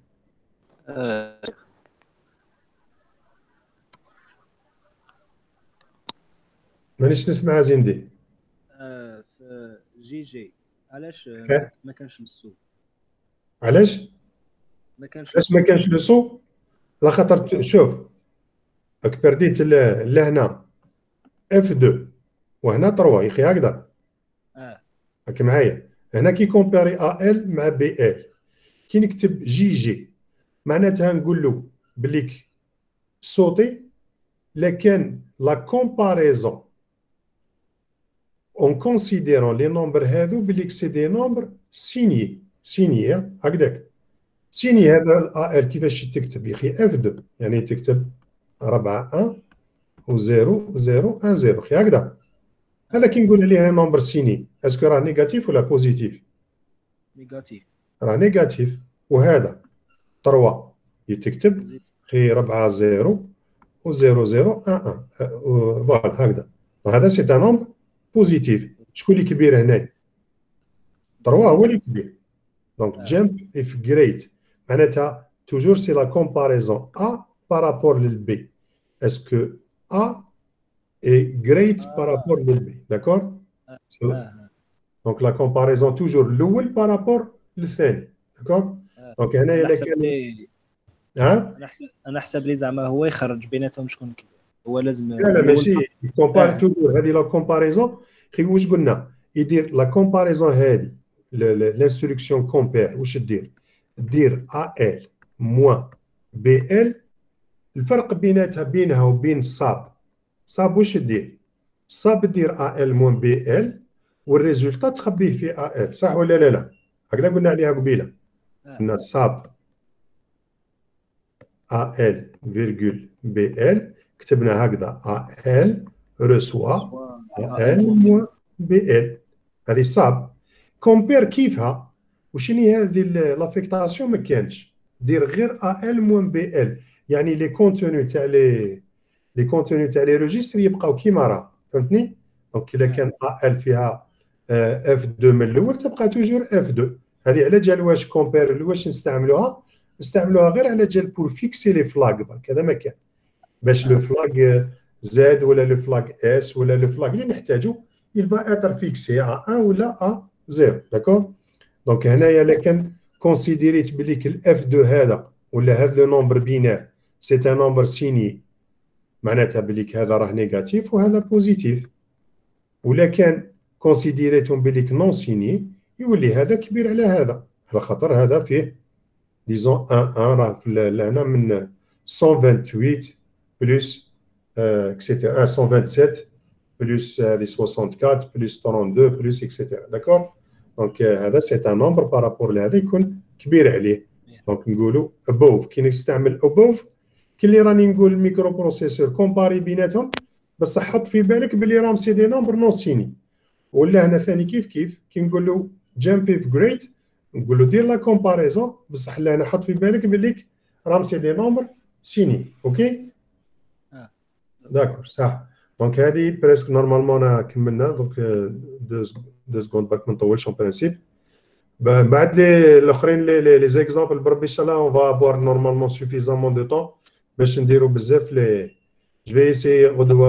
مانيش نسمع زندي. آه في جي جي علاش ما كانش السو؟ علاش ما كانش علاش ما كانش لو سو؟ على خاطر شوف راك برديت لهنا اف اثنين وهنا ثلاثة يا اخي هكذا. اه راك معايا؟ هنا كي كومباري ا ال مع بي ال، كي نكتب جي جي معناتها نقول له بليك صوتي لكن لا كومباريزون اون كونسيديرون لي نومبر هادو بليك سي دي نومبر سينيي سينيي هكذاك. سيني هذا ا ال كيفاش تكتب يا اخي اف اثنين يعني تكتب أربعة واحد و صفر صفر واحد صفر اخي هكذا. هذا كي نقول عليه نومبر سيني اسكو راه نيجاتيف ولا بوزيتيف؟ نيجاتيف. راه نيجاتيف. وهذا ثلاثة يتكتب اخي أربعة صفر و صفر صفر واحد واحد فوالا هكذا. وهذا سي ان نومبر بوزيتيف. شكون اللي كبير هنا؟ ثلاثة هو اللي كبير. دونك جامب اف جريت معناتها توجور سي لا كومباريزون ا بارابور للبي. اسكو ا اي جريت بارابور للبي، داكور. دونك لا كومباريزون توجور الاول بارابور للثاني، داكور. دونك هنايا الا كان ها انا حسب لي زعما هو يخرج بيناتهم شكون كبير. هو لازم لا لا ماشي كومبار توجور. هذه لا كومباريزون خي واش قلنا يدير لا كومباريزون هذه l'instruction compare واش دير؟ دير ا ال موان بي ال. الفرق بيناتها بينها وبين صاب صاب واش دير؟ صاب دير ا ال موان بي ال والريزولتا تخبيه في ا ال، صح ولا لا؟ لا هكذا قلنا عليها قبيله. قلنا صاب ا ال فيرغول بي ال، كتبنا هكذا ا ال ريسوا ا ال موان بي ال. هذه صاب. كومبير كيفها وشنو هذه لافيكتاسيون؟ ما كانش دير غير ا ال موان بي ال، يعني لي كونتوني تاع لي لي كونتوني تاع لي ريجستر يبقاو كيما راه، فهمتني؟ دونك الا كان ا ال فيها اف اثنين من الاول تبقى توجور اف اثنين. هذه على جال واش كومبير واش نستعملوها؟ نستعملوها غير على جال بور فيكسي لي فلاغ برك. هذا ما كان باش لو فلاغ زاد ولا لو فلاغ اس ولا لو فلاغ اللي نحتاجو il va être fixé à واحد ولا à صفر، داكور. دونك هنايا الا كان كونسيديريت بليك الاف اثنين هذا ولا هذا لو نومبر بينار سي ان نومبر سيني معناتها بليك هذا راه نيجاتيف وهذا بوزيتيف. ولا كان كونسيديريتهم بليك نون سيني يولي هذا كبير على هذا، على خاطر هذا فيه ديزون واحد واحد راه لهنا من مئة وثمانية وعشرين بلس اكسيتيرا مئة وسبعة وسبعين plus les soixante-quatre, plus trente-deux, plus et cetera. D'accord? Donc, هذا c'est un nombre par rapport لهذا يكون كبير عليه. Donc, نقولوا above. كي نستعمل above كي اللي راني نقول الميكرو بروسيسور كومباري بيناتهم، بس حط في بالك باللي راهم سي دي نومبر نون سيني. ولا هنا ثاني كيف كيف كي نقول له jump if great نقول له دير لا كومباريزون، بصح لا هنا حط في بالك باللي راهم سي دي نومبر سيني. اوكي؟ داكور صح. دونك هذه بريسك نورمالمون انا كملنا دونك دو دو سكوند برك ما نطولش اون برانسيب. بعد لي الاخرين لي لي زيكزامبل بربي ان شاء الله اون فا افوار نورمالمون سوفيزامون دو طون باش نديرو بزاف لي جو في ايسي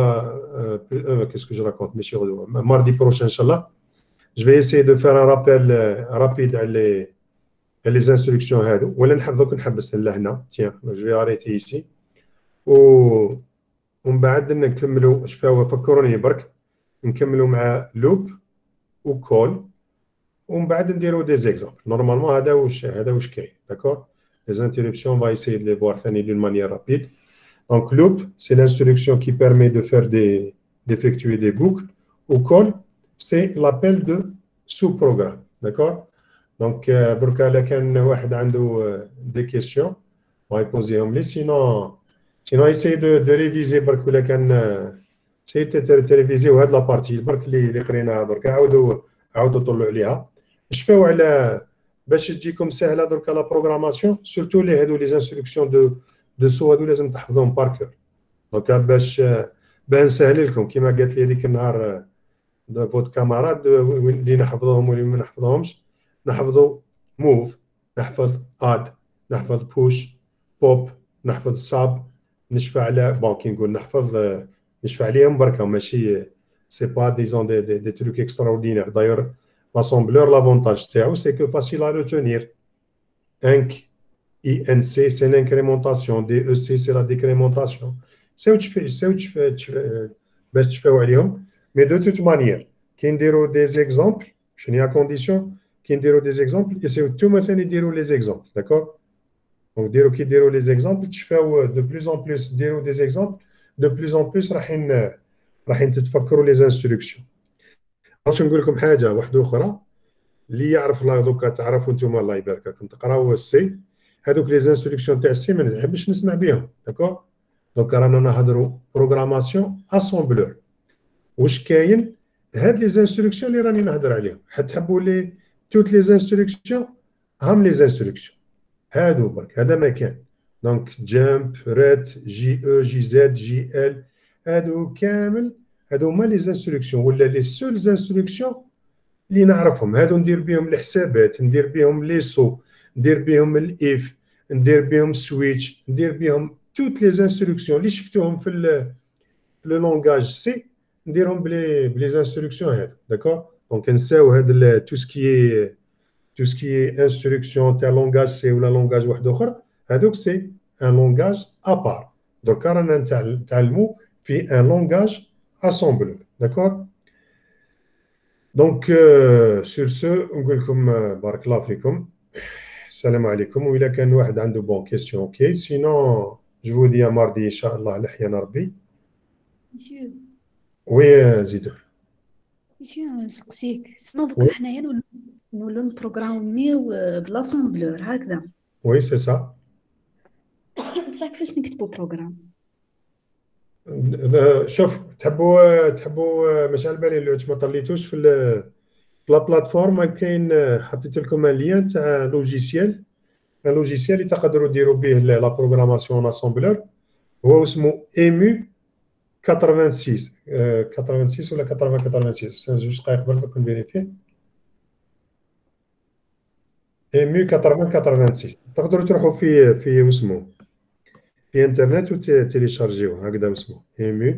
غدوه كيسكو جو راكونت ماشي غدوه ماردي بروشين ان شاء الله جو في ايسي دو فير ان رابيل رابيد على لي لي انستركسيون هادو ولا نحب دوك نحبس لهنا تيان جو في اريتي ايسي و ومن بعد نكملوا شفاو فكروني برك نكملوا مع لوب وكول ومن بعد نديروا دي زيكزامبل نورمالمون هذا واش هذا واش كاين داكور لي انتربسيون va essayer de les voir ثاني d'une manière rapide. Donc loop c'est l'instruction qui permet de faire des d'effectuer des boucles ou call c'est l'appel de sous-programme d'accord. Donc دركا الا كان واحد عنده des questions on va يبوزيهم لي sinon sinon essayer de de réviser برك ولا كان سي تريفيزيو هاد لابارتي برك اللي اللي قريناها درك عاودوا عاودوا طلعوا عليها شفاو على باش تجيكم سهله درك لا بروغراماسيون سورتو لي هادو لي انستركسيون دو دو سو هادو لازم تحفظوهم باركور دونك باش باش نسهل لكم كيما قالت لي هذيك النهار فوت كاماراد اللي نحفظوهم واللي ما نحفظوهمش نحفظوا موف نحفظ اد نحفظ بوش بوب نحفظ ساب نشفى على بون كي نقول نحفظ نشفى عليهم بركه ماشي سي با ديزون دي دي, دي تروك اكستراوردينير داير l'assembleur l'avantage تاعو c'est que facile à retenir inc inc c'est l'incrémentation dec c'est la décrémentation ساو تشفى ساو تشفى باش تشفاو عليهم mais de toute manière كي نديرو des exemples شنو هي كونديسيون كي نديرو des exemples يساو نتوما ثاني ديرو les exemples d'accord. Donc ديرو كي ديرو les exemples تشفاو de plus en plus ديرو des exemples de plus en plus راحين راحين تتفكروا les instructions. باش نقول لكم حاجه واحده اخرى اللي يعرف الله دوكا تعرفوا نتوما الله يبارك لكم تقراو السي هذوك لي انستركسيون تاع السي ما نحبش نسمع بهم داكور. دونك رانا نهضروا بروغراماسيون اسامبلور واش كاين هاد لي انستركسيون اللي راني نهضر عليهم حتحبوا لي توت لي انستركسيون هم لي انستركسيون هادو برك هذا ما كان دونك جامب ريت جي او جي زد جي ال هادو كامل هادو هما لي انستركسيون ولا لي سول انستركسيون اللي نعرفهم هادو ندير بهم الحسابات ندير بهم لي سو ندير بهم الاف ندير بهم سويتش ندير بهم توت لي انستركسيون اللي شفتوهم في لو لونغاج سي نديرهم بلي بلي انستركسيون هادو داكور. دونك نساو هاد تو سكي تو سكي انستركسيون تاع لونغاج سي ولا لونغاج واحد اخر هادوك سي ان لونغاج ابار. دركا رانا نتعلموا في ان لونغاج assembleur d'accord. Donc euh, sur ce نقول لكم بارك الله فيكم السلام عليكم وإلا كان واحد عنده بون كيستيون اوكي سينون جو فو دي ماردي ان شاء الله لحيانا ربي. مسيو وي زيدو مسيو نسقسيك سنو دوك حنايا نولو نولو نبروغراميو بلاسومبلور هكذا وي سي سا بصح كيفاش نكتبو بروغرام شوف تحبوا تحبوا مش على بالي اللي ما طليتوش في لا بلاتفورم كاين حطيت لكم لين تاع لوجيسيال ان لوجيسيال اللي تقدروا ديروا به لا بروغراماسيون اسامبلور هو اسمه ايمو ستة وثمانين ولا ثمانين ثمانين جوج دقائق قبل ما نكون فيريفي ايمو ثمانين ثمانين تقدروا تروحوا في في اسمه في انترنت وتيليشارجيوه هكذا اسمه ايمو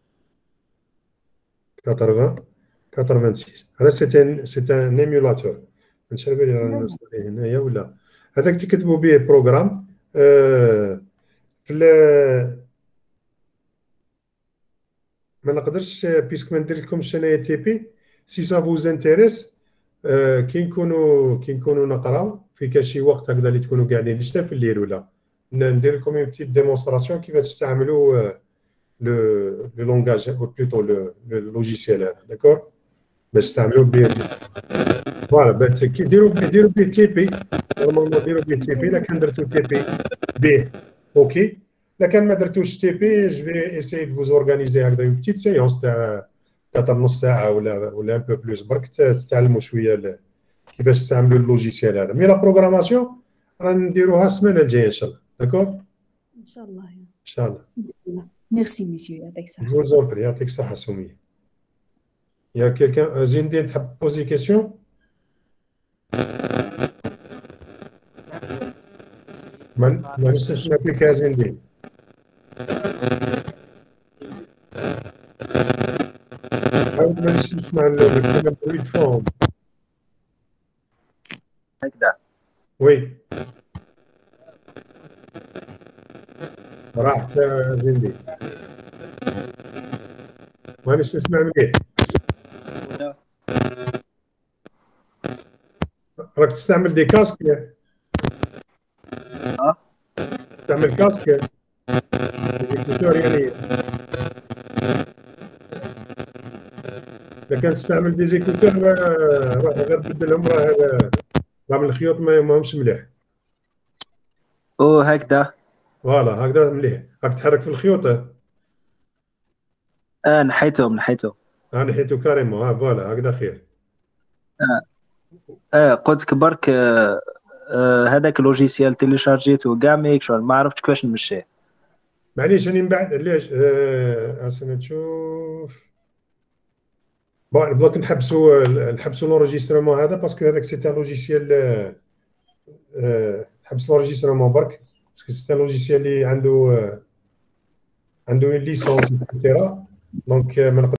ثمانين ثمانين هذا سي سي ان ايمولاتور نشري بالي رانا نصلي هنايا ولا هذاك تكتبوا به بروغرام آه في ما نقدرش بيسك ما ندير لكمش انايا تي بي سي سا فوز انتريس آه كي نكونوا كي نكونوا نقراو في كاشي وقت هكذا اللي تكونوا قاعدين نشتا في الليل ولا ندير لكم اون بتيت ديمونستراسيون كيفاش تستعملوا لو لو لونغاج او بلوتو لو لوجيسيال هذا داكور باش تستعملوا به فوالا باش كيديروا ديروا به تي بي نورمالمون ديروا به تي بي الا كان درتو تي بي به اوكي الا كان ما درتوش تي بي جو في اساي دو فوز اورغانيزي هكذا اون بتيت سيونس تاع تاع نص ساعه ولا ولا ان بو بلوس برك تتعلموا شويه كيفاش تستعملوا اللوجيسيال هذا. مي لا بروغراماسيون رانا نديروها السمانه الجايه ان شاء الله داكور ان شاء الله ان شاء الله. ميرسي مسيو يعطيك الصحة. جو زونبري يعطيك الصحة سمية. يا كيلكان زين الدين تحب بوزي كيسيون؟ ما ما نسمع فيك يا زين الدين. حاول ما نسمع الكلام بعيد فهم. هكذا. وي. راحت يا زين الدين. ما نسمع مليح. راك تستعمل دي كاسك يا؟ اه تستعمل كاسك؟ ديكوتور يعني إذا كان تستعمل دي زيكوتور روح غير بدلهم، راه راه من الخيوط ما ماهمش مليح. او هكذا. فوالا هكذا مليح. راك تحرك في الخيوط. اه نحيتهم نحيتهم. ها نحيتو كاريمون. ها فوالا هكذا خير. اه اه قلت لك برك آه آه هذاك اللوجيسيال تيليشارجيتو كاع ما يكشف، ما عرفتش كيفاش نمشيه. معليش راني من بعد علاش آه انا نشوف. بون بغيت نحبسوا نحبسوا لونجسترومون هذا باسكو هذاك سيتي ان لوجيسيال. آه نحبس لونجسترومون برك باسكو سيتي ان لوجيسيال اللي عنده آه عنده اون ليسونس اكسيتيرا دونك ما